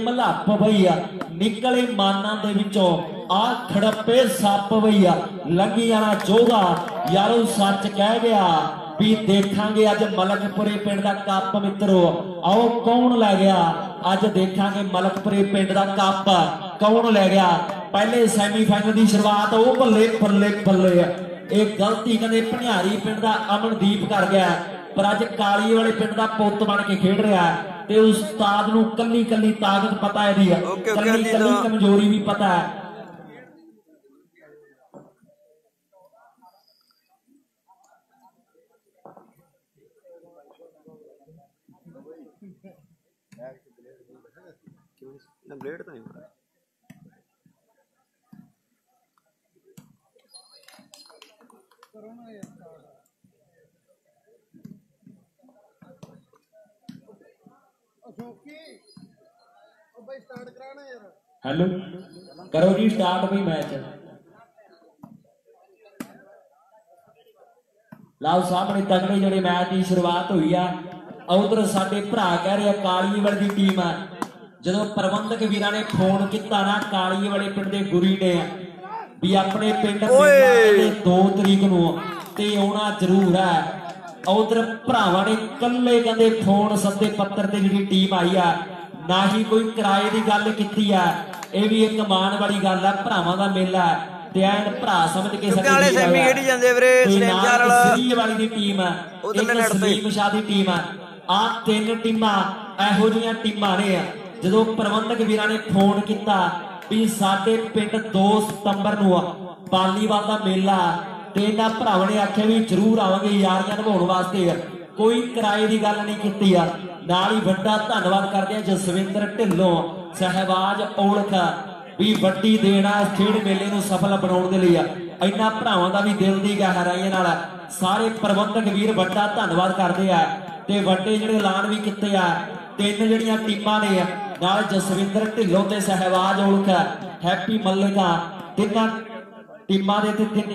ਮਲੱਪ ਬਈ ਆ ਨਿਕਲੇ ਮਾਨਾਂ ਦੇ ਵਿੱਚੋਂ ਆ ਖੜੱਪੇ ਸੱਪ ਬਈ ਆ ਲੰਗੀ ਵਾਲਾ ਜੋਗਾ ਯਾਰੋ ਸੱਚ ਕਹਿ ਗਿਆ भी देखांगे अज मलकपुरे पिंड दा कप मित्रों आओ कौन लै गया अज देखांगे मलकपुरे पिंड दा कप कौन लै गया पहले सैमीफाइनल की शुरुआत वो बल्ले बल्ले बल्ले एक गलती कहते भनियारी पिंड दा अमनदीप कर गया पर अज काली वाले पिंड दा पुत बन के खेड रहा है ते उस्ताद नूं कल्ली कल्ली ताकत पता है कल्ली कल्ली कमजोरी भी पता है ब्लेड तो नहीं हो रहा हेलो करो जी स्टार्ट भाई मैच लाओ सामने तगड़े जड़े मैच की शुरुआत हुई है उधर साडे भरा कह रहे काली वाली टीम है ਜਦੋਂ ਪ੍ਰਬੰਧਕ ਵੀਰਾਂ ਨੇ ਫੋਨ ਕੀਤਾ ਨਾ ਕਾਲੀ ਵਾਲੇ ਪਿੰਡ ਦੇ ਗੁਰੀ ਨੇ ਵੀ ਆਪਣੇ ਪਿੰਡ ਦੇ 2 ਤਰੀਕ ਨੂੰ ਤੇ ਆਉਣਾ ਜ਼ਰੂਰ ਹੈ ਉਧਰ ਭਰਾਵਾਂ ਨੇ ਕੱਲੇ ਕਹਿੰਦੇ ਫੋਨ ਸੱਦੇ ਪੱਤਰ ਤੇ ਜਿਹੜੀ ਟੀਮ ਆਈ ਆ ਨਾ ਹੀ ਕੋਈ ਕਿਰਾਏ ਦੀ ਗੱਲ ਕੀਤੀ ਆ ਇਹ ਵੀ ਇੱਕ ਮਾਣ ਵਾਲੀ ਗੱਲ ਆ ਭਰਾਵਾਂ ਦਾ ਮੇਲਾ ਤੇ ਐਨ ਭਰਾ ਸਮਝ ਕੇ ਸਾਡੇ ਸੈਮੀ ਖੇਡੀ ਜਾਂਦੇ ਵੀਰੇ ਸਲੇਮਚਾਰ ਵਾਲੀ ਵਾਲੀ ਦੀ ਟੀਮ ਆ ਉਧਰਲੇ ਸਲੀਮ ਸ਼ਾਹ ਦੀ ਟੀਮ ਆ 3 ਟੀਮਾਂ ਇਹੋ ਜਿਹੀਆਂ ਟੀਮਾਂ ਨੇ ਜਦੋਂ ਪ੍ਰਬੰਧਕ ਵੀਰਾਂ ਨੇ ਫੋਨ ਕੀਤਾ ਵੀ ਸਾਡੇ ਪਿੰਡ 2 ਸਤੰਬਰ ਨੂੰ ਵਾਲੀਬਾਲ ਦਾ ਮੇਲਾ ਤੇ ਇਹਨਾਂ ਭਰਾਵਾਂ ਨੇ ਆਖਿਆ ਵੀ ਜ਼ਰੂਰ ਆਵਾਂਗੇ ਯਾਰੀਆਂ ਨਿਭਾਉਣ ਵਾਸਤੇ ਕੋਈ ਕਿਰਾਏ ਦੀ ਗੱਲ ਨਹੀਂ ਕੀਤੀ ਆ ਨਾਲ ਹੀ ਵੱਡਾ ਧੰਨਵਾਦ ਕਰਦੇ ਆ ਜਸਵਿੰਦਰ ਢਿੱਲੋਂ ਸਹਿਬਾਜ ਔਲਖ ਵੀ ਵੱਡੀ ਦੇਣਾ ਖੇਡ ਮੇਲੇ ਨੂੰ ਸਫਲ ਬਣਾਉਣ ਦੇ ਲਈ ਆ ਇਹਨਾਂ ਭਰਾਵਾਂ ਦਾ ਵੀ ਦਿਲ ਦੀ ਗਹਿਰਾਈ ਨਾਲ ਸਾਰੇ ਪ੍ਰਬੰਧਕ ਵੀਰ ਵੱਡਾ ਧੰਨਵਾਦ ਕਰਦੇ ਆ ਤੇ ਵੱਡੇ ਜਿਹੜੇ ਐਲਾਨ ਵੀ ਕੀਤੇ ਆ 3 ਜਿਹੜੀਆਂ ਟੀਮਾਂ ਨੇ ਨਾਲ ਜਸਵਿੰਦਰ ਢਿੱਲੋਂ ਤੇ ਸਹਿਬਾਜ ਔਲਖ ਹੈਪੀ ਮੱਲਿਕਾ ਤਿੰਨਾਂ ਟੀਮਾਂ ਦੇ ਤੇ 3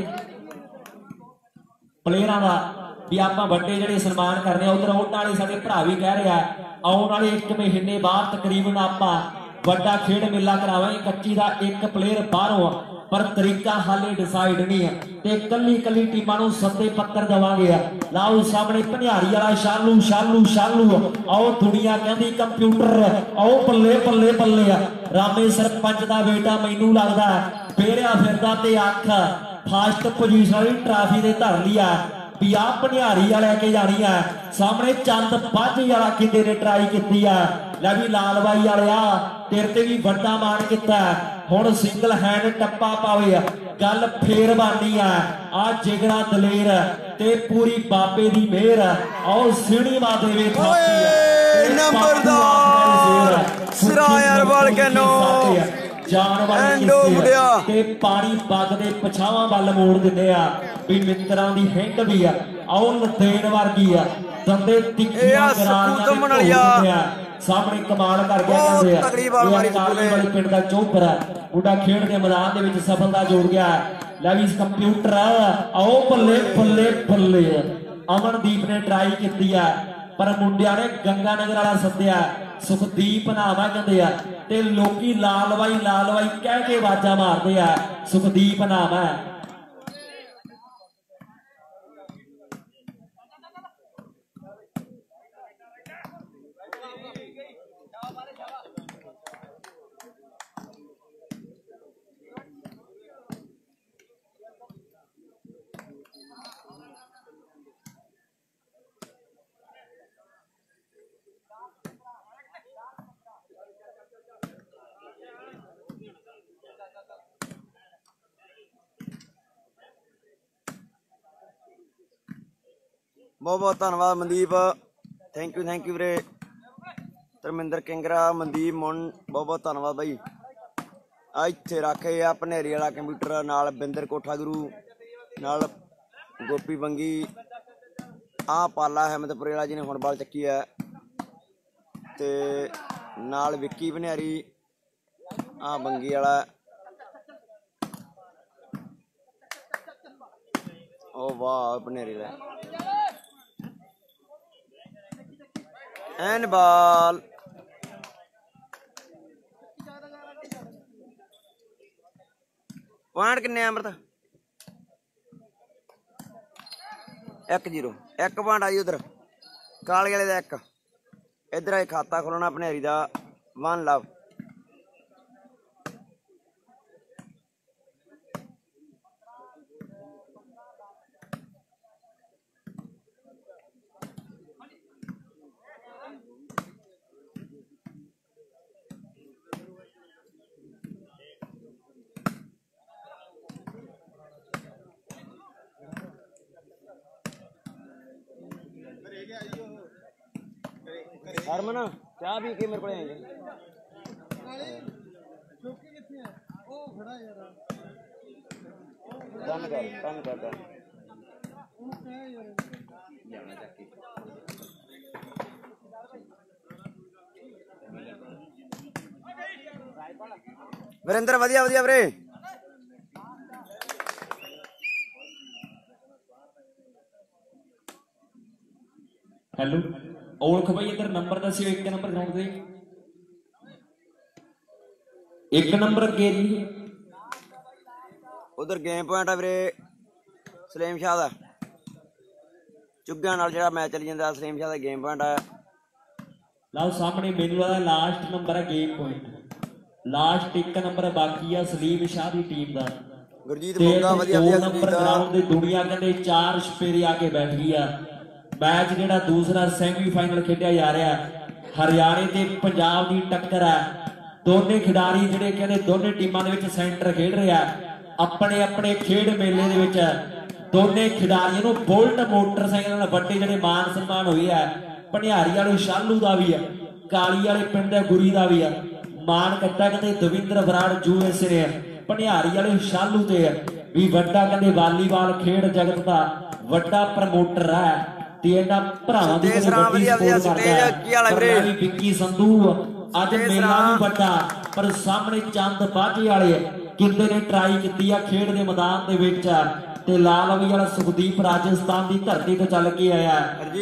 ਪਲੇਅਰਾਂ ਦਾ ਵੀ ਆਪਾਂ ਵੱਡੇ ਜਿਹੜੇ ਸਨਮਾਨ ਕਰਦੇ ਆ ਉਧਰ ਆਉਣ ਵਾਲੇ ਸਾਡੇ ਭਰਾ ਵੀ ਕਹਿ ਰਿਹਾ ਆਉਣ ਵਾਲੇ 1 ਮਹੀਨੇ ਬਾਅਦ ਤਕਰੀਬਨ ਆਪਾਂ ਵੱਡਾ ਖੇਡ ਮੇਲਾ ਕਰਾਵਾਂਗੇ ਕੱਚੀ ਦਾ 1 ਪਲੇਅਰ ਬਾਹਰੋਂ पर तरीका हाले डिसाइड नहीं है ते कल्ली कल्ली टीमां नूं सत्ते पत्तर देवांगे लाओ सामने भनियारी वाला शालू शालू शालू आओ दुनिया कहंदी कंप्यूटर आओ बल्ले बल्ले बल्ले रामे सरपंच दा बेटा मैनू लगदा फेरिया फिरदा ते अख फास्ट पोजीशन वाली ट्राफी दे धर लिया भी आ भनियारी वाले के जानी है सामने चंद बाझी वाला किंदे ने ट्राई की है लै भी लाल बाई वाले तेरे ते भी बड़ा मान किया हुण सिंगल हैंड टप्पा पावे गल फेर बानी है आ जिगरा दलेर ते पूरी बाबे दी मेहर आओ सीढ़ी मा देवे नंबरदार सिरायर वाल के नो ते पानी बगदे पछावां वल मोड़ दिंदे आ भी मित्रां दी हिंड भी आ आओ लतेन वर्गी आ दंदे तिखियां गरारियां सामने कमाल कर गया पिंड का चौपर मुंडा खेड के मैदान के विच सफलता जोड़ गया लै भी कंप्यूटर आओ बल्ले बल्ले बल्ले अमनदीप ने ट्राई की है पर मुंडिया ने गंगानगर वाला सद्या सुखदीप नाम है कहते ते लोकी लाल बाई कह के आवाजा मारते हैं सुखदीप नाम है बहुत बहुत धन्यवाद मनदीप थैंक यू वीरे धर्मिंदर किंगरा मनदीप मुन बहुत बहुत धन्यवाद भाई आ इत्थे रखे आ भनेरी वाला कंप्यूटर नाल बिंदर कोठा गुरु नाल गोपी बंगी आ पाला अहमदपुरे वाला जी ने हुण बाल चक्की है ते नाल विक्की भनेरी आ बंगी वाला ओ वाह भनेरी वाला एंड बॉल ਪੁਆਇੰਟ ਕਿੰਨੇ ਆ ਅਮਰਤ? 1-0 1 ਪੁਆਇੰਟ ਆ ਜੀ ਉਧਰ ਕਾਲੇ ਵਾਲੇ ਦਾ 1। इधर आए खाता खोलना भनेरी का 1 लव। हरमन चाह पी के मेरे को आएंगे वीरेंद्र वधिया वधिया वीरे। हेलो औरख भाई इधर नंबर दसियो 1 नंबर ग्राउंड दे 1 नंबर अगे जी उधर गेम पॉइंट है वीरे सलीम शाह दा चुग्गियां नाल जेड़ा मैच चली जांदा सलीम शाह दा गेम पॉइंट है। लाओ सामने मेनू वाला लास्ट नंबर है गेम पॉइंट लास्ट 1 नंबर बाकी है सलीम शाह दी टीम दा। गुरजीत मोगा वधिया वधिया नंबर ग्राउंड दे दुनिया कहंदे 4 छपेरे आके बैठ गई है। मैच जिहड़ा दूसरा सैमीफाइनल खेडिया जा रहा है हरियाणे ते पंजाब की टक्कर है। दोनों खिडारी जिहड़े कहंदे दोनों टीमां दे विच सेंटर खेड रहे हैं अपने अपने खेड मेले दे विच। दोनों खिडारियों नूं बुलट मोटरसाइकिल नाल वड्डे जिहड़े मान सम्मान होए है भनियारी वाले शालू दा भी है काली वाले पिंड दे गुरी दा भी है मान कट्टा कहंदे दविंद्र बराड़ यूएसए ने भनियारी वाले शालू ते भी वड्डा कहंदे वालीबाल खेड जगत दा वड्डा प्रमोटर है। विक्की संधू अज मेला भी बड़ा पर सामने चंद बाजे वाले किंदे ने ट्राई की खेड के मैदान दे विच ते लाल अवी वाला सुखदीप राजस्थान की धरती तो चल के आया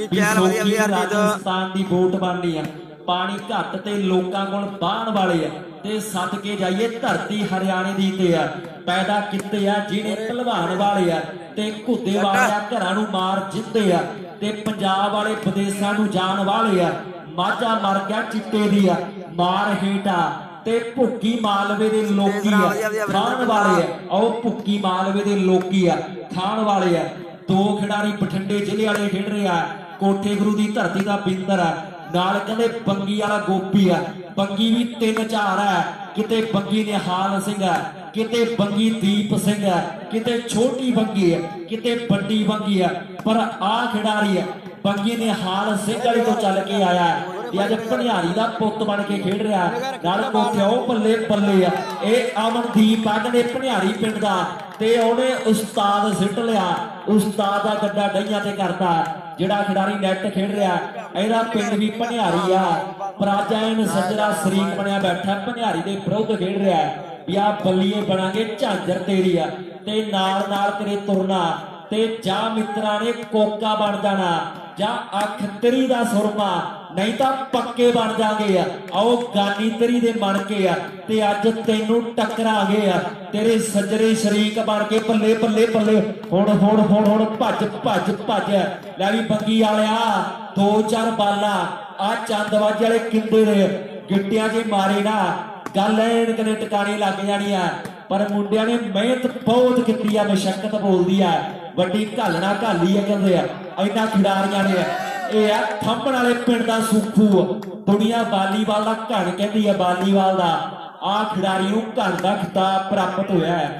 राजस्थान की वोट बननी है पानी घट ते लोकां कोल बाण वाले है ते सद के जाइए धरती हरियाणे दी ते है पैदा किते है जिन्हें भलवान वाले है ते घुद्दे वाले घरां नूं मार जिंदे है ते पंजाब वाले विदेशां नूं जाण वाले आ। माझा मर गया चिट्टे दी आ मार हेठा ते भुक्की मालवे दे लोकी आ खाण वाले आ ओ भुक्की मालवे दे लोकी आ खाण वाले आ। दो खिडारी बठिंडे जिले वाले खेड रहे आ कोठे गुरु दी धरती दा बिंदर आ नाल कहंदे बंगी वाला गोपी आ बंगी भी 3-4 है किते बंगी निहाल सिंह है किते बंगी दीप सिंह है किते छोटी बंगी है किते बड़ी बंगी है पर आ खिडारी है बंगी निहाल सिंह वाली तो चल के आया है अज भनियारी का पुत बन के खेड रहा नाल कोठे बल्ले बल्ले ये अमनदीप आ कहंदे भनियारी पिंड दा ते ओहने उस्ताद सिट लिया उस्ताद दा गड्डा डईयां ते करदा जिहड़ा खिडारी नैट खेड रहा इहदा पिंड भी भनियारी आ प्राचीन सज्जरा शरीक बनया बैठा भनियारी दे विरुद्ध खेड रहा भी आ बल्लीए बनांगे झांजर तेरी आ ते नाल नाल तेरे तुरना ते जा मित्रा ने कोका बन जाना जा अख तरी दा सुरमा नहीं तो पक्के बन जाएंगे आओ गानी तरी दे बन के ते अज तेनू टकरा गए तेरे सजरे शरीक बन के बल्ले बल्ले बल्ले हुण हुण हुण हुण भज भज भज लै भी बंगी वालिया 2-4 बाला आ चंदबाजी वाले किंदे दे गिट्टियां च मारे ना गल कने टिकाने लग जानी है पर मुंडिया ने मेहनत बहुत की है मशक्कत बोलती है वड्डी घालना घाली है कहते हैं इन्हां खिडारियां ने ये थंबण वाले पिंड का सुखू दुनिया वालीबाल का घण कहती है वालीबाल का आ खिडारी नूं घण का खिताब प्राप्त होया है।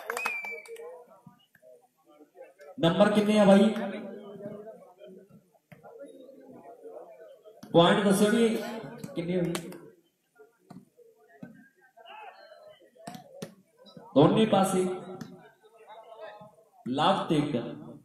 नंबर कितने है भाई पॉइंट दसो भी कितने हुई दोनों पासे लाभ तेक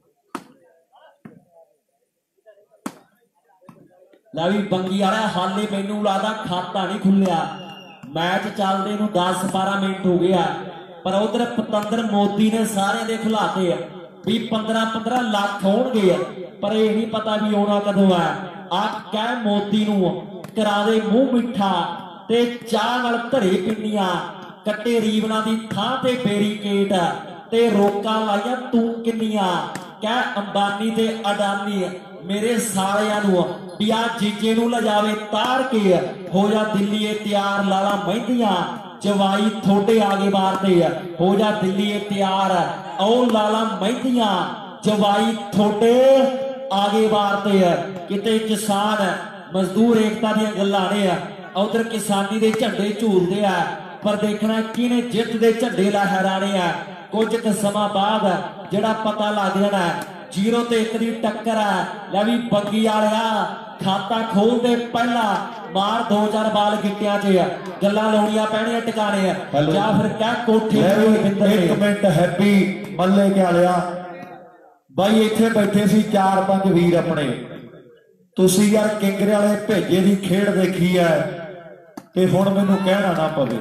लावी बंगी वाला हाले मैनू लगता खाता नहीं खुलिया मैच चलते 10-12 मिनट हो गया पर उधर पतंदर मोदी ने सारे दे खुलाते भी 15-15 लाख होणगे पर यह नहीं पता भी आना कदों है आ कह मोदी नूं करा दे मूंह मिठा ते चाह नाल धरे पिंडियां ਕੱਟੇ ਰੀਵਨਾਂ ਦੀ ਥਾਂ ਤੇ ਬੈਰੀਕੇਡ ਤੇ ਰੋਕਾਂ ਲਾਈਆਂ ਤੂੰ ਕਿੰਨੀਆਂ ਕਹਿ ਅੰਬਾਨੀ ਤੇ ਅਡਾਨੀ ਮੇਰੇ ਸਾਲਿਆਂ ਨੂੰ ਵੀ ਆ ਜੀਜੇ ਨੂੰ ਲਿਜਾਵੇ ਤਾਰ ਕੇ ਹੋ ਜਾ ਦਿੱਲੀਏ ਤਿਆਰ ਲਾਲਾ ਮਹਿੰਦੀਆਂ ਜਵਾਈ ਥੋੜੇ ਆਗੇ ਬਾਰ ਤੇ ਹੋ ਜਾ ਦਿੱਲੀਏ ਤਿਆਰ ਆਓ ਲਾਲਾ ਮਹਿੰਦੀਆਂ ਜਵਾਈ ਥੋੜੇ ਆਗੇ ਬਾਰ ਤੇ ਕਿਤੇ ਕਿਸਾਨ ਮਜ਼ਦੂਰ ਏਕਤਾ ਦੀਆਂ ਗੱਲਾਂ ਨੇ ਉਧਰ ਕਿਸਾਨੀ ਦੇ ਝੰਡੇ ਝੂਲਦੇ ਆ ਪਰ ਦੇਖਣਾ ਕਿਹਨੇ ਜਿੱਤ ਦੇ ਝੰਡੇ ਲਹਿਰਾਣੇ ਆ ਕੁਝ ਕੁ ਸਮਾਂ ਬਾਅਦ ਜਿਹੜਾ ਪਤਾ ਲੱਗ ਜਾਣਾ 0 ਤੇ 1 ਦੀ ਟੱਕਰ ਆ ਲੈ ਵੀ ਬੱਗੀ ਵਾਲਿਆ ਖਾਤਾ ਖੋਲਦੇ ਪਹਿਲਾਂ ਮਾਰ 2-4 ਬਾਲ ਗਿੱਟਿਆਂ 'ਚ ਗੱਲਾਂ ਲਾਉਣੀਆਂ ਪੈਣੀਆਂ ਟਿਕਾਣੇ ਜਾਂ ਫਿਰ ਕਹਿ ਕੋਠੇ ਇੱਕ ਮਿੰਟ ਹੈਪੀ ਮੱਲੇ ਕੇ ਵਾਲਿਆ ਬਾਈ ਇੱਥੇ ਬੈਠੇ ਸੀ 4-5 ਵੀਰ ਆਪਣੇ ਤੁਸੀਂ ਯਾਰ ਕਿੰਗਰੇ ਵਾਲੇ ਭੇਜੇ ਦੀ ਖੇਡ ਦੇਖੀ ਹੈ ਤੇ ਹੁਣ ਮੈਨੂੰ ਕਹਿਣਾ ਨਾ ਪਵੇ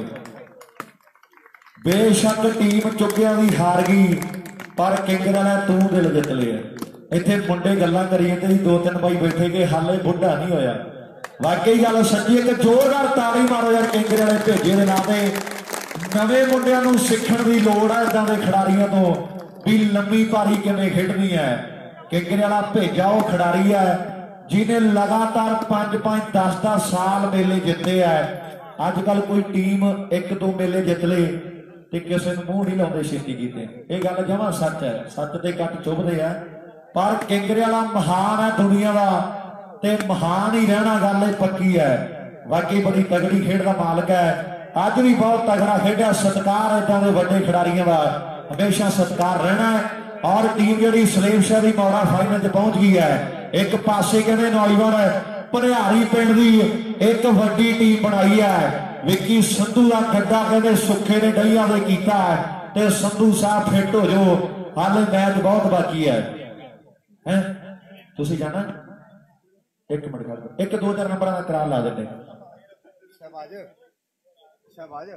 ਬੇਸ਼ੱਕ ਟੀਮ ਚੁੱਕਿਆਂ ਦੀ ਹਾਰ ਗਈ ਪਰ ਕਿੰਗਰੇ ਵਾਲਾ ਤੂੰ ਦਿਲ ਜਿੱਤ ਲਿਆ ਇੱਥੇ ਮੁੰਡੇ ਗੱਲਾਂ ਕਰੀ ਜਾਂਦੇ ਸੀ 2-3 ਬਾਈ ਬੈਠੇ ਕਿ ਹਾਲੇ ਬੁੱਢਾ ਨਹੀਂ ਹੋਇਆ ਵਾਕਈ ਗੱਲ ਸੱਚੀ ਇੱਕ ਜ਼ੋਰਦਾਰ ਤਾੜੀ ਮਾਰੋ ਯਾਰ ਕਿੰਗਰੇ ਵਾਲੇ ਭੇਜੇ ਦੇ ਨਾਂ ਤੇ ਨਵੇਂ ਮੁੰਡਿਆਂ ਨੂੰ ਸਿੱਖਣ ਦੀ ਲੋੜ ਹੈ ਇਦਾਂ ਦੇ ਖਿਡਾਰੀਆਂ ਤੋਂ ਵੀ ਲੰਮੀ ਪਾਰੀ ਕਿਵੇਂ ਖੇਡਣੀ ਹੈ ਕਿੰਗਰੇ ਵਾਲਾ ਭੇਜਾ ਉਹ ਖਿਡਾਰੀ ਹੈ ਜਿਹਨੇ ਲਗਾਤਾਰ 5-5 10-10 ਸਾਲ ਮੇਲੇ ਜਿੱਤੇ ਹੈ ਅੱਜ ਕੱਲ ਕੋਈ ਟੀਮ 1-2 ਮੇਲੇ ਜਿੱਤ ਲੇ ਤੇ ਕਿਸੇ ਨੂੰ ਮੂੰਹ ਨਹੀਂ ਲਾਉਂਦੇ ਛੇਤੀ ਕੀਤੇ ਇਹ ਗੱਲ ਜਮਾਂ ਸੱਚ ਹੈ ਸੱਚ ਤੇ ਕੱਟ ਚੁੱਭਦੇ ਆ ਪਰ ਕਿੰਗਰੇ ਵਾਲਾ ਮਹਾਨ ਹੈ ਦੁਨੀਆ ਦਾ ਤੇ ਮਹਾਨ ਹੀ ਰਹਿਣਾ ਗੱਲ ਇਹ ਪੱਕੀ ਹੈ ਵਾਕਈ ਬੜੀ ਤਗੜੀ ਖੇਡ ਦਾ ਮਾਲਕ ਹੈ ਅੱਜ ਵੀ ਬਹੁਤ ਤਗੜਾ ਖੇਡਿਆ ਸਤਿਕਾਰ ਏਦਾਂ ਦੇ ਵੱਡੇ ਖਿਡਾਰੀਆਂ ਦਾ ਹਮੇਸ਼ਾ ਸਤਿਕਾਰ ਰਹਿਣਾ ਔਰ ਟੀਮ ਜਿਹੜੀ ਸਲੇਮ ਸ਼ਾਹ ਦੀ ਮੌੜਾ ਫਾਈਨਲ 'ਚ ਪਹੁੰਚ ਗਈ ਹੈ ਇੱਕ ਪਾਸੇ ਕਹਿੰਦੇ ਨੌਜਵਾਨ ਭਨਿਆਰੀ ਪਿੰਡ ਦੀ ਇੱਕ ਵੱਡੀ ਟੀਮ ਬਣਾਈ ਹੈ ਵਿੱਕੀ ਸੰਧੂ ਦਾ ਗੱਡਾ ਕਹਿੰਦੇ ਸੁੱਖੇ ਨੇ ਡਈਆਂ ਦੇ ਕੀਤਾ ਹੈ ਤੇ ਸੰਧੂ ਸਾਹਿਬ ਫਿੱਟ ਹੋ ਜਾਓ ਹਾਲੇ ਮੈਚ ਬਹੁਤ ਬਾਕੀ ਹੈ ਹੈ ਤੁਸੀਂ ਜਾਣਾ ਇੱਕ ਮਿੰਟ ਕਰ 1-2-4 ਨੰਬਰਾਂ ਦਾ ਕਰਾ ਲਾ ਦਿੰਦੇ ਸ਼ਾਬਾਸ਼ ਸ਼ਾਬਾਸ਼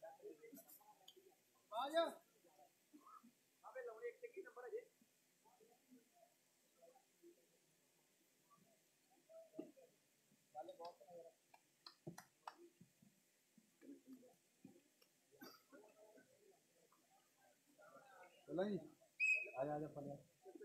नहीं आजा आजा पले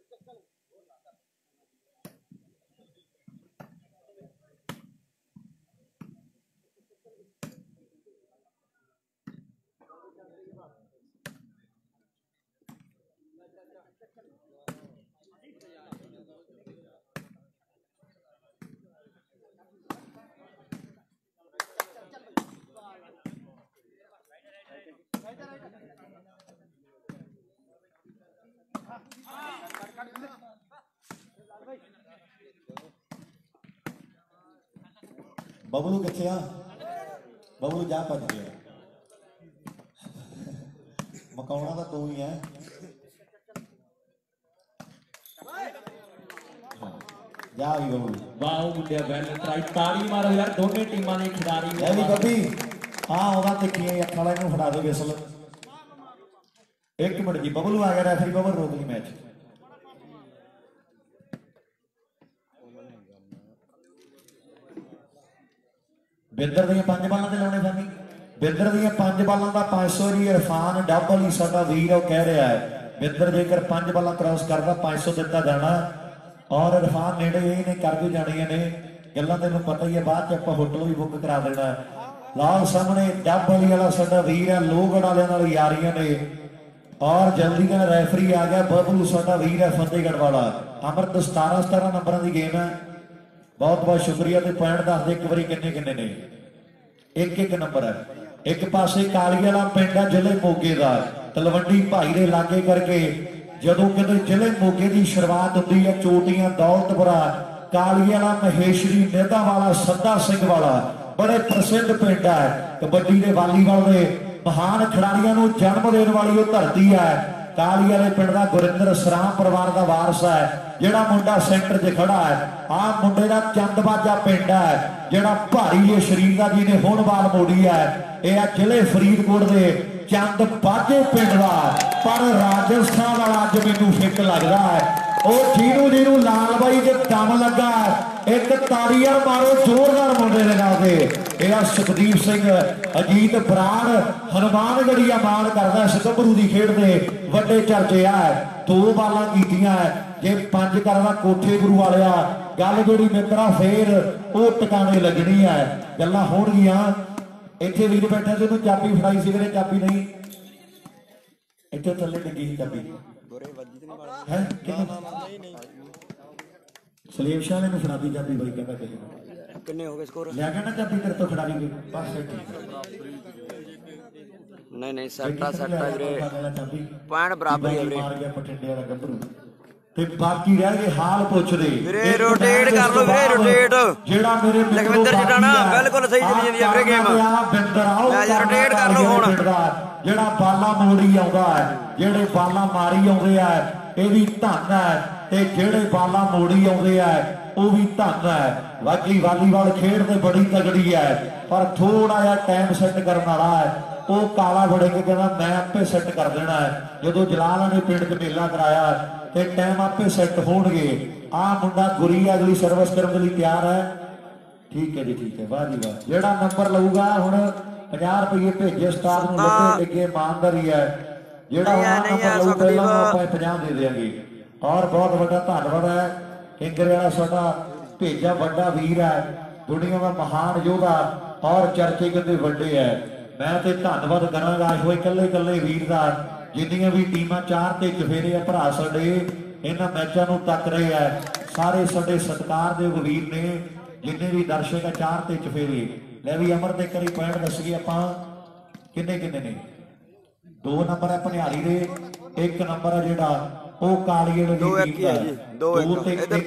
बबलू किथे आ बबलू जा भज गया मकाउना तो तू ही है जा भी बबलू वाह मुंडिया वैल ट्राई ताड़ी मारो यार दोनों टीमां दे खिडारी ले भी कभी हां ओदा देखिए अखां वाले नु फड़ा दे विसल एक मिनट जी बबलू आ गया रेफरी बबल रोक ली मैच बिंदर दी 5 बालां ते लाने फैमी बिंदर दी 5 बालां दा 500 जी इरफान डबल ही साडा वीर ओ कह रहा है बिंदर जेकर 5 बालां क्रॉस करदा 500 दिता जाना और इरफान नेड़े ये ने कर भी जानियां ने गल्लां तैनूं पता ही है बाद च आपां होटल भी बुक करा देना लाल सामने डबल वाला साडा वीर है लोहगढ़ वालियां नाल यारियां ने और जल्दी का रेफरी आ गया बबलू साडा वीर है फतेहगढ़ वाला अमृत 17 नंबर की गेम है बहुत बहुत शुक्रिया ते पॉइंट दस दे एक बारी किन्ने किन्ने ने एक नंबर है एक पासे काली वाला पिंड है जिले मोगे का तलवंडी भाई के लागे करके जदों कहते जिले मोगे की शुरुआत होती है चोटियां दौलतपुरा काली वाला महेशरी नेदा वाला सदा सिंह वाला बड़े प्रसिद्ध पिंड है कबड्डी के वालीबाल के महान खिडारियों को जन्म देने वाली वो धरती है काली वाले पिंड का गुरिंदर सराम परिवार का वारस है जिहड़ा मुंडा सेंटर च खड़ा है आ मुंडे का चंदबाजा पिंड है जिहड़ा भारी है शरीर का जिन्हें हुण बाल मोड़ी है यह जिले फरीदकोट के चंद बाजे पिंड का पर राजस्थान वाला अज मैनूं फिट लगता है ਉਹ ਜਿਹਨੂੰ ਲਾਲ ਬਾਈ ਦੇ ਦਮ ਲੱਗਾ ਇੱਕ ਤਾੜੀ ਯਾਰ ਮਾਰੋ ਜ਼ੋਰਦਾਰ ਮੁੰਡੇ ਦੇ ਨਾਲ ਦੇ। ਇਹਦਾ ਸੁਖਦੀਪ ਸਿੰਘ ਅਜੀਤ ਬਰਾੜ ਹਨੂਮਾਨਗੜੀਆ ਮਾਣ ਕਰਦਾ ਇਸ ਗੱਭਰੂ ਦੀ ਖੇਡ ਦੇ ਵੱਡੇ ਚਰਚੇ ਆ। 2 ਬਾਲਾਂ ਕੀਤੀਆਂ ਜੇ 5 ਕਰਦਾ ਕੋਠੇ ਗੁਰੂ ਵਾਲਿਆ ਗੱਲ ਜਿਹੜੀ ਮਿੱਤਰਾ ਫੇਰ ਉਹ ਟਿਕਾਣੇ ਲੱਗਣੀ ਹੈ ਗੱਲਾਂ ਹੋਣਗੀਆਂ। ਇੱਥੇ ਵੀਰ ਬੈਠਾ ਸੀ ਉਹਨੂੰ ਚਾਬੀ ਫੜਾਈ ਸੀ ਵੀਰੇ ਚਾਬੀ ਨਹੀਂ ਇੱਥੇ ਥੱਲੇ ਡਿੱਗੀ ਸੀ ਚਾਬੀ ਹੈ ਸਲੀਮ ਸ਼ਾਹ ਨੇ ਫੜਾਦੀ ਚਾਬੀ ਬਾਈ ਕਹਿੰਦਾ ਕਿੰਨੇ ਹੋ ਗਏ ਸਕੋਰ ਲਿਆ ਗਿਆ ਨਾ ਚਾਬੀ ਤੇਰੇ ਤੋਂ ਖਿਡਾਰੀ ਦੇ ਪਾਸੇ ਨਹੀਂ ਸੱਟਾ ਵੀਰੇ ਪੁਆਇੰਟ ਬਰਾਬਰ ਹੀ ਵੀਰੇ ਮਾਰ ਗਿਆ ਪਟਿੰਡੇ ਵਾਲਾ ਗੱਭਰੂ ਤੇ ਬਾਕੀ ਰਹਿ ਗਏ ਹਾਲ ਪੁੱਛਦੇ ਵੀਰੇ ਰੋਟੇਟ ਕਰ ਲੋ ਵੀਰੇ ਰੋਟੇਟ ਜਿਹੜਾ ਮੇਰੇ ਲਖਵਿੰਦਰ ਜਟਾਣਾ ਬਿਲਕੁਲ ਸਹੀ ਚੱਲੀ ਜਾਂਦੀ ਹੈ ਵੀਰੇ ਗੇਮ ਮੈਚ ਰੋਟੇਟ ਕਰ ਲੋ ਹੁਣ ਜਿਹੜਾ ਬਾਲਾ ਮੋੜੀ ਆਉਂਦਾ ਹੈ ਜਿਹੜੇ ਬਾਲਾ ਮਾਰੀ ਆਉਂਦੇ ਆ ਇਹ ਵੀ ਧੰਨ ਹੈ ਤੇ ਜਿਹੜੇ ਬਾਲਾ ਮੋੜੀ ਆਉਂਦੇ ਆ ਉਹ ਵੀ ਧੰਨ ਹੈ। ਬਾਕੀ ਵਾਲੀਬਾਲ ਖੇਡ ਤੇ ਬੜੀ ਤਗੜੀ ਹੈ ਪਰ ਥੋੜਾ ਜਿਹਾ ਟਾਈਮ ਸੈੱਟ ਕਰਨ ਵਾਲਾ ਹੈ। ਉਹ ਕਾਲਾ ਫੜੇ ਕੇ ਕਹਿੰਦਾ ਮੈਂ ਆਪੇ ਸੈੱਟ ਕਰ ਦੇਣਾ ਹੈ। ਜਦੋਂ ਜਲਾਲ ਨੇ ਪਿੰਡ 'ਚ ਮੇਲਾ ਕਰਾਇਆ ਤੇ ਟਾਈਮ ਆਪੇ ਸੈੱਟ ਹੋਣਗੇ। ਆਹ ਮੁੰਡਾ ਗੁਰੀ ਅਗਲੀ ਸਰਵਿਸ ਕਰਨ ਦੇ ਲਈ ਤਿਆਰ ਹੈ। ਠੀਕ ਹੈ ਜੀ ਠੀਕ ਹੈ ਵਾਹ ਜੀ ਵਾਹ। ਜਿਹੜਾ ਨੰਬਰ ਲਊਗਾ ਹੁਣ 50 ਰੁਪਏ ਭੇਜੇ ਉਸਤਾਦ ਨੂੰ ਲੱਗੇ ਅੱਗੇ ਇਮਾਨਦਾਰੀ ਹੈ। ਜਿਹੜਾ ਨੰਬਰ ਲਊ ਪਹਿਲਾਂ ਆਪਾਂ 50 ਦੇ ਦੇਵਾਂਗੇ। ਔਰ ਬਹੁਤ ਵੱਡਾ ਧੰਨਵਾਦ ਹੈ ਕਿੰਗਰੇ ਵਾਲਾ ਸਾਡਾ ਭੇਜਾ ਵੱਡਾ ਵੀਰ ਹੈ ਦੁਨੀਆ ਦਾ ਮਹਾਨ ਯੋਧਾ ਔਰ ਚਰਚੇ ਕਿਤੇ ਵੱਡੇ ਹੈ। ਮੈਂ ਤੇ ਧੰਨਵਾਦ ਕਰਾਂਗਾ ਹੋਏ ਇਕੱਲੇ ਵੀਰ ਦਾ ਜਿੰਨੀਆਂ ਵੀ ਟੀਮਾਂ 4 ਤੇ ਚਫੇਰੇ ਆ ਭਰਾ ਸਾਡੇ ਇਹਨਾਂ ਮੈਚਾਂ ਨੂੰ ਤੱਕ ਰਹੇ ਆ ਸਾਰੇ ਸਾਡੇ ਸਤਿਕਾਰ ਦੇ ਵੀਰ ਨੇ ਜਿੰਨੇ ਵੀ ਦਰਸ਼ਕ ਆ 4 ਤੇ ਚਫੇਰੇ। ਲੈ ਵੀ ਅਮਰ ਦੇ ਕਰੀ ਪੁਆਇੰਟ ਦੱਸੀਏ ਆਪਾਂ ਕਿੰਨੇ ਨੇ 2 ਨੰਬਰ ਹੈ ਭਨਿਆਰੀ ਦੇ 1 ਨੰਬਰ ਹੈ ਜਿਹੜਾ ਉਹ ਕਾਲੀਏ ਦੀ ਟੀਮ ਦਾ 2 ਤੇ 1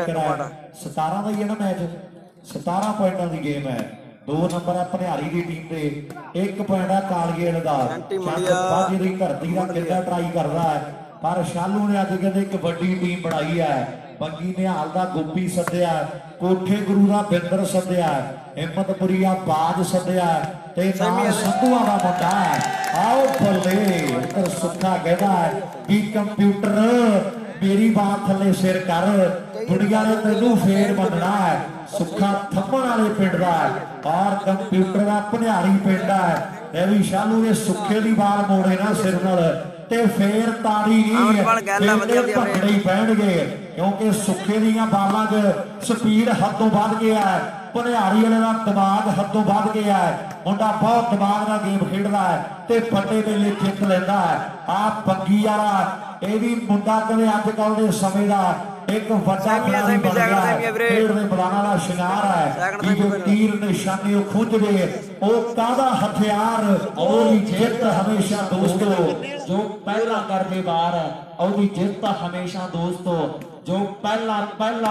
17 ਦਾ ਹੀ ਹੈ ਨਾ ਮੈਚ 17 ਪੁਆਇੰਟਾਂ ਦੀ ਗੇਮ ਹੈ। 2 ਨੰਬਰ ਹੈ ਭਨਿਆਰੀ ਦੀ ਟੀਮ ਦੇ 1 ਪੁਆਇੰਟ ਹੈ ਕਾਲੀਏ ਦਾ। ਬਾਜੀ ਦੀ ਧਰਤੀ ਦਾ ਕਿੱਦਾਂ ਟਰਾਈ ਕਰਦਾ ਹੈ ਪਰ ਸ਼ਾਲੂ ਨੇ ਅੱਜ ਕਹਿੰਦੇ ਇੱਕ ਵੱਡੀ ਟੀਮ ਬਣਾਈ ਹੈ। ਬੰਗੀ ਨਿਹਾਲ ਦਾ ਗੋਪੀ ਸੱਦਿਆ ਕੋਠੇ ਗੁਰੂ ਦਾ ਬਿੰਦਰ ਸੱਦਿਆ ਹਿੰਮਤਪੁਰੀਆ ਬਾਜ ਸੱਦਿਆ ਤੇ ਨਾਲ ਸੰਧੂਆਂ ਦਾ ਮੁੰਡਾ ਆਓ ਬੱਲੇ ਉਧਰ ਸੁੱਖਾ ਕਹਿੰਦਾ ਵੀ ਕੰਪਿਊਟਰ ਮੇਰੀ ਬਾਤ ਥੱਲੇ ਸਿਰ ਕਰ ਦੁਨੀਆ ਨੇ ਤੈਨੂੰ ਫੇਰ ਮੰਨਣਾ ਹੈ। ਸੁੱਖਾ ਥੰਮਣ ਵਾਲੇ ਪਿੰਡ ਦਾ ਔਰ ਕੰਪਿਊਟਰ ਦਾ ਭਨਿਆਰੀ ਪਿੰਡ ਹੈ। ਇਹ ਵੀ ਸ਼ਾਲੂ ਨੇ ਸੁੱਖੇ ਦੀ ਬਾਲ ਮੋੜੇ ਨਾ ਸਿਰ ਨਾਲ ਤੇ ਫੇਰ ਤਾੜੀ ਨਹੀਂ ਭੱਜਣੇ ਹੀ ਪੈਣਗੇ ਕਿਉਂਕਿ ਸੁੱਖੇ ਦੀਆਂ ਬਾਲਾਂ 'ਚ ਸਪੀਡ ਹੱਦੋਂ ਵੱਧ ਗਿਆ ਹੈ। ਭਨਿਆਰੀ ਵਾਲੇ ਦਾ ਦਿਮਾਗ ਹੱਦੋਂ ਵੱਧ ਗਿਆ ਹੈ। ਮੁੰਡਾ ਬਹੁਤ ਦਿਮਾਗ ਨਾਲ ਗੇਮ ਖੇਡਦਾ ਹੈ ਤੇ ਵੱਡੇ ਮੇਲੇ ਜਿੱਤ ਲੈਂਦਾ ਹੈ। ਆਹ ਬੰਗੀ ਵਾਲਾ ਇਹ ਵੀ ਮੁੰਡਾ ਕਹਿੰਦੇ ਅੱਜ ਕੱਲ ਦੇ ਸਮੇਂ ਦਾ ਇੱਕ ਵੱਡਾ ਖਿਡਾਰੀ ਬਣ ਗਿਆ ਖੇਡ ਦੇ ਬਲਾਣਾ ਦਾ ਸ਼ਿੰਗਾਰ ਹੈ ਕਿ ਜੋ ਤੀਰ ਨਿਸ਼ਾਨੇ ਉਹ ਖੁੰਝਦੇ ਉਹ ਕਾਹਦਾ ਹਥਿਆਰ ਉਹਦੀ ਜਿੱਤ ਹਮੇਸ਼ਾ ਦੋਸਤੋ ਜੋ ਪਹਿਲਾ ਕਰਦੇ ਵਾਰ ਉਹਦੀ ਜਿੱਤ ਹਮੇਸ਼ਾ ਦੋਸਤੋ ਜੋ ਪਹਿਲਾ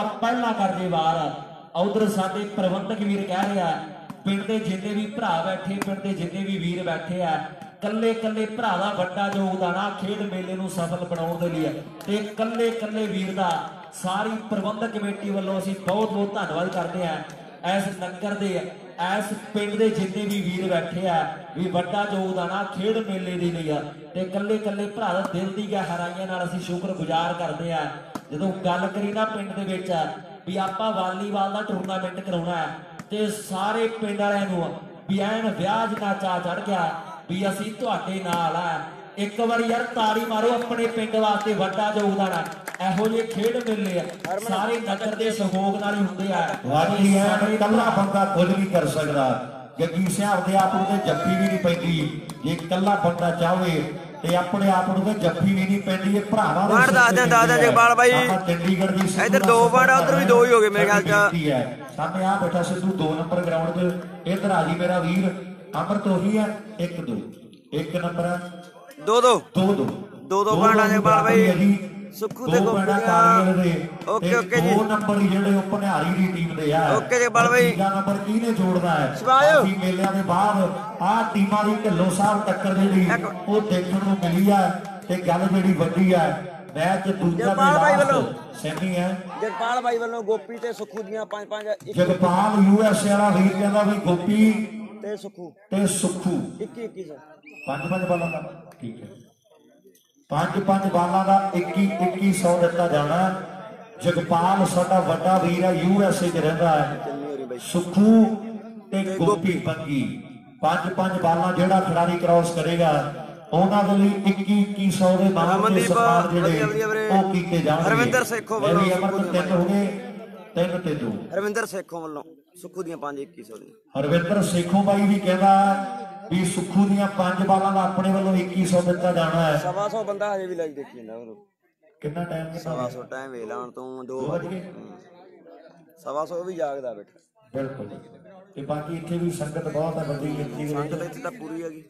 ਕਰਦੇ ਵਾਰ। ਉਧਰ ਸਾਡੇ ਪ੍ਰਬੰਧਕ ਵੀਰ ਕਹਿ ਰਿਹਾ ਪਿੰਡ ਦੇ ਜਿੰਨੇ ਵੀ ਭਰਾ ਬੈਠੇ ਪਿੰਡ ਦੇ ਜਿੰਨੇ ਵੀ ਵੀਰ ਬੈਠੇ ਆ ਕੱਲੇ ਭਰਾ ਦਾ ਵੱਡਾ ਯੋਗਦਾਨ ਆ ਖੇਡ ਮੇਲੇ ਨੂੰ ਸਫਲ ਬਣਾਉਣ ਦੇ ਲਈ ਤੇ ਕੱਲੇ ਵੀਰ ਦਾ ਸਾਰੀ ਪ੍ਰਬੰਧਕ ਕਮੇਟੀ ਵੱਲੋਂ ਅਸੀਂ ਬਹੁਤ ਧੰਨਵਾਦ ਕਰਦੇ ਆ। ਇਸ ਨਗਰ ਦੇ ਇਸ ਪਿੰਡ ਦੇ ਜਿੰਨੇ ਵੀ ਵੀਰ ਬੈਠੇ ਆ ਵੀ ਵੱਡਾ ਯੋਗਦਾਨ ਆ ਖੇਡ ਮੇਲੇ ਦੇ ਲਈ ਆ ਤੇ ਕੱਲੇ ਭਰਾ ਦਾ ਦਿਲ ਦੀ ਗਹਿਰਾਈਆਂ ਨਾਲ ਅਸੀਂ ਸ਼ੁਕਰਗੁਜ਼ਾਰ ਕਰਦੇ ਆ। ਜਦੋਂ ਗੱਲ ਕਰੀ ਨਾ ਪਿੰਡ ਦੇ ਵਿੱਚ ਵੀ ਆਪਾਂ ਵਾਲੀਬਾਲ ਦਾ ਟੂਰਨਾਮੈਂਟ ਕਰਾਉਣਾ ਹੈ ਤੇ ਸਾਰੇ ਪਿੰਡ ਵਾਲਿਆਂ ਨੂੰ ਵੀ ਐਨ ਵਿਆਜ ਨਾ ਚਾਹ ਚੜ ਗਿਆ ਵੀ ਅਸੀਂ ਤੁਹਾਡੇ ਨਾਲ ਆ। ਇੱਕ ਵਾਰੀ ਯਾਰ ਤਾੜੀ ਮਾਰੋ ਆਪਣੇ ਪਿੰਡ ਵਾਸਤੇ ਵੱਡਾ ਯੋਗਦਾਨ ਆ। ਇਹੋ ਜਿਹੇ ਖੇਡ ਮੇਲੇ ਆ ਸਾਰੇ ਨਗਰ ਦੇ ਸਹਿਯੋਗ ਨਾਲ ਹੀ ਹੁੰਦੇ ਆ। ਵਾਕਈ ਐ ਇਕੱਲਾ ਬੰਦਾ ਕੁਝ ਨਹੀਂ ਕਰ ਸਕਦਾ। ਜੱਗੀ ਸਾਹਿਬ ਦੇ ਆਪ ਨੂੰ ਤੇ ਜੱਫੀ ਵੀ ਨਹੀਂ ਪੈਂਦੀ ਜੇ ਇਕੱਲਾ ਬੰਦਾ ਚਾਹੇ ਤੇ ਆਪਣੇ ਆਪ ਨੂੰ ਤੇ ਜੱਫੀ ਵੀ ਨਹੀਂ ਪੈਂਦੀ। ਇਹ ਭਰਾਵਾਂ ਦੇ ਦੱਸ ਦੇ ਜਗਪਾਲ ਬਾਈ ਚੰਡੀਗੜ੍ਹ ਦੀ ਇੱਧਰ 2 ਪੁਆਇੰਟ ਉਧਰ ਵੀ 2 ਹੀ ਹੋ ਗਏ ਮੇਰੇ ਖਿਆਲ ਚ। ਸਾਹਮਣੇ ਆ ਬੈਠਾ ਸਿੱਧੂ 2 ਨੰਬਰ ਗਰਾਊਂਡ 'ਚ ਇੱਧਰ ਆ ਜੀ ਮੇਰਾ ਵੀਰ ਅਮਰਤ ਉਹੀ ਆ 1 ਨੰਬਰ 2 ਪੁਆਇੰਟ ਆ ਜਗਪਾਲ ਬਾਈ ਸੁੱਖੂ ਤੇ ਗੋਪੀ ਓਕੇ ਜੀ 2 ਨੰਬਰ ਜਿਹੜੇ ਉਹ ਭਨਿਆਰੀ ਦੀ ਟੀਮ ਦੇ ਆ ਓਕੇ ਜਗਪਾਲ ਬਾਈ। ਤੀਜਾ ਨੰਬਰ ਕਿਹਨੇ ਜੋੜਦਾ ਹੈ ਅਸੀਂ ਮੇਲਿਆਂ ਦੇ ਬਾਅਦ ਆਹ ਟੀਮਾਂ ਦੀ ਢਿੱਲੋਂ ਸਾਹਿਬ ਟੱਕਰ ਜਿਹੜੀ ਉਹ ਦੇਖਣ ਨੂੰ ਮਿਲੀ ਆ ਤੇ ਗੱਲ ਜਿਹੜੀ ਵੱਡੀ ਆ ਮੈਚ ਦੂਜਾ ਸੈਮੀ ਹੈ ਜਗਪਾਲ ਬਾਈ ਵੱਲੋਂ ਗੋਪੀ ਤੇ ਸੁੱਖੂ ਦੀਆਂ 5 ਜਗਪਾਲ USA ਵਾਲਾ ਵੀਰ ਕਹਿੰਦਾ ਵੀ ਗੋਪੀ ਤੇ ਸੁੱਖੂ 21 ਸਰ 5 ਬਾਲਾਂ ਦਾ ਠੀਕ ਹੈ। 5 ਬਾਲਾਂ ਦਾ 2100 ਦਿੱਤਾ ਜਾਣਾ। ਜਗਪਾਲ ਸਾਡਾ ਵੱਡਾ ਵੀਰ ਹੈ, USA 'ਚ ਰਹਿੰਦਾ ਹੈ। ਸੁਖੂ ਤੇ ਗੋਪੀ ਬੰਗੀ 5 ਬਾਲਾਂ ਜਿਹੜਾ ਖਿਡਾਰੀ ਕ੍ਰਾਸ ਕਰੇਗਾ ਉਹਨਾਂ ਦੇ ਲਈ 2100 ਦੇ ਨਾਮ ਦੇ ਸਨਮਾਨ ਜਿਹੜੇ ਉਹ ਕੀਤੇ ਜਾਣਗੇ। ਹਰਵਿੰਦਰ ਸੇਖੋਂ ਵੱਲੋਂ ਤਿੰਨ ਹੋ ਗਏ, 3 ਤੇ 2। ਹਰਵਿੰਦਰ ਸੇਖੋਂ ਵੱਲੋਂ ਸੁੱਖੂ ਦੀਆਂ 5 2100 ਦੀਆਂ। ਹਰਵਿੰਦਰ ਸੇਖੋਂ ਬਾਈ ਵੀ ਕਹਿੰਦਾ ਵੀ ਸੁੱਖੂ ਦੀਆਂ 5 ਬਾਲਾਂ ਦਾ ਆਪਣੇ ਵੱਲੋਂ 2100 ਦਿੱਤਾ ਜਾਣਾ ਹੈ। 125 ਬੰਦਾ ਹਜੇ ਵੀ ਲਾਈਵ ਦੇਖੀ ਜਾਂਦਾ ਉਹ। ਕਿੰਨਾ ਟਾਈਮ ਕਿੰਨਾ 125 ਟਾਈਮ ਵੇਖ ਲਾਣ ਤੋਂ 2 ਵਜੇ 125 ਵੀ ਜਾਗਦਾ ਬੈਠਾ। ਬਿਲਕੁਲ। ਤੇ ਬਾਕੀ ਇੱਥੇ ਵੀ ਸੰਗਤ ਬਹੁਤ ਹੈ, ਵੱਡੀ ਗਿਣਤੀ ਦੇ ਸੰਗਤ ਵਿੱਚ। ਇੱਥੇ ਤਾਂ ਪੂਰੀ ਹੈਗੀ।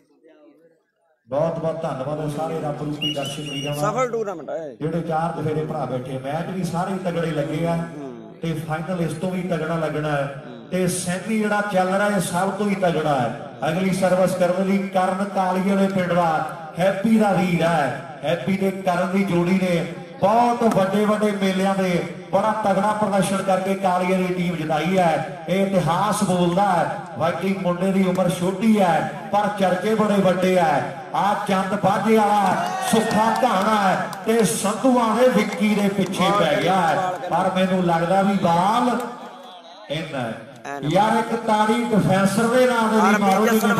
ਬਹੁਤ ਬਹੁਤ ਧੰਨਵਾਦ ਹੈ ਸਾਰੇ ਰੱਬ ਰੂਪੀ ਦਰਸ਼ਕ ਵੀਰਾਂ ਦਾ। ਸਫਲ ਟੂਰਨਾਮੈਂਟ ਹੈ ਜਿਹੜੇ 4 ਦਫੇਰੇ ਭਰਾ ਬੈਠੇ, ਮੈਚ ਵੀ ਸਾਰੇ ਤਗੜੇ ਲੱਗੇ ਆ ਤੇ ਫਾਈਨਲ ਇਸ ਤੋਂ ਵੀ ਤਗੜਾ ਲੱਗਣਾ ਹੈ। ਤੇ ਸੈਮੀ ਜਿਹੜਾ ਚੱਲ ਰਿਹਾ ਹੈ ਸਭ ਤੋਂ ਹੀ ਤਗੜਾ ਹੈ। ਅਗਲੀ ਸਰਵਿਸ ਕਰਨ ਲਈ ਕਰਨ ਕਾਲੀ ਵਾਲੇ ਪਿੰਡ ਦਾ ਹੈਪੀ ਦਾ ਵੀਰ ਹੈ। ਹੈਪੀ ਤੇ ਕਰਨ ਦੀ ਜੋੜੀ ਨੇ ਬਹੁਤ ਵੱਡੇ ਮੇਲਿਆਂ ਦੇ ਬੜਾ ਤਗੜਾ ਪ੍ਰਦਰਸ਼ਨ ਕਰਕੇ ਕਾਲੀਆਂ ਦੀ ਟੀਮ ਜਿਤਾਈ ਹੈ। ਇਹ ਇਤਿਹਾਸ ਬੋਲਦਾ ਹੈ। ਵਾਕਈ ਮੁੰਡੇ ਦੀ ਉਮਰ ਛੋਟੀ ਹੈ ਪਰ ਚਰਚੇ ਬੜੇ ਵੱਡੇ ਹੈ। ਆ ਚੰਦ ਬਾਝੇ ਵਾਲਾ ਸੁੱਖਾ ਘਾਣਾ ਹੈ ਤੇ ਸੰਧੂਆਂ ਦੇ ਵਿੱਕੀ ਦੇ ਪਿੱਛੇ ਪੈ ਗਿਆ ਹੈ। ਪਰ ਮੈਨੂੰ ਲੱਗਦਾ ਵੀ ਬਾਲ ਇਹਨਾਂ ਯਾਰ ਇੱਕ ਤਾੜੀ ਡਿਫੈਂਸਰ ਦੇ ਨਾਮ ਦੇ ਵੀ ਮਾਰੋ ਜੀ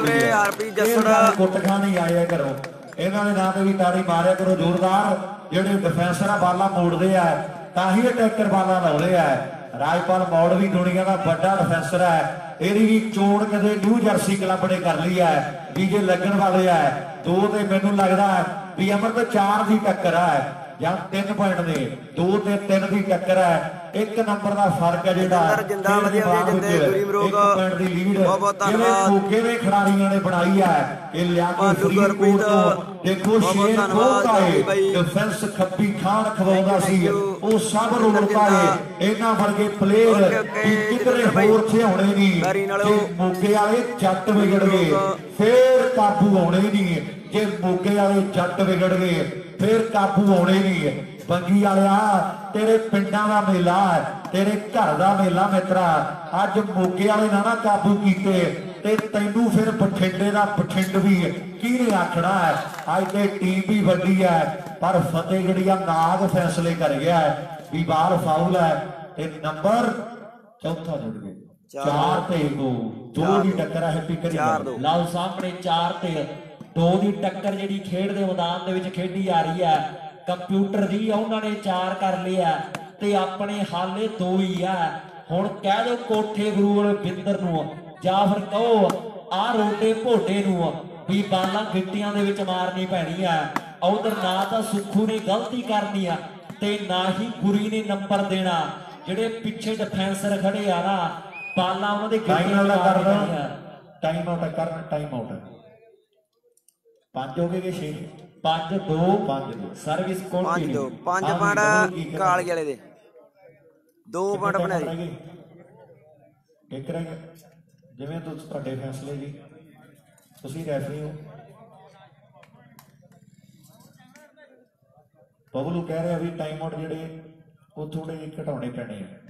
ਬਾਲ ਕੁੱਟਖਾ ਨਹੀਂ ਆਇਆ ਘਰੋਂ। ਇਹਨਾਂ ਦੇ ਨਾਂ ਤੇ ਵੀ ਤਾੜੀ ਮਾਰਿਆ ਕਰੋ ਜ਼ੋਰਦਾਰ। ਜਿਹੜੇ ਡਿਫੈਂਸਰ ਆ ਬਾਲਾਂ ਮੋੜਦੇ ਆ ਤਾਂ ਹੀ ਅਟੈਕਰ ਬਾਲਾਂ ਲਾਉਂਦੇ ਆ। ਰਾਜਪਾਲ ਮੌੜ ਵੀ ਦੁਨੀਆ ਦਾ ਵੱਡਾ ਡਿਫੈਂਸਰ ਹੈ। ਇਹਦੀ ਵੀ ਚੋਣ ਕਦੇ ਨਿਊ ਜਰਸੀ ਕਲੱਬ ਨੇ ਕਰ ਲਈ ਹੈ। ਵੀਜੇ ਲੱਗਣ ਵਾਲੇ ਆ 2 ਤੇ ਮੈਨੂੰ ਲੱਗਦਾ ਵੀ ਅਮਰ 4 ਦੀ ਟੱਕਰ ਹੈ ਜਾਂ 3 ਪੁਆਇੰਟ ਦੇ 2 ਤੇ 3 ਦੀ ਟੱਕਰ ਹੈ। 1 ਨੰਬਰ ਦਾ ਫਰਕ ਹੈ ਜਿਹੜਾ ਜਿੰਦਾ ਵਧੀਆ ਜਿੰਦੇ ਗੁਰੀਮਰੋਗ ਪੁਆਇੰਟ ਦੀ ਲੀਡ ਬਹੁਤ ਧੰਨਵਾਦ ਮੋਗੇ ਦੇ ਖਿਡਾਰੀਆਂ ਨੇ ਬਣਾਈ ਹੈ। ਇਹ ਲਿਆ ਕੇ ਫਰੀਦਕੋਟ ਤੋਂ ਦੇਖੋ ਸ਼ੇਰ ਖੋਲਦਾ ਏ ਡਿਫੈਂਸ ਖੱਬੀ ਖਾਨ ਖਵਾਉਂਦਾ ਸੀ ਉਹ ਸਭ ਰੋਲਦਾ ਏ। ਇਹਨਾਂ ਵਰਗੇ ਪਲੇਅਰ ਕਿਧਰੇ ਹੋਰ ਥਿਆਉਣੇ ਨਹੀਂ। ਜੇ ਮੋਗੇ ਵਾਲੇ ਜੱਟ ਵਿਗੜ ਗਏ ਫੇਰ ਕਾਬੂ ਆਉਣੇ ਨਹੀਂ। ਜੇ ਮੋਗੇ ਵਾਲੇ ਜੱਟ ਵਿਗੜ ਗਏ ਫੇਰ ਕਾਬੂ ਆਉਣੇ ਨਹੀਂ। ਬੰਗੀ ਵਾਲਿਆ ਤੇਰੇ ਪਿੰਡਾਂ ਦਾ ਮੇਲਾ ਹੈ, ਤੇਰੇ ਘਰ ਦਾ ਮੇਲਾ ਮਿੱਤਰਾ। ਅੱਜ ਮੋਗੇ ਵਾਲੇ ਨਾ ਕਾਬੂ ਕੀਤੇ ਤੇ ਤੈਨੂੰ ਫਿਰ ਬਠਿੰਡੇ ਦਾ ਬਠਿੰਡ ਵੀ ਕਿਹਨੇ ਆਖਣਾ ਹੈ। ਅੱਜ ਤੇ ਟੀਮ ਵੀ ਵੱਡੀ ਹੈ ਪਰ ਫਤਿਹਗੜ੍ਹੀਆ ਨਾਗ ਫੈਸਲੇ ਕਰ ਗਿਆ ਹੈ ਵੀ ਬਾਲ ਫਾਉਲ ਹੈ ਤੇ ਨੰਬਰ ਚੌਥਾ ਜੁੜ ਗਏ 4 ਤੇ 2 ਦੀ ਟੱਕਰ ਹੈ। ਹੈਪੀ ਕਰੀ ਲਓ ਸਾਹਮਣੇ 4 ਤੇ 2 ਦੀ ਟੱਕਰ ਜਿਹੜੀ ਖੇਡ ਦੇ ਮੈਦਾਨ ਦੇ ਵਿੱਚ ਖੇਡੀ ਆ ਰਹੀ ਹੈ। ਕੰਪਿਊਟਰ ਦੀ ਉਹਨਾਂ ਨੇ 4 ਕਰ ਲਿਆ ਤੇ ਆਪਣੇ ਹਾਲੇ 2 ਹੀ ਆ। ਹੁਣ ਕਹਿ ਦਿਓ ਕੋਠੇ ਗੁਰੂ ਵਾਲੇ ਬਿੰਦਰ ਨੂੰ ਜਾਂ ਫਿਰ ਕਹੋ ਆ ਰੋਟੇ ਭੋਟੇ ਨੂੰ ਵੀ ਬਾਲਾਂ ਗਿੱਟੀਆਂ ਦੇ ਵਿੱਚ ਮਾਰਨੀ ਪੈਣੀ ਆ। ਉਧਰ ਨਾ ਤਾਂ ਸੁੱਖੂ ਨੇ ਗਲਤੀ ਕਰਨੀ ਆ ਤੇ ਨਾ ਹੀ ਗੁਰੀ ਨੇ ਨੰਬਰ ਦੇਣਾ। ਜਿਹੜੇ ਪਿੱਛੇ ਡਿਫੈਂਸਰ ਖੜੇ ਆ ਨਾ ਬਾਲਾਂ ਉਹਨਾਂ ਦੇ ਗਿੱਟੀਆਂ ਨਾਲ ਕਰਨਾ। ਟਾਈਮ ਆਊਟ ਕਰਨ ਟਾਈਮ ਆਊਟ 5 ਹੋ ਗਏ 6 5 2 5 ਸਰਵਿਸ ਕੰਟੀਨਿਊ 5 ਪੁਆਇੰਟ ਕਾਲੀ ਵਾਲੇ ਦੇ 2 ਪੁਆਇੰਟ ਬਣਾਏ ਇੱਕ ਰਹਿ ਗਿਆ। ਜਿਵੇਂ ਤੁਸੀਂ ਤੁਹਾਡੇ ਫੈਸਲੇ ਜੀ ਤੁਸੀਂ ਰੈਫਰੀ ਹੋ। ਬਬਲੂ ਕਹਿ ਰਿਹਾ ਵੀ ਟਾਈਮ ਆਊਟ ਜਿਹੜੇ ਉਹ ਥੋੜੇ ਘਟਾਉਣੇ ਪੈਣੇ ਆ।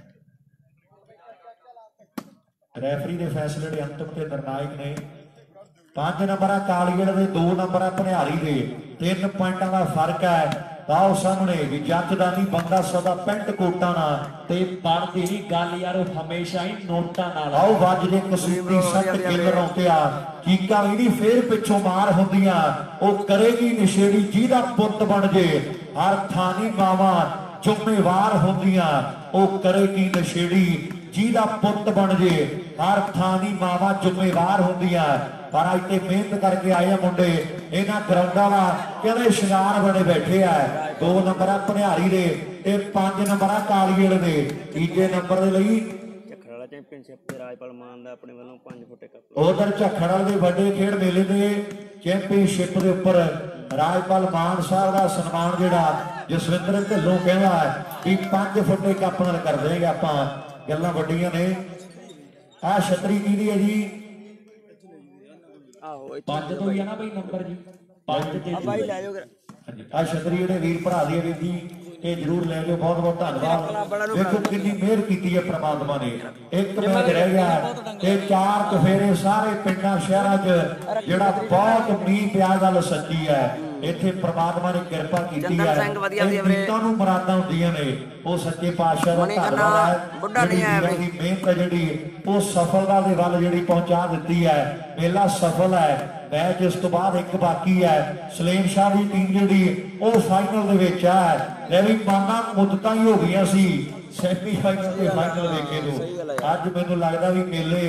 ਰੈਫਰੀ ਦੇ ਫੈਸਲੇ ਜਿਹੜੇ ਅੰਤਿਮ ਤੇ ਨਿਰਣਾਇਕ ਨੇ। 5 ਨੰਬਰ ਆ ਕਾਲੀਗੜ੍ਹ ਦੇ 2 ਨੰਬਰ ਆ ਭਨਿਆਰੀ ਦੇ 3 ਪੁਆਇੰਟਾਂ ਦਾ ਫਰਕ ਹੈ। ਆਓ ਸਾਹਮਣੇ ਵੀ ਜੱਜ ਦਾ ਨਹੀਂ ਬੰਦਾ ਸਦਾ ਪੈਂਟ ਕੋਟਾਂ ਨਾਲ ਤੇ ਬਣਦੀ ਨਹੀਂ ਗੱਲ ਯਾਰ ਉਹ ਹਮੇਸ਼ਾ ਹੀ ਨੋਟਾਂ ਨਾਲ। ਆਓ ਵੱਜਦੇ ਕਸੂਤੀ ਸੱਟ ਕਿੱਲਰ ਆਉਂਦਿਆ ਚੀਕਾਂ ਵੀ ਫੇਰ ਪਿੱਛੋਂ ਮਾਰ ਹੁੰਦੀਆਂ। ਉਹ ਕਰੇਗੀ ਨਸ਼ੇੜੀ ਜਿਹਦਾ ਪੁੱਤ ਬਣ ਜੇ ਹਰ ਥਾਨੀ ਮਾਵਾ ਜ਼ਿੰਮੇਵਾਰ ਹੁੰਦੀਆਂ। ਉਹ ਕਰੇਗੀ ਨਸ਼ੇੜੀ ਜਿਹਦਾ ਪੁੱਤ ਬਣ ਜੇ ਹਰ ਥਾਨੀ ਮਾਵਾ ਜ਼ਿੰਮੇਵਾਰ ਹੁੰਦੀਆਂ। ਪਰ ਅੱਜ ਤੇ ਮਿਹਨਤ ਕਰਕੇ ਆਏ ਆ ਮੁੰਡੇ ਇਹਨਾਂ ਗਰਾਊਂਡਾਂ ਦਾ ਕਹਿੰਦੇ ਸ਼ਿੰਗਾਰ ਬਣੇ ਬੈਠੇ ਆ। 2 ਨੰਬਰ ਆ ਭਨਿਆਰੀ ਦੇ ਤੇ 5 ਨੰਬਰ ਆ ਕਾਲੀਗੜ੍ਹ ਦੇ। ਤੀਜੇ ਨੰਬਰ ਦੇ ਲਈ ਝੱਖੜ ਵਾਲਾ ਚੈਂਪੀਅਨਸ਼ਿਪ ਤੇ ਰਾਜਪਾਲ ਮਾਨ ਦਾ ਆਪਣੇ ਵੱਲੋਂ 5 ਫੁੱਟੇ ਕੱਪ। ਉਧਰ ਝੱਖੜ ਵਾਲੇ ਦੇ ਵੱਡੇ ਖੇਡ ਮੇਲੇ ਦੇ ਚੈਂਪੀਅਨਸ਼ਿਪ ਦੇ ਉੱਪਰ ਰਾਜਪਾਲ ਮਾਨ ਸਾਹਿਬ ਦਾ ਸਨਮਾਨ ਜਿਹੜਾ ਜਸਵਿੰਦਰ ਢਿੱਲੋਂ ਕਹਿੰਦਾ ਵੀ 5 ਫੁੱਟੇ ਕੱਪ ਨਾਲ ਕਰ ਦੇਗੇ ਆਪਾਂ। ਗੱਲਾਂ ਵੱਡੀਆਂ ਨੇ। ਆਹ ਛਤਰੀ ਕਿਹਦੀ ਹੈ ਜੀ? ਆਹੋ 5 ਤੋਂ ਹੀ ਆ ਨਾ ਬਈ ਨੰਬਰ ਜੀ 5 ਤੇ ਬਾਈ ਲੈ ਜਾਓ। ਆ ਛਤਰੀ ਜਿਹੜੇ ਵੀਰ ਭਰਾ ਦੀ ਵੀਰ ਜੀ ਇਹ ਜਰੂਰ ਲੈ ਜਾਓ। ਬਹੁਤ ਬਹੁਤ ਧੰਨਵਾਦ। ਦੇਖੋ ਕਿੰਨੀ ਮਿਹਰ ਕੀਤੀ ਹੈ ਪ੍ਰਮਾਤਮਾ ਨੇ। ਇੱਕ ਮੈਚ ਰਹਿ ਗਿਆ ਤੇ 4 ਚਫੇਰੇ ਸਾਰੇ ਪਿੰਡਾਂ ਸ਼ਹਿਰਾਂ 'ਚ ਜਿਹੜਾ ਬਹੁਤ ਮੀਂਹ ਪਿਆ ਗੱਲ ਸੱਚੀ ਹੈ। ਇੱਥੇ ਪ੍ਰਮਾਤਮਾ ਨੇ ਕਿਰਪਾ ਕੀਤੀ ਚੰਦਨ ਹੈ ਸਿੰਘ ਵਧੀਆ ਇਹ ਵੀਰੇ। ਗੀਤਾਂ ਨੂੰ ਮੁਰਾਦਾਂ ਹੁੰਦੀਆਂ ਨੇ ਉਹ ਸੱਚੇ ਪਾਤਸ਼ਾਹ ਦਾ ਮਣੀ ਖੰਨਾ ਧੰਨਵਾਦ ਹੈ ਬੁੱਢਾ ਨਹੀਂ ਆਇਆ ਜਿਹੜੀ ਵੀਰਾਂ ਦੀ ਮਿਹਨਤ ਹੈ ਜਿਹੜੀ ਉਹ ਸਫਲਤਾ ਦੇ ਵੱਲ ਜਿਹੜੀ ਪਹੁੰਚਾ ਦਿੱਤੀ ਹੈ। ਮੇਲਾ ਸਫਲ ਹੈ। ਮੈਚ ਇਸ ਤੋਂ ਬਾਅਦ ਇੱਕ ਬਾਕੀ ਹੈ। ਸਲੇਮ ਸ਼ਾਹ ਦੀ ਟੀਮ ਜਿਹੜੀ ਉਹ ਫਾਈਨਲ ਦੇ ਵਿੱਚ ਹੈ। ਲੈ ਵੀ ਮਾਨਾ ਮੁੱਦਤਾਂ ਹੀ ਹੋ ਗਈਆਂ ਸੀ ਸੈਮੀ ਫਾਈਨਲ ਤੇ ਫਾਈਨਲ ਦੇਖੇ ਨੂੰ। ਅੱਜ ਮੈਨੂੰ ਲੱਗਦਾ ਵੀ ਮੇਲੇ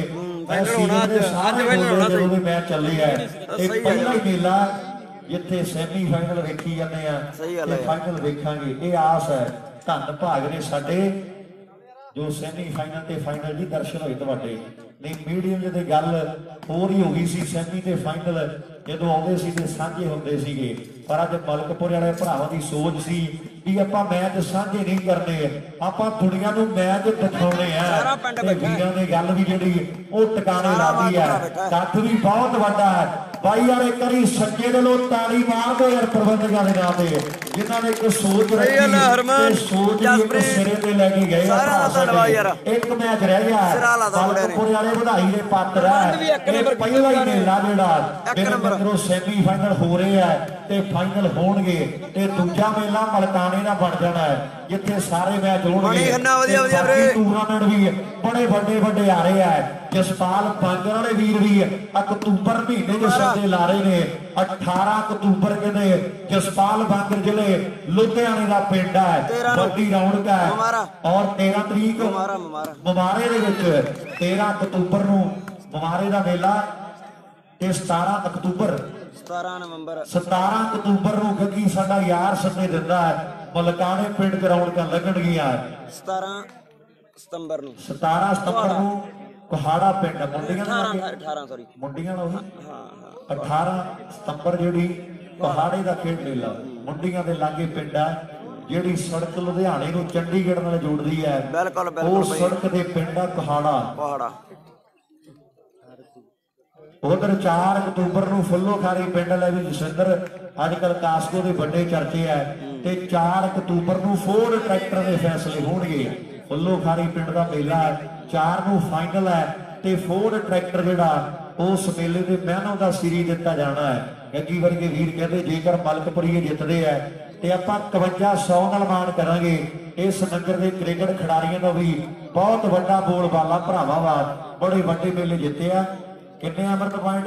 ਸਾਰੇ ਮੈਚ ਚੱਲੇ ਹੈ। ਇਹ ਪਹਿਲਾ ਹੀ ਮੇਲਾ ਜਿੱਥੇ ਸੈਮੀ ਫਾਈਨਲ ਵੇਖੀ ਜਾਂਦੇ ਆ ਤੇ ਫਾਈਨਲ ਵੇਖਾਂਗੇ। ਇਹ ਆਸ ਹੈ। ਧੰਨ ਭਾਗ ਨੇ ਸਾਡੇ ਜੋ ਸੈਮੀ ਫਾਈਨਲ ਤੇ ਫਾਈਨਲ ਦੀ ਦਰਸ਼ਨ ਹੋਏ ਤੁਹਾਡੇ। ਨਹੀਂ ਮੀਡੀਅਮ ਜਿਹਦੇ ਗੱਲ ਹੋਰ ਹੀ ਹੋ ਗਈ ਸੀ। ਸੈਮੀ ਤੇ ਫਾਈਨਲ ਜਦੋਂ ਆਉਂਦੇ ਸੀ ਤੇ ਸਾਂਝੇ ਹੁੰਦੇ ਸੀਗੇ ਪਰ ਅੱਜ ਮਲਕਪੁਰ ਵਾਲੇ ਭਰਾਵਾਂ ਦੀ ਸੋਚ ਸੀ ਵੀ ਆਪਾਂ ਮੈਚ ਸਾਂਝੇ ਨਹੀਂ ਕਰਨੇ ਆਪਾਂ ਦੁਨੀਆ ਨੂੰ ਮੈਚ ਦਿਖਾਉਣੇ ਆ। ਤੇ ਵੀਰਾਂ ਨੇ ਗੱਲ ਵੀ ਜਿਹੜੀ ਉਹ ਟਿਕਾਣੇ ਲਾਦੀ ਹੈ। ਕੱਠ ਵੀ ਬਹੁਤ ਵੱਡਾ ਹੈ ਬਾਈ ਯਾਰ ਇੱਕ ਵਾਰੀ ਸੱਚੇ ਦਿਲੋਂ ਤਾੜੀ ਮਾਰ ਦਿਓ ਯਾਰ ਪ੍ਰਬੰਧਕਾਂ ਦੇ ਨਾਂ ਤੇ ਜਿਨ੍ਹਾਂ ਨੇ ਇੱਕ ਸੋਚ ਰੱਖੀ ਤੇ ਸੋਚ ਇੱਕ ਸਿਰੇ ਤੇ ਲੈ ਕੇ ਗਏ। ਇੱਕ ਮੈਚ ਰਹਿ ਗਿਆ ਮਲਕਪੁਰ ਵਾਲੇ ਵਧਾਈ ਦੇ ਪਾਤਰ ਹੈ। ਇਹ ਪਹਿਲਾ ਹੀ ਮੇਲਾ ਜਿਹੜਾ ਮਿੱਤਰੋ ਸੈਮੀ ਫਾਈਨਲ ਹੋ ਰਿਹਾ ਤੇ ਫਾਈਨਲ ਹੋਣਗੇ ਤੇ ਦੂਜਾ ਮੇਲਾ ਮਲਕਾਣੇ ਦਾ ਬਣ ਜਾਣਾ ਹੈ ਜਿੱਥੇ ਸਾਰੇ ਮੈਚ ਹੋਣਗੇ। ਟੂਰਨਾਮੈਂਟ ਵੀ ਬੜੇ ਵੱਡੇ ਆ ਰਹੇ ਆ। ਜਸਪਾਲ ਬਾਂਗਰ ਵਾਲੇ ਵੀਰ ਵੀ ਅਕਤੂਬਰ ਮਹੀਨੇ ਦੇ ਸੱਦੇ ਲਾ ਰਹੇ ਨੇ। 18 ਅਕਤੂਬਰ ਕਹਿੰਦੇ ਜਸਪਾਲ ਬਾਂਗਰ ਜ਼ਿਲ੍ਹੇ ਲੁਧਿਆਣੇ ਦਾ ਪਿੰਡ ਹੈ। ਵੱਡੀ ਰੌਣਕ ਹੈ ਔਰ 13 ਤਰੀਕ ਮਮਾਰੇ ਦੇ ਵਿੱਚ 13 ਅਕਤੂਬਰ ਨੂੰ ਮਮਾਰੇ ਦਾ ਮੇਲਾ ਤੇ 17 ਅਕਤੂਬਰ 17 ਅਕਤੂਬਰ ਨੂੰ ਗੱਗੀ ਸਾਡਾ ਯਾਰ ਸੱਦੇ ਦਿੰਦਾ ਹੈ। ਮਲਕਾਣੇ ਪਿੰਡ ਚ ਰੌਣਕਾਂ ਲੱਗਣਗੀਆਂ। 17 ਸਤੰਬਰ ਨੂੰ ਕੁਹਾੜਾ ਪਿੰਡ ਮੁੰਡੀਆਂ ਦਾ 18 ਸੌਰੀ ਮੁੰਡੀਆਂ ਦਾ 18 ਸਤੰਬਰ ਜਿਹੜੀ ਕੁਹਾੜੇ ਦਾ ਖੇਡ ਮੇਲਾ ਮੁੰਡੀਆਂ ਦੇ ਲਾਗੇ ਪਿੰਡ ਹੈ ਜਿਹੜੀ ਸੜਕ ਲੁਧਿਆਣੇ ਨੂੰ ਚੰਡੀਗੜ੍ਹ ਨਾਲ ਜੋੜਦੀ ਹੈ। ਬਿਲਕੁਲ ਉਹ ਸੜਕ ਦੇ ਪਿੰਡ ਆ ਕੁਹਾੜਾ। ਉਧਰ 4 ਅਕਤੂਬਰ ਨੂੰ ਫੁੱਲੋ ਖਾਰੀ ਪਿੰਡ ਲੈ ਵੀ ਜਸਿੰਦਰ ਅੱਜ ਕੱਲ ਕਾਸਕੋ ਦੇ ਵੱਡੇ ਚਰਚੇ ਹੈ ਤੇ 4 ਅਕਤੂਬਰ ਨੂੰ ਫੋਰਡ ਟਰੈਕਟਰ ਦੇ ਫੈਸਲੇ ਹੋਣਗੇ। ਫੁੱਲੋ ਖਾਰੀ ਪਿੰਡ ਦਾ ਮੇਲਾ 4 ਨੂੰ ਫਾਈਨਲ ਹੈ ਤੇ ਫੋਰਡ ਟਰੈਕਟਰ ਜਿਹੜਾ ਉਸ ਮੇਲੇ ਦੇ ਮੈਨ ਆਫ ਦਾ ਸੀਰੀਜ਼ ਦਿੱਤਾ ਜਾਣਾ ਹੈ। ਗੱਗੀ ਵਰਗੇ ਵੀਰ ਕਹਿੰਦੇ ਜੇਕਰ ਮਲਕਪੁਰੀਏ ਜਿੱਤਦੇ ਆ ਤੇ ਆਪਾਂ 5100 ਨਾਲ ਮਾਣ ਕਰਾਂਗੇ। ਇਸ ਨਗਰ ਦੇ ਕ੍ਰਿਕਟ ਖਿਡਾਰੀਆਂ ਦਾ ਵੀ ਬਹੁਤ ਵੱਡਾ ਬੋਲਬਾਲਾ ਭਰਾਵਾਂ ਵਾ ਬੜੇ ਵੱਡੇ ਮੇਲੇ ਜਿੱਤੇ ਆ। ਕਿੰਨੇ ਅਮਰਤ ਪੁਆਇੰਟ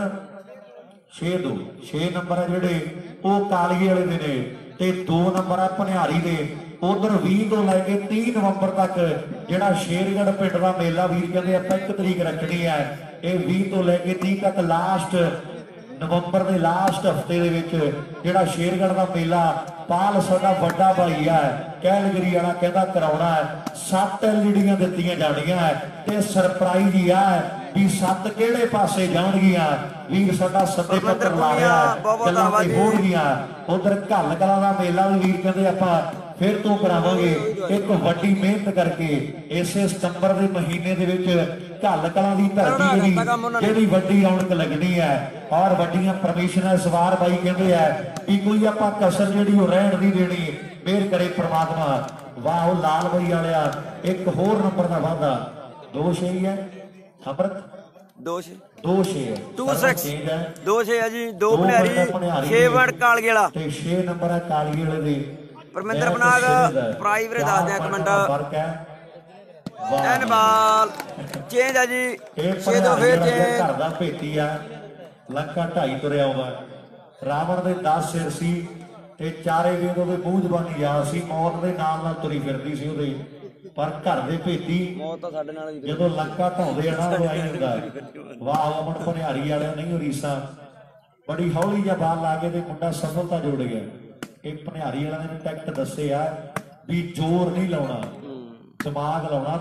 6 ਨੰਬਰ ਆ ਜਿਹੜੇ ਉਹ ਕਾਲੀਏ ਵਾਲੇ ਦੇ ਨੇ ਤੇ 2 ਨੰਬਰ ਆ ਭਨਿਆਰੀ ਦੇ। ਉਧਰ 20 ਤੋਂ ਲੈ ਕੇ 30 ਨਵੰਬਰ ਤੱਕ ਜਿਹੜਾ ਸ਼ੇਰਗੜ੍ਹ ਪਿੰਡ ਦਾ ਮੇਲਾ ਵੀਰ ਕਹਿੰਦੇ ਆਪਾਂ 1 ਤਰੀਕ ਰੱਖਣੀ ਹੈ। ਇਹ 20 ਤੋਂ ਲੈ ਕੇ 30 ਤੱਕ ਲਾਸਟ ਨਵੰਬਰ ਦੇ ਲਾਸਟ ਹਫਤੇ ਦੇ ਵਿੱਚ ਜਿਹੜਾ ਸ਼ੇਰਗੜ੍ਹ ਦਾ ਮੇਲਾ ਪਾਲ ਸਾਡਾ ਵੱਡਾ ਭਾਈ ਹੈ ਕੈਲਗਰੀ ਵਾਲਾ ਕਹਿੰਦਾ ਕਰਾਉਣਾ ਹੈ। 7 ਐਲਈਡੀਆਂ ਦਿੱਤੀਆਂ ਜਾਣੀਆਂ ਤੇ ਸਰਪ੍ਰਾਈਜ਼ ਹੀ ਆ ਵੀ 7 ਕਿਹੜੇ ਪਾਸੇ ਜਾਣਗੀਆਂ। ਵੀਰ ਸਾਡਾ ਸੱਦੇ ਪੱਤਰ ਲਾ ਰਿਹਾ ਗੱਲਾਂ ਤੇ ਹੋਣਗੀਆਂ। ਉਧਰ ਘੱਲ ਕਲਾਂ ਦਾ ਮੇਲਾ ਵੀ ਵੀਰ ਕਹਿੰਦੇ ਆਪਾਂ ਫਿਰ ਤੋਂ ਕਰਾਵਾਂਗੇ ਇੱਕ ਵੱਡੀ ਮਿਹਨਤ ਕਰਕੇ। ਇਸੇ ਸਤੰਬਰ ਦੇ ਮਹੀਨੇ ਦੇ ਵਿੱਚ ਘੱਲ ਕਲਾਂ ਦੀ ਧਰਤੀ ਜਿਹੜੀ ਵੱਡੀ ਰੌਣਕ ਲੱਗਣੀ ਹੈ ਔਰ ਵੱਡੀਆਂ ਪਰਮਿਸ਼ਨਾਂ ਇਸ ਵਾਰ ਬਾਈ ਕਹਿੰਦੇ ਆ ਵੀ ਕੋਈ ਆਪਾਂ ਕਸਰ ਜਿਹੜੀ ਉਹ ਰਹਿਣ ਦੀ ਦੇਣੀ ਮਿਹਰ ਕਰੇ ਪ੍ਰਮਾਤਮਾ। ਵਾਹ ਉਹ ਲਾਲ ਬਾਈ ਵਾਲਿਆ ਇੱਕ ਹੋਰ ਨੰਬਰ ਦਾ ਵਾਅਦਾ 2-6 ਹੈ ਅਮਰਤ 2-6 ਹੈ 2-6 ਹੈ ਜੀ। 2 ਭਨਿਆਰੀ 6 ਵਰਡ ਕਾਲਗੇ ਵਾਲਾ ਤੇ 6 ਨੰਬਰ ਹੈ ਕਾਲਗੇ ਵਾਲੇ ਦੇ ਪਰਮਿੰਦਰ ਬਨਾਗ ਪ੍ਰਾਈ ਵੀਰੇ ਦੱਸ ਦਿਆਂ 1 ਮਿੰਟ ਐਨ ਬਾਲ ਚੇਂਜ ਆ ਜੀ 6 ਤੋਂ ਫੇਰ ਚੇਂਜ ਘਰ ਦਾ ਭੇਤੀ ਆ ਲੰਕਾ 2.5 ਤੁਰਿਆ ਆਉਂਦਾ ਰਾਵਣ ਦੇ 10 ਸਿਰ ਸੀ ਤੇ ਚਾਰੇ ਵੇਦ ਉਹਦੇ ਮੂੰਹ ਜ਼ਬਾਨੀ ਯਾਦ ਸੀ। ਮੌਤ ਦੇ ਨਾਲ ਤੁਰੀ ਫਿਰਦੀ ਸੀ ਉਹਦੇ ਪਰ ਘਰ ਦੇ ਭੇਤੀ ਮੌਤ ਤਾਂ ਸਾਡੇ ਨਾਲ ਜਦੋਂ ਲੰਕਾ ਢਾਉਂਦੇ ਆ ਨਾ ਉਹ ਆਈ ਹੁੰਦਾ। ਵਾਹ ਅਮਨ ਭਨਿਆਰੀ ਵਾਲਿਆਂ ਨਹੀਂ ਰੀਸਾਂ ਬੜੀ ਹੌਲੀ ਜਿਹਾ ਬਾਲ ਲਾ ਕੇ ਤੇ ਮੁੰਡਾ ਸਫਲਤਾ ਜੋੜ ਗਿਆ। ਇਹ ਭਨਿਆਰੀ ਵਾਲਿਆਂ ਨੇ ਟੈਕਟ ਦੱਸੇ ਆ ਵੀ ਜ਼ੋਰ ਨਹੀਂ ਲਾਉਣਾ ਦਿਮਾਗ ਲਾਉਣਾ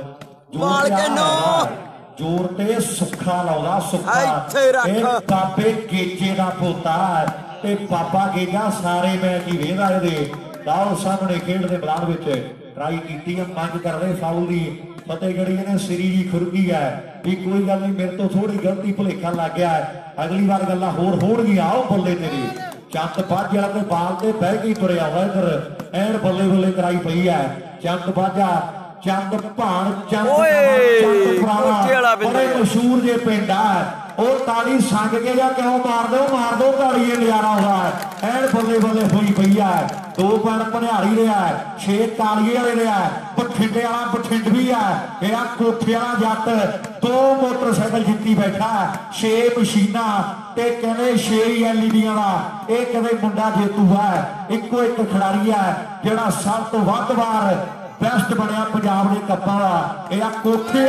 ਜ਼ੋਰ ਤੇ ਸੁੱਖਾ ਲਾਉਣਾ ਸੁੱਖਾ। ਇਹ ਬਾਬੇ ਗੇਜੇ ਦਾ ਪੋਤਾ ਤੇ ਬਾਬਾ ਗੇਜਾ ਸਾਰੇ ਮੈਚ ਹੀ ਵੇਖਦਾ ਇਹਦੇ ਦਾਲ ਸਾਹਮਣੇ ਖੇਡ ਦੇ ਮੈਦਾਨ ਵਿੱਚ ਟਰਾਈ ਕੀਤੀ ਆ ਮੰਗ ਕਰਦੇ ਫਾਉਲ ਦੀ ਫਤਿਹਗੜ੍ਹ ਇਹਨੇ ਸ੍ਰੀ ਜੀ ਖੁਰਕੀ ਹੈ ਵੀ ਕੋਈ ਗੱਲ ਨਹੀਂ ਮੇਰੇ ਤੋਂ ਥੋੜੀ ਗਲਤੀ ਭੁਲੇਖਾ ਲੱਗ ਗਿਆ ਅਗਲੀ ਵਾਰ ਗੱਲਾਂ ਹੋਰ ਹੋਣਗੀਆਂ। ਆਓ ਬੱਲੇ ਤੇਰੀ ਚੰਦ ਬਾਜਾ ਤੇ ਬਾਲ ਤੇ ਬਹਿ ਕੇ ਤੁਰਿਆ ਵਾ ਇੱਧਰ ਐਨ ਬੱਲੇ ਕਰਾਈ ਪਈ ਹੈ। ਚੰਦ ਬਾਜਾ ਚੰਦ ਭਾਣ ਚੰਦ ਪੁਰਾਣਾ ਬੜੇ ਮਸ਼ਹੂਰ ਜੇ ਪਿੰਡ ਆ ਉਹ ਤਾੜੀ ਸੰਗ ਕੇ ਜਾਂ ਕਿਉਂ ਮਾਰ ਦੋ ਤਾੜੀ, ਇਹ ਨਜ਼ਾਰਾ ਹੋਗਾ ਐਨ ਬੱਲੇ ਬੱਲੇ ਹੋਈ ਪਈ ਹੈ। 2 ਪੁਆਇੰਟ ਭਨਿਆਰੀ ਰਿਹਾ, 6 ਕਾਲੀਏ ਵਾਲੇ ਰਿਹਾ, ਬਠਿੰਡੇ ਵਾਲਾ ਬਠਿੰਡਵੀ ਹੈ, ਇਹ ਆ ਕੋਠੇ ਵਾਲਾ ਜੱਟ 2 ਮੋਟਰਸਾਈਕਲ ਜਿੱਤੀ ਬੈਠਾ, 6 ਮਸ਼ੀਨਾਂ ਤੇ ਕਹਿੰਦੇ 6 ਐਲਈਡੀਆਂ ਦਾ। ਇਹ ਕਹਿੰਦੇ ਮੁੰਡਾ ਜੇਤੂ ਹੈ, ਇੱਕੋ ਇੱਕ ਖਿਡਾਰੀ ਹੈ ਜਿਹੜਾ ਸਭ ਤੋਂ ਵੱਧ ਵਾਰ ਬੈਸਟ ਬਣਿਆ ਪੰਜਾਬ ਦੇ ਕੱਪਾਂ ਦਾ। ਇਹ ਆ ਕੋਠੇ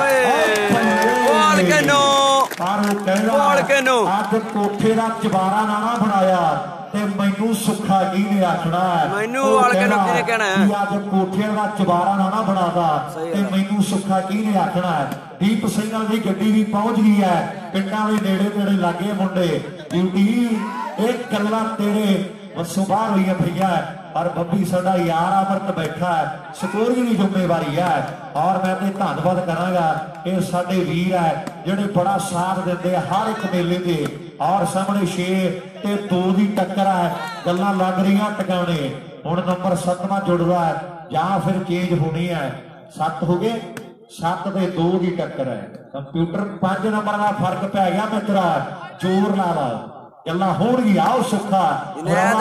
ਅੱਜ ਕੋਠੇ ਦਾ ਚਬਾਰਾ ਨਾ ਬਣਾਇਆ ਤੇ ਮੈਨੂੰ ਸੁੱਖਾ ਕੀ ਨੇ ਆਖਣਾ ਹੈ, ਮੈਨੂੰ ਕਿਹਨੇ ਕਹਿਣਾ ਅੱਜ ਕੋਠੇ ਦਾ ਚਬਾਰਾ ਨਾ ਬਣਾਦਾ ਤੇ ਮੈਨੂੰ ਸੁੱਖਾ ਕੀ ਨੇ ਆਖਣਾ ਹੈ। ਦੀਪ ਸਿੰਘਾਂ ਦੀ ਗੱਡੀ ਵੀ ਪਹੁੰਚ ਗਈ ਹੈ, ਪਿੰਡਾਂ ਦੇ ਨੇੜੇ ਲੱਗੇ ਮੁੰਡੇ ਡਿਊਟੀ। ਇਹ ਗੱਲਾਂ ਤੇਰੇ ਵਸੋਂ ਬਾਹਰ ਹੋਈਆਂ ਪਈਆਂ, ਪਰ ਬੱਬੀ ਸਾਡਾ ਯਾਰ ਅਮਰਤ ਬੈਠਾ ਹੈ, ਸਕੋਰਿੰਗ ਦੀ ਜ਼ਿੰਮੇਵਾਰੀ ਹੈ। ਔਰ ਮੈਂ ਤੇ ਧੰਨਵਾਦ ਕਰਾਂਗਾ, ਇਹ ਸਾਡੇ ਵੀਰ ਹੈ ਜਿਹੜੇ ਬੜਾ ਸਾਥ ਦਿੰਦੇ ਆ ਹਰ ਇੱਕ ਮੇਲੇ ਤੇ। ਔਰ ਸਾਹਮਣੇ 6 ਤੇ 2 ਦੀ ਟੱਕਰ ਹੈ, ਗੱਲਾਂ ਲੱਗ ਰਹੀਆਂ ਟਿਕਾਣੇ। ਹੁਣ ਨੰਬਰ 7ਵਾਂ ਜੁੜਦਾ ਹੈ ਜਾਂ ਫਿਰ ਚੇਂਜ ਹੋਣੀ ਹੈ। 7 ਹੋ ਗਏ, 7 ਤੇ 2 ਦੀ ਟੱਕਰ ਹੈ। ਕੰਪਿਊਟਰ 5 ਨੰਬਰ ਦਾ ਫਰਕ ਪੈ ਗਿਆ ਮਿੱਤਰਾ, ਜ਼ੋਰ ਨਾਲ ਗੱਲਾਂ ਹੋਣਗੀਆਂ। ਆਓ ਸੁੱਖਾ ਜੁਨੈਦ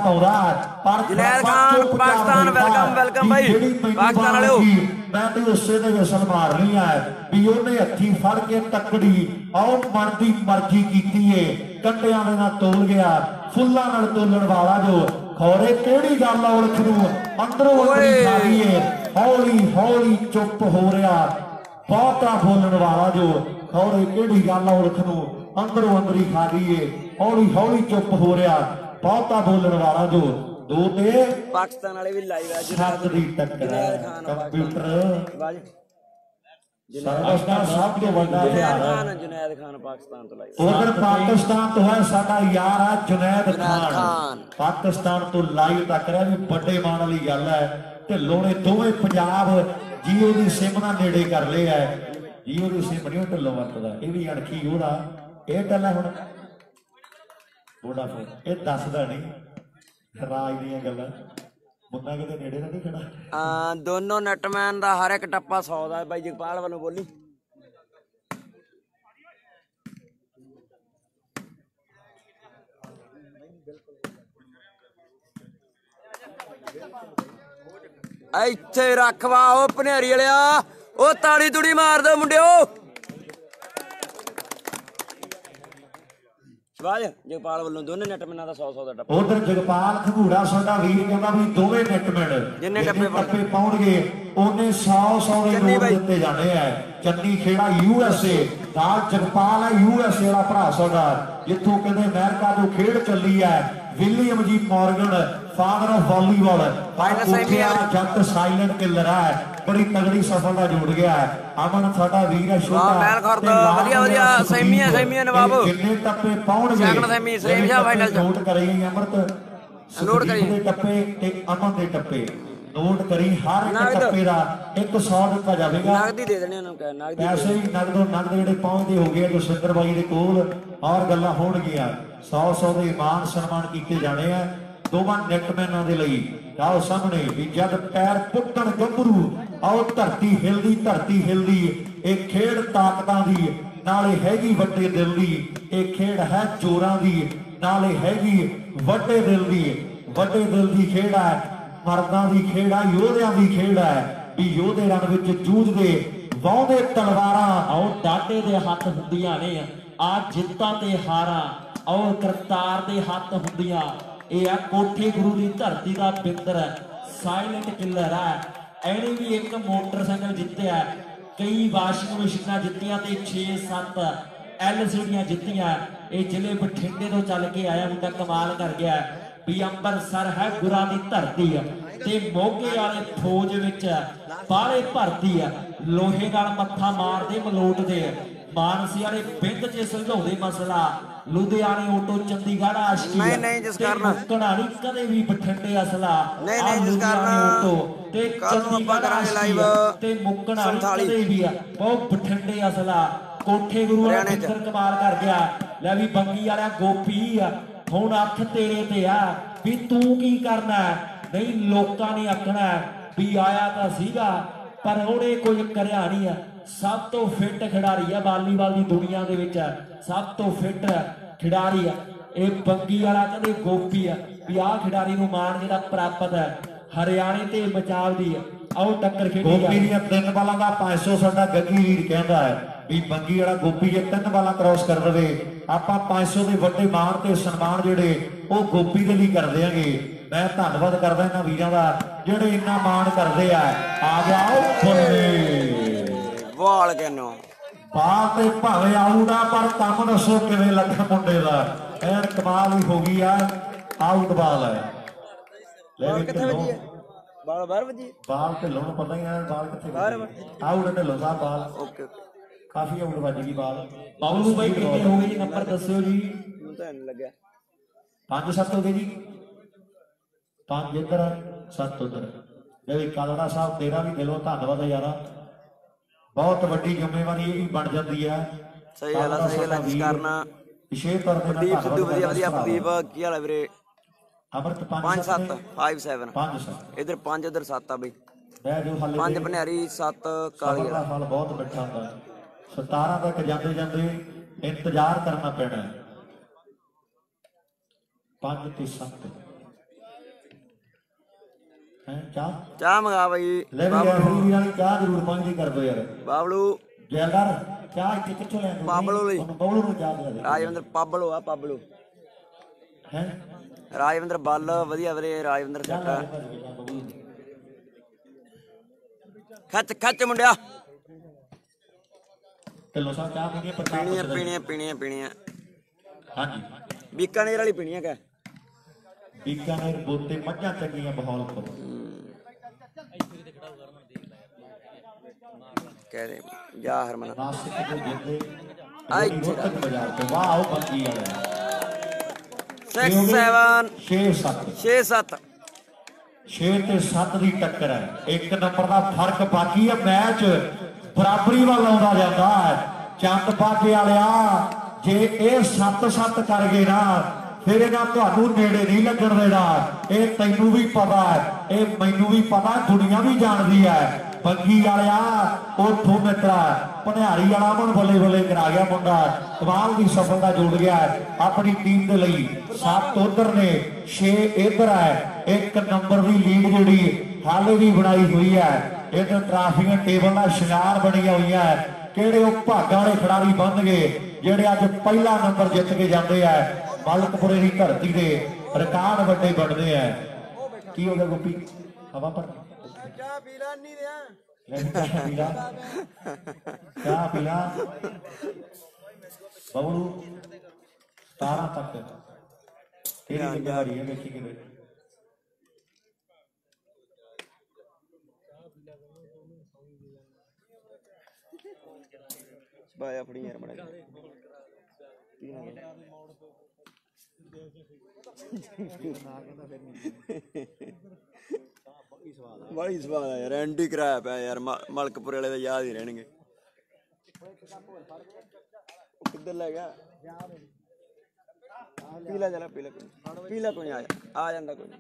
ਖਾਨ ਪਾਕਿਸਤਾਨ, ਵੈਲਕਮ ਭਾਈ ਪਾਕਿਸਤਾਨ ਵਾਲਿਓ। ਮੈਂ ਤੇ ਉਸੇ ਦੇ ਵਿਸਲ ਮਾਰਨੀ ਹੈ ਵੀ ਉਹਨੇ ਹੱਥੀ ਫੜ ਕੇ ਤੱਕੜੀ ਆਉ ਮਨ ਦੀ ਮਰਜ਼ੀ ਕੀਤੀ ਏ, ਕੰਡਿਆਂ ਦੇ ਨਾਲ ਤੋਲ ਗਿਆ, ਫੁੱਲਾਂ ਨਾਲ ਤੋਲਣ ਵਾਲਾ ਜੋ ਖੌਰੇ ਕਿਹੜੀ ਗੱਲ ਔਲਖ ਨੂੰ ਅੰਦਰੋਂ ਅੰਦਰੀ ਖਾ ਗਈ ਏ। ਹੌਲੀ ਹੌਲੀ ਚੁੱਪ ਹੋ ਰਿਹਾ, ਬਹੁਤਾ ਬੋਲਣ ਵਾਲਾ ਜੋ ਖੌਰੇ ਕਿਹੜੀ ਗੱਲ ਔਲਖ ਨੂੰ ਅੰਦਰੋਂ ਅੰਦਰੀ ਖਾ ਗਈ ਏ। ਹੌਲੀ ਹੌਲੀ ਚੁੱਪ ਹੋ ਰਿਹਾ, ਬਹੁਤਾ ਬੋਲਣ ਵਾਲਾ ਜੋ 2 ਤੇ ਪਾਕਿਸਤਾਨ ਵਾਲੇ ਵੀ ਲਾਈਵ ਹੈ। 7 ਦੀ ਟੱਕਰ ਕੰਪਿਊਟਰ ਸਭ ਤੋਂ ਵੱਡਾ ਹਥਿਆਰ। ਜੁਨੈਦ ਖਾਨ ਪਾਕਿਸਤਾਨ ਤੋਂ ਲਾਈਵ, ਉਧਰ ਪਾਕਿਸਤਾਨ ਤੋਂ ਹੈ ਸਾਡਾ ਯਾਰ ਆ ਜੁਨੈਦ ਖਾਨ, ਪਾਕਿਸਤਾਨ ਤੋਂ ਲਾਈਵ ਤੱਕ ਰਿਹਾ ਵੀ ਵੱਡੇ ਮਾਣ ਵਾਲੀ ਗੱਲ ਹੈ। ਢਿੱਲੋਂ ਨੇ ਦੋਵੇਂ ਪੰਜਾਬ ਜੀਓ ਦੀ ਸਿਮ ਨਾਲ ਨੇੜੇ ਕਰ ਲਏ ਹੈ। ਜੀਓ ਦੀ ਸਿਮ ਨਹੀਂ ਢਿੱਲੋਂ ਵਰਤਦਾ, ਇਹ ਵੀ ਅਣਖੀ ਉਹਦਾ ਏਅਰਟੈਲ ਹੈ ਹੁਣ ਵੋਡਾਫੋਨ। ਇਹ ਦੱਸਦਾ ਨਹੀਂ ਰਾਜ ਦੀਆਂ ਗੱਲਾਂ, ਮੁੰਡਾ ਕਿਤੇ ਨੇੜੇ ਤਾਂ ਨਹੀਂ ਖੜਾ। ਦੋਨੋਂ ਨੈਟਮੈਨ ਦਾ ਹਰ ਇੱਕ ਟੱਪਾ 100 ਦਾ ਬਾਈ ਜਗਪਾਲ ਵੱਲੋਂ ਬੋਲੀ। ਇੱਥੇ ਰੱਖਵਾ ਉਹ ਭਨੇਰੀ ਵਾਲਿਆ, ਉਹ ਤਾੜੀ ਤੁੜੀ ਮਾਰ ਦੋ ਮੁੰਡਿਓ। ਜਗਪਾਲ ਵੱਲੋਂ ਦੋਨੇ ਨੈਟਮੈਨਾਂ ਦਾ 100 ਦਾ ਟੱਪਾ। ਉਧਰ ਜਗਪਾਲ ਖੰਗੂੜਾ ਸਾਡਾ ਵੀਰ ਕਹਿੰਦਾ ਵੀ ਦੋਵੇਂ ਨੈਟਮੈਨ ਜਿੰਨੇ ਟੱਪੇ ਪਾਉਣਗੇ ਉਹਨੇ 100 ਦੇ ਨੋਟ ਦਿੱਤੇ ਜਾਣੇ ਆ। ਚੰਨੀ ਖੇੜਾ USA ਨਾਲ ਜਗਪਾਲ ਹੈ USA ਵਾਲਾ ਭਰਾ ਸਾਡਾ, ਜਿੱਥੋਂ ਕਹਿੰਦੇ ਅਮਰੀਕਾ ਤੋਂ ਖੇਡ ਚੱਲੀ ਹੈ। William ji Morgan father of volleyball, ਜੱਟ ਸਾਇਲੈਂਟ ਕਿਲਰ ਹੈ, ਬੜੀ ਤਗੜੀ ਸਫਲਤਾ ਜੋੜ ਗਿਆ ਹੈ। ਅਮਨ ਸਾਡਾ ਵੀਰ ਹੈ ਛੋਟਾ, ਵਧੀਆ ਸੈਮੀਆਂ ਨਵਾਬ ਜਿੰਨੇ ਟੱਪੇ ਪਾਉਣਗੇ ਨੋਟ ਕਰੀ ਅਮਰਤ, ਨੋਟ ਕਰੀ ਟੱਪੇ ਤੇ ਅਮਨ ਦੇ ਟੱਪੇ ਨੋਟ ਕਰੀ, ਹਰ ਇੱਕ ਟੱਪੇ ਦਾ 100 ਦਿੱਤਾ ਜਾਵੇਗਾ। ਨਗਦੀ ਦੇ ਦੇਣੇ ਉਹਨੂੰ, ਪੈਸੇ ਵੀ ਨਗਦ ਜਿਹੜੇ ਪਹੁੰਚਦੇ ਹੋ ਗਏ ਜਸਵਿੰਦਰ ਬਾਈ ਦੇ ਕੋਲ। ਔਰ ਗੱਲਾਂ ਹੋਣਗੀਆਂ 100 ਦੇ ਮਾਨ ਸਨਮਾਨ ਕੀਤੇ ਜਾਣੇ ਆ ਦੋਵਾਂ ਨੈਟਮੈਨਾਂ ਦੇ ਲਈ। ਆਓ ਸਾਹਮਣੇ ਵੀ ਜਦ ਪੈਰ ਪੁੱਟਣ ਗੱਭਰੂ, ਆਓ ਧਰਤੀ ਹਿਲਦੀ। ਇਹ ਖੇਡ ਤਾਕਤਾਂ ਦੀ ਨਾਲੇ ਹੈਗੀ ਵੱਡੇ ਦਿਲ ਦੀ, ਇਹ ਖੇਡ ਹੈ ਜ਼ੋਰਾਂ ਦੀ ਨਾਲੇ ਹੈਗੀ ਵੱਡੇ ਦਿਲ ਦੀ ਖੇਡ ਹੈ। ਮਰਦਾਂ ਦੀ ਖੇਡ ਆ, ਯੋਧਿਆਂ ਦੀ ਖੇਡ ਹੈ ਵੀ ਯੋਧੇ ਰਨ ਵਿੱਚ ਜੂਝਦੇ, ਵਾਹੁੰਦੇ ਤਲਵਾਰਾਂ। ਆਓ ਡਾਟੇ ਦੇ ਹੱਥ ਹੁੰਦੀਆਂ ਨੇ ਆ ਜਿੱਤਾਂ ਤੇ ਹਾਰਾਂ, ਆਓ ਕਰਤਾਰ ਦੇ ਹੱਥ ਹੁੰਦੀਆਂ। ਇਹ ਆ ਕੋਠੇ ਗੁਰੂ ਦੀ ਧਰਤੀ ਦਾ ਬਿੰਦਰ, ਸਾਇਲੈਂਟ ਕਿਲਰ ਹੈ। ਇਹਨੇ ਵੀ ਇੱਕ ਮੋਟਰਸਾਈਕਲ ਜਿੱਤਿਆ, ਕਈ ਵਾਸ਼ਿੰਗ ਮਸ਼ੀਨਾਂ ਜਿੱਤੀਆਂ ਤੇ 6-7 LCDਆਂ ਜਿੱਤੀਆਂ। ਇਹ ਜ਼ਿਲ੍ਹੇ ਬਠਿੰਡੇ ਤੋਂ ਚੱਲ ਕੇ ਆਇਆ ਮੁੰਡਾ, ਕਮਾਲ ਕਰ ਗਿਆ ਵੀ ਅੰਮ੍ਰਿਤਸਰ ਹੈ ਗੁਰਾਂ ਦੀ ਧਰਤੀ ਤੇ ਮੋਗੇ ਵਾਲੇ ਫੌਜ ਵਿੱਚ ਬਾਹਲੇ ਭਰਤੀ ਆ, ਲੋਹੇ ਨਾਲ ਮੱਥਾ ਮਾਰਦੇ ਮਲੋਟਦੇ। ਮਾਨਸੀ ਵਾਲੇ ਬਿੰਦ 'ਚ ਸੁਲਝਾਉਂਦੇ ਮਸਲਾ, ਲੁਧਿਆਣੇ ਆਟੋ ਚੰਡੀਗੜ੍ਹ ਆਸ਼ਕੀ ਨਹੀਂ ਜਿਸ ਕਰਨਾ ਨਹੀਂ ਕਦੇ ਵੀ ਬਠਿੰਡੇ ਅਸਲਾ ਜਿਸ ਕਰਨਾ ਤੇ ਚੰਡੀਗੜ੍ਹ ਤੇ ਮੁੱਕਣਾ ਕਦੇ ਵੀ ਆ ਬਹੁਤ ਬਠਿੰਡੇ ਅਸਲਾ। ਕੋਠੇ ਗੁਰੂ ਵਾਲਾ ਮਿੱਤਰ ਕਮਾਲ ਕਰ ਗਿਆ। ਲੈ ਵੀ ਬੰਗੀ ਵਾਲਾ ਗੋਪੀ ਆ, ਹੁਣ ਅੱਖ ਤੇਰੇ ਤੇ ਆ ਵੀ ਤੂੰ ਕੀ ਕਰਨਾ। ਨਹੀਂ ਲੋਕਾਂ ਨੇ ਆਖਣਾ ਵੀ ਆਇਆ ਤਾਂ ਸੀਗਾ ਪਰ ਉਹਨੇ ਕੁਝ ਕਰਿਆ ਨਹੀਂ ਆ। ਸਭ ਤੋਂ ਫਿੱਟ ਖਿਡਾਰੀ ਆ ਵਾਲੀਬਾਲ ਦੀ ਦੁਨੀਆ ਦੇ ਵਿੱਚ, ਸਭ ਤੋਂ ਫਿੱਟ ਖਿਡਾਰੀ ਆ ਇਹ ਬੰਗੀ ਵਾਲਾ ਕਹਿੰਦੇ ਗੋਪੀ ਆ ਵੀ ਆਹ ਖਿਡਾਰੀ ਨੂੰ ਮਾਣ ਜਿਹੜਾ ਪ੍ਰਾਪਤ ਹੈ ਹਰਿਆਣੇ ਤੇ ਪੰਜਾਬ ਦੀ ਆਓ ਟੱਕਰ ਖੇਡੀ ਗੋਪੀ ਦੀਆਂ 3 ਬਾਲਾਂ ਦਾ 500 ਸਾਡਾ ਗੱਗੀ ਵੀਰ ਕਹਿੰਦਾ ਹੈ ਵੀ ਬੰਗੀ ਵਾਲਾ ਗੋਪੀ ਜੇ 3 ਬਾਲਾਂ ਕ੍ਰਾਸ ਕਰ ਦੇਵੇ ਆਪਾਂ 500 ਦੇ ਵੱਡੇ ਮਾਣ ਤੇ ਸਨਮਾਨ ਜਿਹੜੇ ਉਹ ਗੋਪੀ ਦੇ ਲਈ ਕਰ ਦਿਆਂਗੇ। ਮੈਂ ਧੰਨਵਾਦ ਕਰਦਾ ਇਹਨਾਂ ਵੀਰਾਂ ਦਾ ਜਿਹੜੇ ਇੰਨਾ ਮਾਣ ਕਰਦੇ ਆ ਜਾਓ ਬੱਲੇ ਵਾਲ ਕਿਨੋ ਬਾਲ ਤੇ ਭਾਵੇਂ ਆਊਗਾ ਪਰ ਕੰਮ ਦੱਸੋ ਕਿਵੇਂ ਲੱਗਾ ਮੁੰਡੇ ਦਾ ਐਨ ਕਮਾਲ ਹੀ ਹੋ ਗਈ ਆ ਆਊਟ ਬਾਲ ਹੈ ਬਾਲ ਕਿੱਥੇ ਵੱਜੀ ਹੈ ਬਾਲ ਬਾਹਰ ਵੱਜੀ ਬਾਲ ਢਿੱਲੋਂ ਨੂੰ ਪਤਾ ਹੀ ਆ ਬਾਲ ਕਿੱਥੇ out Dhillon Sahib ball okay ਕਾਫੀ ਆਊਟ ਵੱਜ ਗਈ ਬਾਲ ਬਾਬਲੂ ਬਾਈ ਕਿੰਨੇ ਹੋ ਗਏ ਜੀ ਨੰਬਰ ਦੱਸਿਓ ਜੀ ਮੈਨੂੰ ਤਾਂ ਨਹੀਂ ਲੱਗਿਆ 5-7 ਹੋ ਗਏ ਜੀ 5 ਇੱਧਰ 7 ਉੱਧਰ ਜਿਹੜੀ ਕਾਲੜਾ ਸਾਹਿਬ ਤੇਰਾ ਵੀ ਦਿਲੋਂ ਧੰਨਵਾਦ ਯਾਰਾ ਬਹੁਤ ਵੱਡੀ ਜ਼ਿੰਮੇਵਾਰੀ ਇਹ ਵੀ ਬਣ ਜਾਂਦੀ ਹੈ ਸਹੀ ਗੱਲ ਆ ਸਹੀ ਗੱਲ ਕਰਨਾ ਵਿਸ਼ੇਸ਼ ਤੌਰ ਤੇ ਪ੍ਰਦੀਪ ਸਿੱਧੂ ਵਧੀਆ ਵਧੀਆ ਪ੍ਰਦੀਪ ਕੀ ਹਾਲ ਹੈ ਵੀਰੇ ਅਮਰਤ 5-7 5-7 5-7 ਇਧਰ 5 ਉਧਰ 7 ਆ ਬਈ ਮੈਂ ਜੋ ਹਾਲੇ 5 ਭਨਿਆਰੀ 7 ਕਾਲੀ ਦਾ ਫਲ ਬਹੁਤ ਮਿੱਠਾ ਹੁੰਦਾ 17 ਤੱਕ ਜਾਂਦੇ ਜਾਂਦੇ ਇੰਤਜ਼ਾਰ ਕਰਨਾ ਪੈਣਾ 5 ਤੇ 7 ਹੈ ਚਾਹ ਮੰਗਾ ਬਈ ਲੈ ਵੀ ਆਖਰੀ ਵੀਰਾਂ ਦੀ ਚਾਹ ਜ਼ਰੂਰ ਪਹੁੰਚਦੀ ਕਰ ਦੋ ਯਾਰ ਬਾਬਲੂ ਜੈਲਦਾਰ ਚਾਹ ਇੱਥੇ ਕਿੱਥੋਂ ਲੈ ਆਉਂਦੇ ਬਾਬਲੂ ਲਈ ਬਾਬਲੂ ਨੂੰ ਚਾਹ ਦੇ ਰਾਜਵਿੰਦਰ ਪਾਬਲੂ ਆ ਪਾਬਲੂ ਹੈ ਰਾਜਵਿੰਦਰ ਬੱਲ ਵਧੀਆ ਵੀਰੇ ਰਾਜਵਿੰਦਰ ਚੱਕਾ ਖੱਚ ਮੁੰਡਿਆ ਢਿੱਲੋਂ ਸਾਹਿਬ ਚਾਹ ਪੀਣੀ ਹੈ ਪੀਣੀਆਂ ਹਾਂਜੀ ਬੀਕਾਨੇਰ ਵਾਲੀ ਪੀਣੀਆਂ ਕਾ ਬੀਕਾਨੇਰ ਬੋਤੇ ਮੱਝਾਂ ਚੰਗੀਆਂ ਬਹੌਲਪੁਰ ਕਹਿ ਦੇ ਜਾ ਹਰਮਨ ਨਾਸਿਕ ਦੇ ਜਿੰਦੇ ਆਈ ਰੋਹਤਕ ਬਾਜ਼ਾਰ ਤੋਂ ਵਾਹ ਉਹ ਬੰਗੀ ਵਾਲੇ 6-7 6 ਤੇ 7 ਦੀ ਟੱਕਰ ਹੈ 1 ਨੰਬਰ ਦਾ ਫਰਕ ਬਾਕੀ ਹੈ ਮੈਚ ਬਰਾਬਰੀ ਵੱਲ ਆਉਂਦਾ ਜਾਂਦਾ ਹੈ ਚੰਦ ਬਾਗੇ ਵਾਲਿਆ ਜੇ ਇਹ 7-7 ਕਰ ਗਏ ਨਾ ਫਿਰ ਇਹਨਾਂ ਤੁਹਾਨੂੰ ਨੇੜੇ ਨਹੀਂ ਲੱਗਣ ਦੇਣਾ ਇਹ ਤੈਨੂੰ ਵੀ ਪਤਾ ਹੈ ਇਹ ਮੈਨੂੰ ਵੀ ਪਤਾ ਦੁਨੀਆ ਵੀ ਜਾਣਦੀ ਹੈ ਬੰਗੀ ਵਾਲਿਆ ਉਥੋਂ ਮਿੱਤਰਾ ਭਨਿਆਰੀ ਵਾਲਾ ਮਨ ਬੱਲੇ ਬੱਲੇ ਕਰਾ ਗਿਆ ਮੁੰਡਾ ਕਮਾਲ ਦੀ ਸਫਲਤਾ ਜੋੜ ਗਿਆ ਆਪਣੀ ਟੀਮ ਦੇ ਲਈ 7 ਉਧਰ ਨੇ 6 ਇੱਧਰ ਹੈ 1 ਨੰਬਰ ਦੀ ਲੀਡ ਜਿਹੜੀ ਹਾਲੇ ਵੀ ਬਣਾਈ ਹੋਈ ਹੈ ਇਧਰ ਟਰਾਫੀਆਂ ਟੇਬਲ ਦਾ ਸ਼ਿੰਗਾਰ ਬਣੀਆਂ ਹੋਈਆਂ ਕਿਹੜੇ ਉਹ ਭਾਗਾਂ ਵਾਲੇ ਖਿਡਾਰੀ ਬਣ ਗਏ ਜਿਹੜੇ ਅੱਜ ਪਹਿਲਾ ਨੰਬਰ ਜਿੱਤ ਕੇ ਜਾਂਦੇ ਆ ਮਲਕਪੁਰੇ ਦੀ ਧਰਤੀ ਦੇ ਰਿਕਾਰਡ ਵੱਡੇ ਬਣਦੇ ਆ ਕੀ ਹੋ ਗਿਆ ਗੋਪੀ ਹਵਾ ਪਰ ਚਾਹ ਪੀ ਲੈ ਨਹੀਂ ਦਿਆਂ ਚਾਹ ਪੀਲਾ ਬਬਲੂ 17 ਤੱਕ ਤੇਰੀ ਜ਼ਿੰਮੇਵਾਰੀ ਹੈ ਵੇਖੀ ਕਿਵੇਂ ਬਾਇਆ ਫੜੀ ਯਾਰ ਬੜਾ ਬੜੀ ਸਵਾਦ ਆ ਯਾਰ ਐਂਟੀ ਕਰਾਇਆ ਪਿਆ ਯਾਰ ਮਲਕਪੁਰ ਵਾਲੇ ਦਾ ਯਾਦ ਹੀ ਰਹਿਣਗੇ ਉਹ ਕਿੱਧਰ ਲੈ ਗਿਆ ਪੀਲਾ ਜਲਾ ਪੀਲਾ ਕੋਈ ਆ ਜਾਂਦਾ ਕੋਈ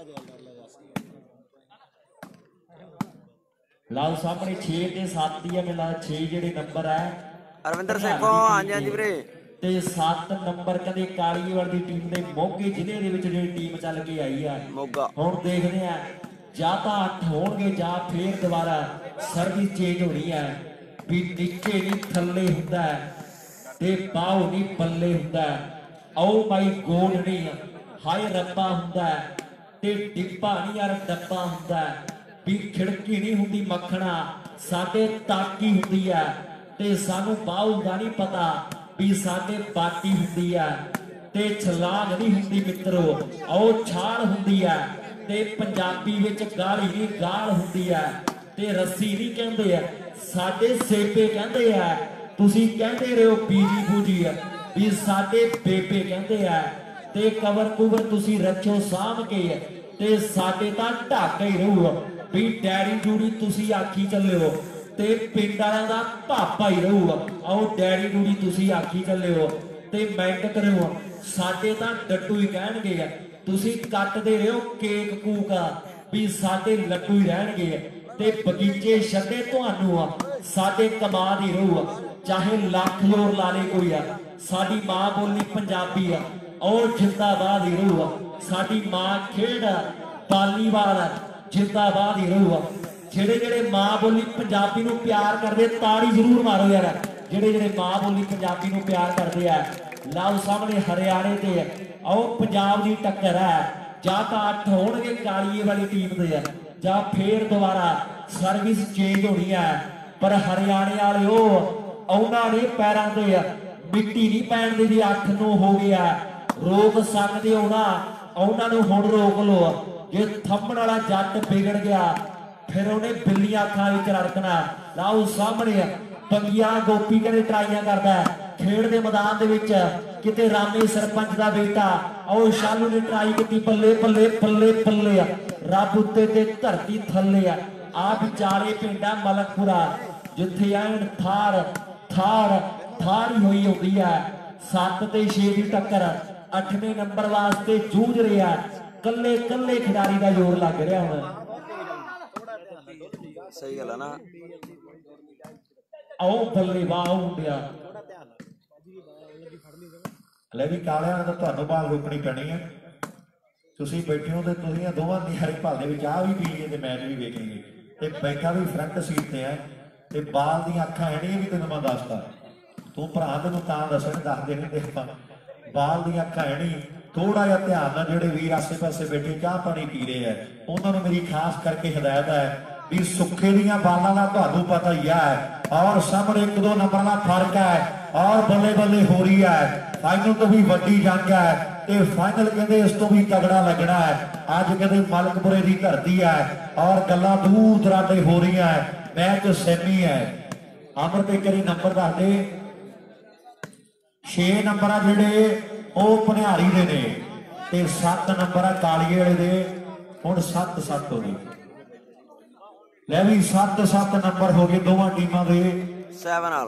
ਲਾਲ ਸਾਹਮਣੇ 6 ਤੇ 7 ਦੀ ਆ ਮਿਲਾ 6 ਜਿਹੜੇ ਨੰਬਰ ਹੈ ਅਰਵਿੰਦਰ ਸੇਖੋਂ ਹਾਂਜੀ ਵੀਰੇ ਤੇ 7 ਨੰਬਰ ਕਹਿੰਦੇ ਕਾਲੀਵਾਲ ਦੀ ਟੀਮ ਦੇ ਮੋਗੇ ਜ਼ਿਲ੍ਹੇ ਦੇ ਵਿੱਚ ਜਿਹੜੀ ਟੀਮ ਚੱਲ ਕੇ ਆਈ ਆ ਮੋਗਾ ਹੁਣ ਦੇਖਦੇ ਆ ਜਾਂ ਤਾਂ 8 ਹੋਣਗੇ ਜਾਂ ਫੇਰ ਦੁਬਾਰਾ ਸਰਵਿਸ ਚੇਂਜ ਹੋਣੀ ਹੈ ਵੀ ਨੀਚੇ ਨਹੀਂ ਥੱਲੇ ਹੁੰਦਾ ਤੇ ਬਾਹੋਂ ਨਹੀਂ ਪੱਲੇ ਹੁੰਦਾ ਆਓ ਮਾਈ ਗੋਡ ਨਹੀਂ ਹਾਏ ਰੱਬਾ ਹੁੰਦਾ ਤੇ ਡਿੱਪਾ ਨਹੀਂ ਯਾਰ ਡੱਬਾ ਹੁੰਦਾ ਵੀ ਖਿੜਕੀ ਨਹੀਂ ਹੁੰਦੀ ਮੱਖਣਾ ਸਾਡੇ ਤਾਕੀ ਹੁੰਦੀ ਹੈ ਤੇ ਸਾਨੂੰ ਬਾਹੂ ਦਾ ਨਹੀਂ ਪਤਾ ਵੀ ਸਾਡੇ ਬਾਟੀ ਹੁੰਦੀ ਹੈ ਤੇ ਛਲਾਂਗ ਨਹੀਂ ਹੁੰਦੀ ਮਿੱਤਰੋ ਆਓ ਛਾਲ ਹੁੰਦੀ ਹੈ ਤੇ ਪੰਜਾਬੀ ਵਿੱਚ ਗਾਲੀ ਨਹੀਂ ਗਾਲ ਹੁੰਦੀ ਹੈ ਤੇ ਰੱਸੀ ਨਹੀਂ ਕਹਿੰਦੇ ਆ ਸਾਡੇ ਸੇਪੇ ਕਹਿੰਦੇ ਆ ਤੁਸੀਂ ਕਹਿੰਦੇ ਰਹੋ ਬੀਜੀ ਬੂਜੀ ਆ ਵੀ ਸਾਡੇ ਬੇਬੇ ਕਹਿੰਦੇ ਆ ਤੇ ਕਵਰ ਕੁਵਰ ਤੁਸੀਂ ਰੱਖਿਓ ਸਾਂਭ ਕੇ ਤੇ ਸਾਡੇ ਤਾਂ ਢਾਕਾ ਹੀ ਰਹੂਗਾ ਵੀ ਡੈਡੀ ਜੂੜੀ ਤੁਸੀਂ ਆਖੀ ਚੱਲਿਓ ਤੇ ਪਿੰਡ ਵਾਲਿਆਂ ਦਾ ਪਾਪਾ ਹੀ ਰਹੂਗਾ ਆਓ ਡੈਡੀ ਜੂੜੀ ਤੁਸੀਂ ਆਖੀ ਚੱਲਿਓ ਤੇ ਮੈਂਟ ਕਰਿਓ ਸਾਡੇ ਤਾਂ ਡੱਟੂ ਹੀ ਕਹਿਣਗੇ ਤੁਸੀਂ ਕੱਟਦੇ ਰਹੋ ਕੇਕ ਕੂਕਾ ਵੀ ਸਾਡੇ ਲੱਡੂ ਹੀ ਰਹਿਣਗੇ ਤੇ ਬਗੀਚੇ ਛੱਡੇ ਤੁਹਾਨੂੰ ਆ ਸਾਡੇ ਕਮਾਦ ਹੀ ਰਹੂਗਾ ਚਾਹੇ ਲੱਖ ਜ਼ੋਰ ਲਾ ਲੇ ਕੋਈ ਆ, ਸਾਡੀ ਮਾਂ ਬੋਲੀ ਪੰਜਾਬੀ ਆ, ਉਹ ਜਿੰਦਾਬਾਦ ਹੀ ਰਹੂ ਆ। ਸਾਡੀ ਮਾਂ ਖੇਡ ਵਾਲੀਬਾਲ ਆ, ਜਿੰਦਾਬਾਦ ਹੀ ਰਹੂ ਆ। ਜਿਹੜੇ ਜਿਹੜੇ ਮਾਂ ਬੋਲੀ ਪੰਜਾਬੀ ਨੂੰ ਪਿਆਰ ਕਰਦੇ ਤਾੜੀ ਜ਼ਰੂਰ ਮਾਰੋ ਯਾਰ। ਜਿਹੜੇ ਜਿਹੜੇ ਮਾਂ ਬੋਲੀ ਪੰਜਾਬੀ ਨੂੰ ਪਿਆਰ ਕਰਦੇ ਆ, ਲਓ ਸਾਹਮਣੇ ਹਰਿਆਣੇ ਤੇ ਆਓ ਪੰਜਾਬ ਦੀ ਟੱਕਰ ਹੈ। ਜਾਂ ਤਾਂ 8 ਹੋਣਗੇ ਕਾਲੀਏ ਵਾਲੀ ਟੀਮ ਦੇ ਆ, ਜਾਂ ਫੇਰ ਦੁਬਾਰਾ ਸਰਵਿਸ ਚੇਂਜ ਹੋਣੀ ਹੈ। ਪਰ ਹਰਿਆਣੇ ਵਾਲੇ ਉਹਨਾਂ ਨੇ ਪੈਰਾਂ ਤੇ ਮਿੱਟੀ ਨਹੀਂ ਪੈਣ ਦੀ, 8 ਨੂੰ ਹੋ ਗਿਆ ਰੋਕ ਸਕਦੇ ਉਹਨਾਂ ਨੂੰ ਹੁਣ ਰੋਕ ਲੋ। ਜੇ ਥੰਮਣ ਵਾਲਾ ਜੱਟ ਵਿਗੜ ਗਿਆ ਫਿਰ ਉਹਨੇ ਬਿੱਲੀਆਂ ਅੱਖਾਂ ਵਿੱਚ ਰੜਕਣਾ। ਲਾਓ ਸਾਹਮਣੇ ਬੰਗੀਆਂ ਗੋਪੀ ਕਹਿੰਦੇ ਟਰਾਈਆਂ ਕਰਦਾ ਖੇਡ ਦੇ ਮੈਦਾਨ ਦੇ ਵਿੱਚ। ਕਿਤੇ ਰਾਮੇ ਸਰਪੰਚ ਦਾ ਬੇਟਾ ਉਹ ਸ਼ਾਲੂ ਨੇ ਟਰਾਈ ਕੀਤੀ, ਬੱਲੇ ਬੱਲੇ ਬੱਲੇ ਬੱਲੇ ਆ, ਰੱਬ ਉੱਤੇ ਤੇ ਧਰਤੀ ਥੱਲੇ ਆ ਵਿਚਾਲੇ ਪਿੰਡਾ ਮਲਕਪੁਰਾ, ਜਿੱਥੇ ਐਨ ਥਾਰ ਹੀ ਹੋਈ ਹੁੰਦੀ ਹੈ। 7 ਤੇ 6 ਦੀ ਟੱਕਰ 8ਵੇਂ ਨੰਬਰ ਵਾਸਤੇ ਜੂਝ ਰਿਹਾ। ਕੱਲੇ ਖਿਡਾਰੀ ਦਾ ਜ਼ੋਰ ਲੱਗ ਰਿਹਾ ਹੁਣ। ਸਹੀ ਗੱਲ ਹੈ ਨਾ। ਆਓ ਬੱਲੇ ਵਾਹ ਮੁੰਡਿਆ। ਲੈ ਵੀ ਕਾਲਿਆਂ ਨੇ ਤਾਂ ਤੁਹਾਨੂੰ ਬਾਲ ਰੋਕਣੀ ਪੈਣੀ ਹੈ। ਤੁਸੀਂ ਬੈਠੇ ਹੋ ਤੇ ਤੁਸੀਂ ਦੋਵਾਂ ਦੀ ਹਰੇ ਭਾਲ ਦੇ ਵਿੱਚ ਆਹ ਵੀ ਪੀ ਲਈਏ ਤੇ ਮੈਚ ਵੀ ਵੇਖ ਲਈਏ। ਤੇ ਬੈਠਾ ਵੀ ਫਰੰਟ ਸੀਟ ਤੇ ਹੈ ਤੇ ਬਾਲ ਦੀਆਂ ਅੱਖਾਂ ਹੈ ਨਹੀਂ ਵੀ ਤੈਨੂੰ ਮੈਂ ਦੱਸਦਾ। ਤੂੰ ਭਰਾ ਤੈਨੂੰ ਤਾਂ ਦੱਸਣ ਦੱਸਦੇ ਨਹੀਂ ਦੇਖਦਾ। ਬਾਲ ਦੀਆਂ ਅੱਖਾਂ ਹੈ ਨਹੀਂ। ਥੋੜਾ ਜਿਹਾ ਧਿਆਨ ਨਾਲ ਜਿਹੜੇ ਵੀਰ ਆਸੇ ਪਾਸੇ ਬੈਠੇ ਚਾਹ ਪਾਣੀ ਪੀ ਰਹੇ ਆ ਉਹਨਾਂ ਨੂੰ ਮੇਰੀ ਖਾਸ ਕਰਕੇ ਹਦਾਇਤ ਹੈ ਵੀ ਸੁੱਖੇ ਦੀਆਂ ਬਾਲਾਂ ਦਾ ਤੁਹਾਨੂੰ ਪਤਾ ਹੀ ਹੈ। ਔਰ ਸਾਹਮਣੇ 1-2 ਨੰਬਰ ਦਾ ਫਰਕ ਹੈ ਔਰ ਬੱਲੇ ਬੱਲੇ ਹੋ ਰਹੀ ਹੈ। ਫਾਈਨਲ ਤੋਂ ਵੀ ਵੱਡੀ ਜੰਗ ਹੈ ਤੇ ਫਾਈਨਲ ਕਹਿੰਦੇ ਇਸ ਤੋਂ ਵੀ ਤਗੜਾ ਲੱਗਣਾ ਹੈ। ਅੱਜ ਕਹਿੰਦੇ ਮਲਕਪੁਰੇ ਦੀ ਧਰਤੀ ਹੈ ਔਰ ਗੱਲਾਂ ਦੂਰ ਦਰਾਡੇ ਹੋ ਰਹੀਆਂ। ਮੈਚ ਸੈਮੀ ਹੈ। ਅਮਰ ਤੇ ਕਰੀ ਨੰਬਰ ਦੱਸ ਦੇ। 6 ਨੰਬਰ ਆ ਜਿਹੜੇ ਉਹ ਭਨਿਆਰੀ ਦੇ ਨੇ ਤੇ 7 ਨੰਬਰ ਆ ਕਾਲੀਏ ਵਾਲੇ ਦੇ। ਹੁਣ 7-7 ਹੋ ਗਏ। ਲੈ ਵੀ 7-7 ਨੰਬਰ ਹੋ ਗਏ ਦੋਵਾਂ ਟੀਮਾਂ ਦੇ 7 ਨਾਲ।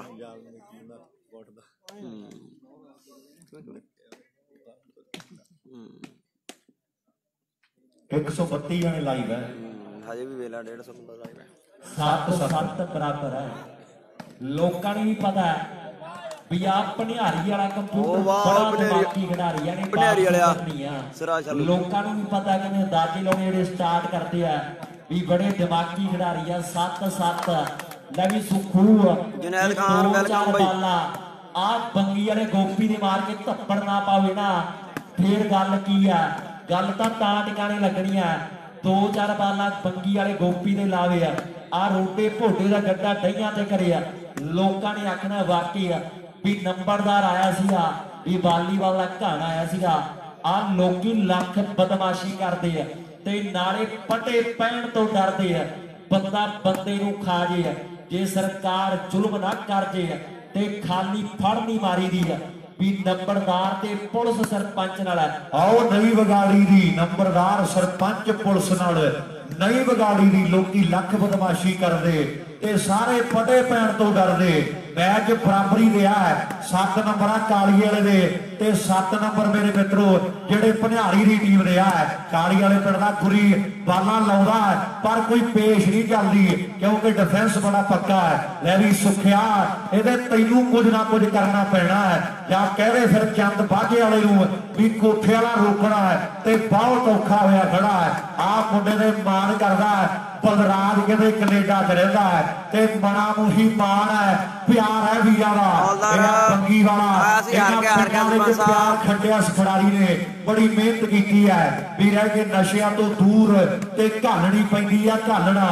132 ਜਣੇ ਲਾਈਵ ਹੈ। ਹਜੇ ਵੀ ਵੇਲਾ 150 ਬੰਦਾ ਲਾਈਵ ਹੈ। 7-7 ਬਰਾਬਰ ਹੈ। ਲੋਕਾਂ ਨੂੰ ਵੀ ਪਤਾ ਹੈ ਵੀ ਆ ਭਨਿਆਰੀ ਵਾਲਾ ਕੰਪਿਊਟਰ ਬੜਾ ਦਿਮਾਗੀ ਖਿਡਾਰੀ ਆ ਨੇ। ਭਨਿਆਰੀ ਵਾਲਿਆ ਲੋਕਾਂ ਨੂੰ ਵੀ ਪਤਾ ਕਿ ਅੰਦਾਜ਼ੇ ਲਾਉਣੇ ਜਿਹੜੇ ਸਟਾਰਟ ਕਰਦੇ ਆ ਵੀ ਬੜੇ ਦਿਮਾਗੀ ਖਿਡਾਰੀ ਆ। 7-7 ਲੈ ਵੀ ਸੁਖੂ ਜੁਨੈਦ ਖਾਨ ਵੈਲਕਮ ਬਾਈ। ਆ ਬੰਗੀ ਵਾਲੇ ਗੋਪੀ ਦੇ ਮਾਰ ਕੇ ਧੱਪੜ ਨਾ ਪਾਵੇ ਨਾ ਫੇਰ ਗੱਲ ਕੀ ਆ। ਗੱਲ ਤਾਂ ਟਿਕਾਣੇ ਲੱਗਣੀ ਆ। 2-4 ਬਾਲਾਂ ਬੰਗੀ ਵਾਲੇ ਗੋਪੀ ਦੇ ਲਾਵੇ ਆ ਰੋਟੇ ਭੋਡੇ ਦਾ ਗੱਡਾ ਡਈਆਂ ਤੇ ਕਰਿਆ। ਲੋਕਾਂ ਨੇ ਆਖਣਾ ਵਾਕਈ ਵੀ ਨੰਬਰਦਾਰ ਆਇਆ ਸੀਗਾ ਵੀ ਵਾਲੀਬਾਲ ਦਾ ਘਾਣ ਆਇਆ ਸੀਗਾ। ਆ ਲੋਕੀ ਲੱਖ ਬਦਮਾਸ਼ੀ ਕਰਦੇ ਆ ਤੇ ਨਾਲੇ ਪਟੇ ਪੈਣ ਤੋਂ ਡਰਦੇ ਆ। ਬੰਦਾ ਬੰਦੇ ਨੂੰ ਖਾ ਜੇ ਸਰਕਾਰ ਜ਼ੁਲਮ ਨਾ ਕਰ ਜੇ ਤੇ ਖਾਲੀ ਫੜ ਨਹੀਂ ਮਾਰੀ ਦੀ ਵੀ ਨੰਬਰਦਾਰ ਤੇ ਪੁਲਿਸ ਸਰਪੰਚ ਨਾਲ। ਆਓ ਨਹੀਂ ਵਿਗਾੜੀ ਦੀ ਨੰਬਰਦਾਰ ਸਰਪੰਚ ਪੁਲਿਸ ਨਾਲ ਨਹੀਂ ਵਿਗਾੜੀ ਦੀ। ਲੋਕੀ ਲੱਖ ਬਦਮਾਸ਼ੀ ਕਰਦੇ ਤੇ ਸਾਰੇ ਪਟੇ ਪੈਣ ਤੋਂ ਡਰਦੇ। मैच बराबरी दिया है 7 नंबर आ काली वाले दे ते 7 नंबर मेरे मित्रों जेडे भनियारी दी टीम दिया है। काली वाले पिंड दा गुरी बाला लाउंदा है पर कोई पेश नहीं चलती क्योंकि डिफेंस बड़ा पक्का है। ले भी सुखिया इहदे तैनू कुछ ना कुछ करना पैना है या कह दे फिर चंद बाजे वाले नूं भी कोठे वाला रोकना है ते बहुत औखा होया खड़ा है। आप मुंडे दे मान करदा है बलराज कहते कनेडा च रहिंदा है ते बड़ा मुही मान है प्यार है वीरा दा पंगी वाला प्यार खड्डिया इस खिडारी ने बड़ी मेहनत की है वीरा के नशिया तो दूर ते घालनी पैंदी है घालना।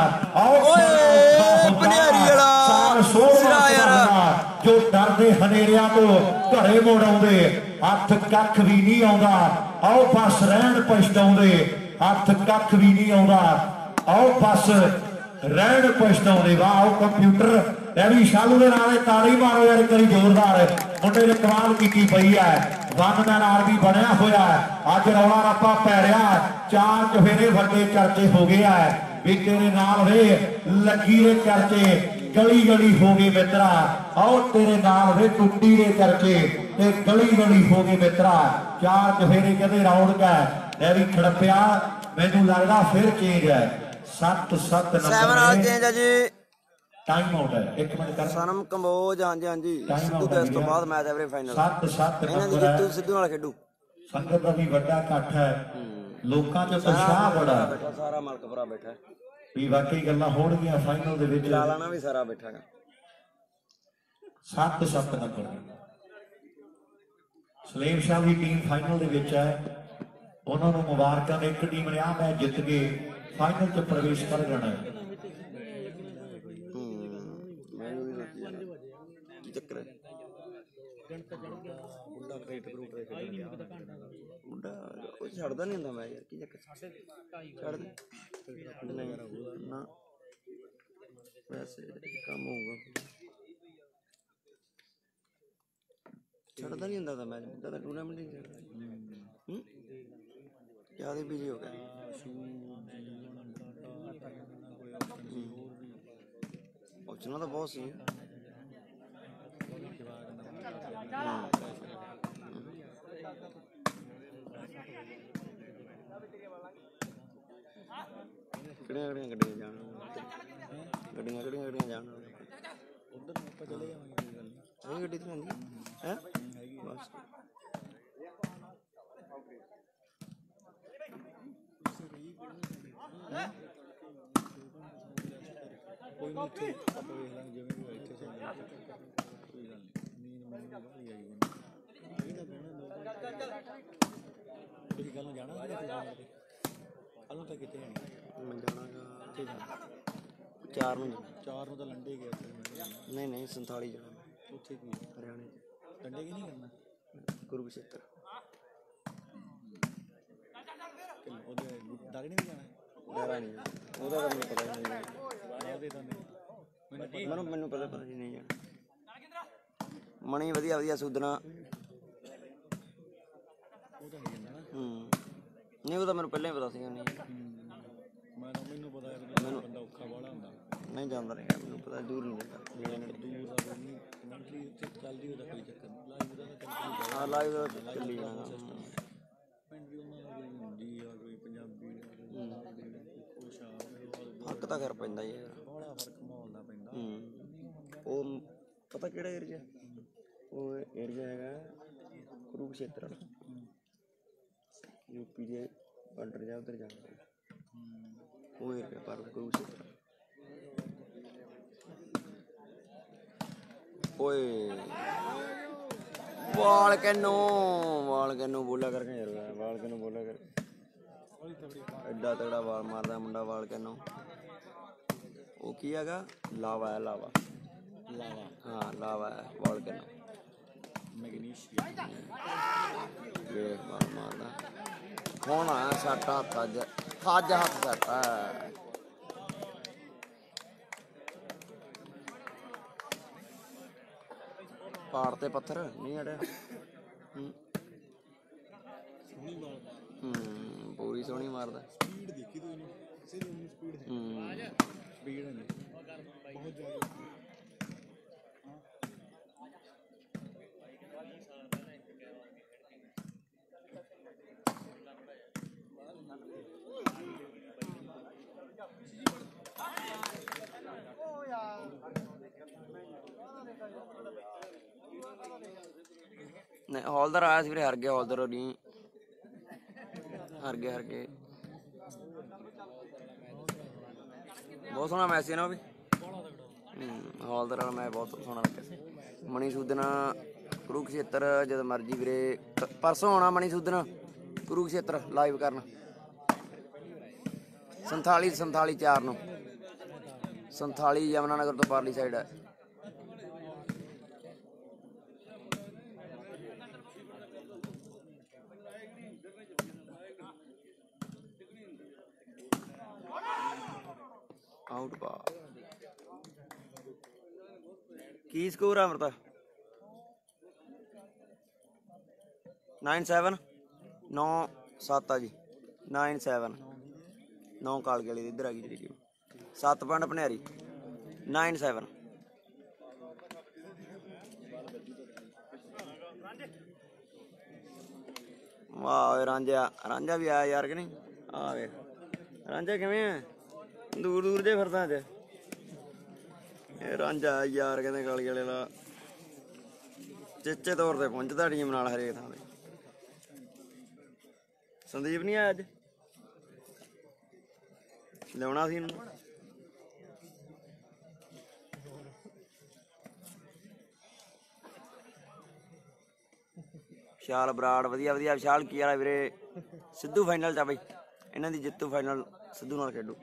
जो डरदे हनेरिया तो घरे मुड़ आउंदे हथ कख भी नहीं आउंदा। आओ बस रहन पछताउंदे हथ कख भी नहीं आउंदा। आओ बस रहन पछताउंदे। वाह आओ कंप्यूटर रवि शालू दे नाल ताड़ी मारो यार करी जोरदार मुंडे ने कमाल की पई है। वन मैन आर्मी बनया होया है अज रौला रप्पा पै रहा है 4 चफेरे वड्डे चर्चे हो गया है भी तेरे नाल वे लगी दे चर्चे गली गली हो गए मित्रा। आओ तेरे नाल वे टुट्टी दे चर्चे ते गली गली हो गए मित्रा। 4 चफेरे कहते राउंड का है भी खड़पिया मैनू लगता फिर चेंज है 7-7 नंबर चेंज है जी ਟਾਈਮ ਆਊਟ ਹੈ 1 ਮਿੰਟ ਕਰ ਸਨਮ ਕੰਬੋਜ ਹਾਂਜੀ ਹਾਂਜੀ Time ਸਿੱਧੂ out ਤੇ ਇਸ ਤੋਂ ਹੈ ਬਾਅਦ ਮੈਚ ਹੈ ਵੀਰੇ ਫਾਈਨਲ 7-7 ਇਹਨਾਂ ਦੀ ਨੰਬਰ ਹੈ ਜਿੱਤੂ ਸਿੱਧੂ ਨਾਲ ਖੇਡੂ ਸੰਗਤ ਦਾ ਵੀ ਵੱਡਾ ਇਕੱਠ ਹੈ ਲੋਕਾਂ 'ਚ ਉਤਸ਼ਾਹ ਬੜਾ ਹੈ ਬੈਠਾ ਸਾਰਾ ਮਲਕਪੁਰਾ ਬੈਠਾ ਵੀ ਵਾਕਈ ਗੱਲਾਂ ਹੋਣਗੀਆਂ ਫਾਈਨਲ ਦੇ ਵਿੱਚ ਲਾਲਾਣਾ ਵੀ ਸਾਰਾ ਬੈਠਾ ਗਾ 7-7 ਨੰਬਰ ਸਲੇਮ ਸ਼ਾਹ ਦੀ ਟੀਮ ਫਾਈਨਲ ਦੇ ਵਿੱਚ ਹੈ ਉਹਨਾਂ ਨੂੰ ਮੁਬਾਰਕਾਂ ਨੇ ਇੱਕ ਟੀਮ ਨੇ ਆ ਮੈਚ ਜਿੱਤ ਕੇ ਫਾਈਨਲ 'ਚ ਪ੍ਰਵੇਸ਼ ਕਰ ਜਾਣਾ ਹੈ ਮੈਨੂੰ ਵੀ ਲੱਗੀ ਜਾਂਦਾ ਕੀ ਚੱਕਰ ਹੈ ਮੁੰਡਾ ਉਹ ਛੱਡਦਾ ਨਹੀਂ ਹੁੰਦਾ ਮੈਂ ਯਾਰ ਕੀ ਚੱਕਰ ਛੱਡ ਦੇ ਨਹੀਂ ਨਾ ਵੈਸੇ ਕੰਮ ਹੋਊਗਾ ਛੱਡਦਾ ਨਹੀਂ ਹੁੰਦਾ ਤਾਂ ਮੈਚ ਮੁੰਡਾ ਤਾਂ ਟੂਰਨਾਮੈਂਟ ਹੀ ਖੇਡਦਾ ਜ਼ਿਆਦਾ ਬਿਜੀ ਹੋ ਗਿਆ ਆਪਸ਼ਨਾਂ ਤਾਂ ਬਹੁਤ ਸੀ ਕਿਹੜੀਆਂ ਗੱਡੀਆਂ ਜਾਣ ਗੱਡੀਆਂ ਜਾਣ ਉਧਰ ਆਪਾਂ ਚਲੇ ਜਾਵਾਂਗੇ ਗੱਡੀ ਤੇ ਹੁੰਦੀ ਹੈ ਬਸ ਕੋਈ ਨਹੀਂ ਇੱਥੇ ਆਪਾਂ ਵੇਖ ਲਾਂਗੇ ਜਿਵੇਂ ਵੀ ਇੱਥੇ ਚੱਲ ਜਾਵੇ ਕੋਈ ਗੱਲ ਨਹੀਂ ਨੀਂਦ ਮੈਨੂੰ ਬਾਹਲੀ ਆਈ ਜਾਂਦੀ ਇਹ ਤਾਂ ਕਹਿਣਾ ਤੁਸੀਂ ਕੱਲ ਨੂੰ ਜਾਣਾ ਕੱਲ ਨੂੰ ਤਾਂ ਕਿਤੇ ਮੈਂ ਜਾਣਾਗਾ ਕਿੱਥੇ ਜਾਣਾ 4 ਨੂੰ 4 ਨੂੰ ਤਾਂ ਲੰਡੇ ਗਿਆ ਨਹੀਂ 47 ਜਾਣਾ ਉੱਥੇ ਕੀ ਹਰਿਆਣੇ ਚ ਲੰਡੇ ਕੀ ਨਹੀਂ ਕਰਨਾ ਕੁਰੂਕਸ਼ੇਤਰ ਉਹਦੇ ਦਾਗ ਨਹੀਂ ਜਾਣਾ ਡਰਾ ਨਹੀਂ ਉਹਦਾ ਤਾਂ ਮੈਨੂੰ ਪਤਾ ਨਹੀਂ ਮੈਨੂੰ ਪਤਾ ਨਹੀਂ ਜਾਣਾ ਮਣੀ ਵਧੀਆ ਸੂਦਨਾ ਨਹੀਂ ਉਹ ਤਾਂ ਮੈਨੂੰ ਪਹਿਲਾਂ ਹੀ ਪਤਾ ਸੀਗਾ ਨਹੀਂ ਮੈਨੂੰ ਪਤਾ ਬੰਦਾ ਔਖਾ ਬਾਹਲਾ ਹੁੰਦਾ ਨਹੀਂ ਜਾਂਦਾ ਨਹੀਂ ਮੈਨੂੰ ਪਤਾ ਦੂਰ ਨਹੀਂ ਜਾਂਦਾ ਦੂਰ ਦਾ ਨਹੀਂ ਚੱਲਦੀ ਉਹਦਾ ਕੋਈ ਚੱਕਰ ਨਹੀਂ ਹਾਂ ਲਾਈਵ ਦਾ ਚੱਲੀ ਜਾਣਾ ਪਿੰਡ ਵੀ ਉਹਨਾਂ ਦੀ ਹੁੰਦੀ ਆ ਕੋਈ ਪੰਜਾਬੀ ਫਰਕ ਤਾਂ ਕਰ ਪੈਂਦਾ ਯਾਰ ਬੜਾ ਫਰਕ ਮਾਹੌਲ ਦਾ ਪੈਂਦਾ ਉਹ ਪਤਾ ਕਿਹੜਾ ਏਰੀਆ ਉਹ ਏਰੀਆ ਹੈਗਾ ਕੁਰੂਕਸ਼ੇਤਰ यूपी के बॉर्डर जा उधर जाना वो एरिया पर कुरुक्षेत्र ओए वाल कैनो बोला करके यार वाल कैनो बोला कर एडा तगड़ा वाल मारदा मुंडा वाल कैनो वो की हैगा लावा है लावा हाँ लावा है वाल कैनो मैग्नीशियम ये वाल मारदा होना सट्टा हज हाथ सट्टा पहाड़ ते पत्थर नहीं अड़े पूरी सोहनी मारदा नहीं हौलदार आया फिर हार गया हौलदार नहीं हार गए बहुत सोहना मैच है ना भी हौलदार वाला मैच बहुत सोहना लगे मनी सूदना कुरुक्षेत्र जब मर्जी वीरे परसों आना मनी सूदना कुरुक्षेत्र लाइव करना 47 4 ਨੂੰ 47 यमुनानगर तो पारली साइड है आउट पा की स्कोर है अमृता 9-7 9-7 जी 9-7 9 काल गली इधर आ गई जी 7 पॉइंट भनेरी 9-7 वाह रांझा भी आया यार कि नहीं आ वे रांझा किवें है दूर जे फिरदा अज ਇਹ ਰਾਂਝਾ ਯਾਰ ਕਹਿੰਦੇ ਕਾਲੀ ਵਾਲੇ ਦਾ ਚੇਚੇ ਤੌਰ ਤੇ ਪਹੁੰਚਦਾ ਟੀਮ ਨਾਲ ਹਰੇਕ ਥਾਂ ਤੇ। ਸੰਦੀਪ ਨਹੀਂ ਆਇਆ ਅੱਜ, ਲਿਆਉਣਾ ਸੀ ਇਹਨੂੰ। ਵਿਸ਼ਾਲ ਬਰਾੜ ਵਧੀਆ ਵਧੀਆ। ਵਿਸ਼ਾਲ ਕੀ ਵਾਲਾ ਵੀਰੇ? ਸਿੱਧੂ ਫਾਈਨਲ ਚ ਆ ਬਈ, ਇਹਨਾਂ ਦੀ ਜਿੱਤੂ ਫਾਈਨਲ ਸਿੱਧੂ ਨਾਲ ਖੇਡੂ।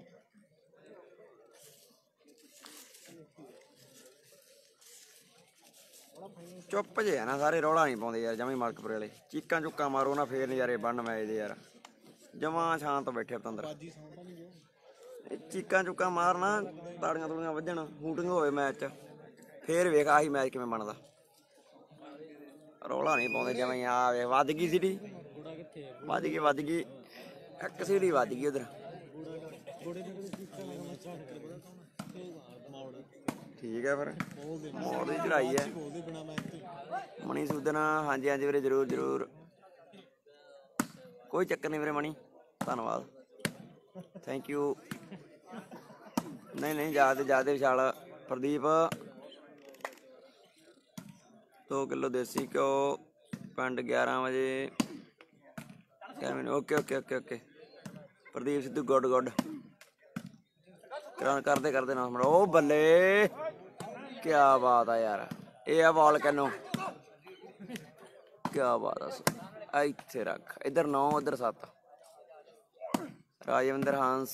ਚੁੱਪ ਜੇ ਆ ਨਾ ਸਾਰੇ, ਰੌਲਾ ਨਹੀਂ ਪਾਉਂਦੇ ਯਾਰ ਜਮੀ। ਮਲਕਪੁਰੇ ਵਾਲੇ ਚੀਕਾਂ ਚੁੱਕਾਂ ਮਾਰੋ ਨਾ ਫੇਰ ਨਜ਼ਾਰੇ ਬਣਨ ਮੈਚ ਦੇ ਯਾਰ। ਜਮਾਂ ਸ਼ਾਂਤ ਬੈਠੇ ਪਤੰਦਰ, ਚੀਕਾਂ ਚੁੱਕਾਂ ਮਾਰਨਾ, ਤਾੜੀਆਂ ਤੂੜੀਆਂ ਵੱਜਣ, ਹੂਟਿੰਗ ਹੋਵੇ ਮੈਚ ਚ, ਫੇਰ ਵੇਖ ਆਹੀ ਮੈਚ ਕਿਵੇਂ ਬਣਦਾ। ਰੌਲਾ ਨਹੀਂ ਪਾਉਂਦੇ ਜਮਾਂ। ਆ ਵੇਖ ਵੱਜ ਗਈ ਸੀਟੀ, ਵੱਜ ਗਈ ਇੱਕ ਸੀਟੀ ਵੱਜ ਗਈ ਉਧਰ। ਠੀਕ ਹੈ ਫਿਰ ਮੋੜ ਦੀ ਚੜਾਈ ਹੈ। ਮਣੀ ਸੂਦਨ ਹਾਂਜੀ ਹਾਂਜੀ ਵੀਰੇ, ਜ਼ਰੂਰ ਜ਼ਰੂਰ, ਕੋਈ ਚੱਕਰ ਨਹੀਂ ਵੀਰੇ ਮਣੀ, ਧੰਨਵਾਦ, ਥੈਂਕ ਯੂ। ਨਹੀਂ ਜਿਆਦਾ ਵਿਸ਼ਾਲ। ਪ੍ਰਦੀਪ 2 ਕਿਲੋ ਦੇਸੀ ਘਿਓ, ਪਿੰਡ 11 ਵਜੇ। ਓਕੇ ਪ੍ਰਦੀਪ ਸਿੱਧੂ ਗੁੱਡ ਕਰਦੇ ਨਾ। ਉਹ ਬੱਲੇ, ਕਿਆ ਬਾਤ ਆ ਯਾਰ। ਇਹ ਆ ਵਾਲਕੈਨੋ, ਕਿਆ ਬਾਤ ਆ। ਇੱਥੇ ਰੱਖ, ਇੱਧਰ 9 ਉੱਧਰ 7। ਰਾਜਵਿੰਦਰ ਹਾਂਸ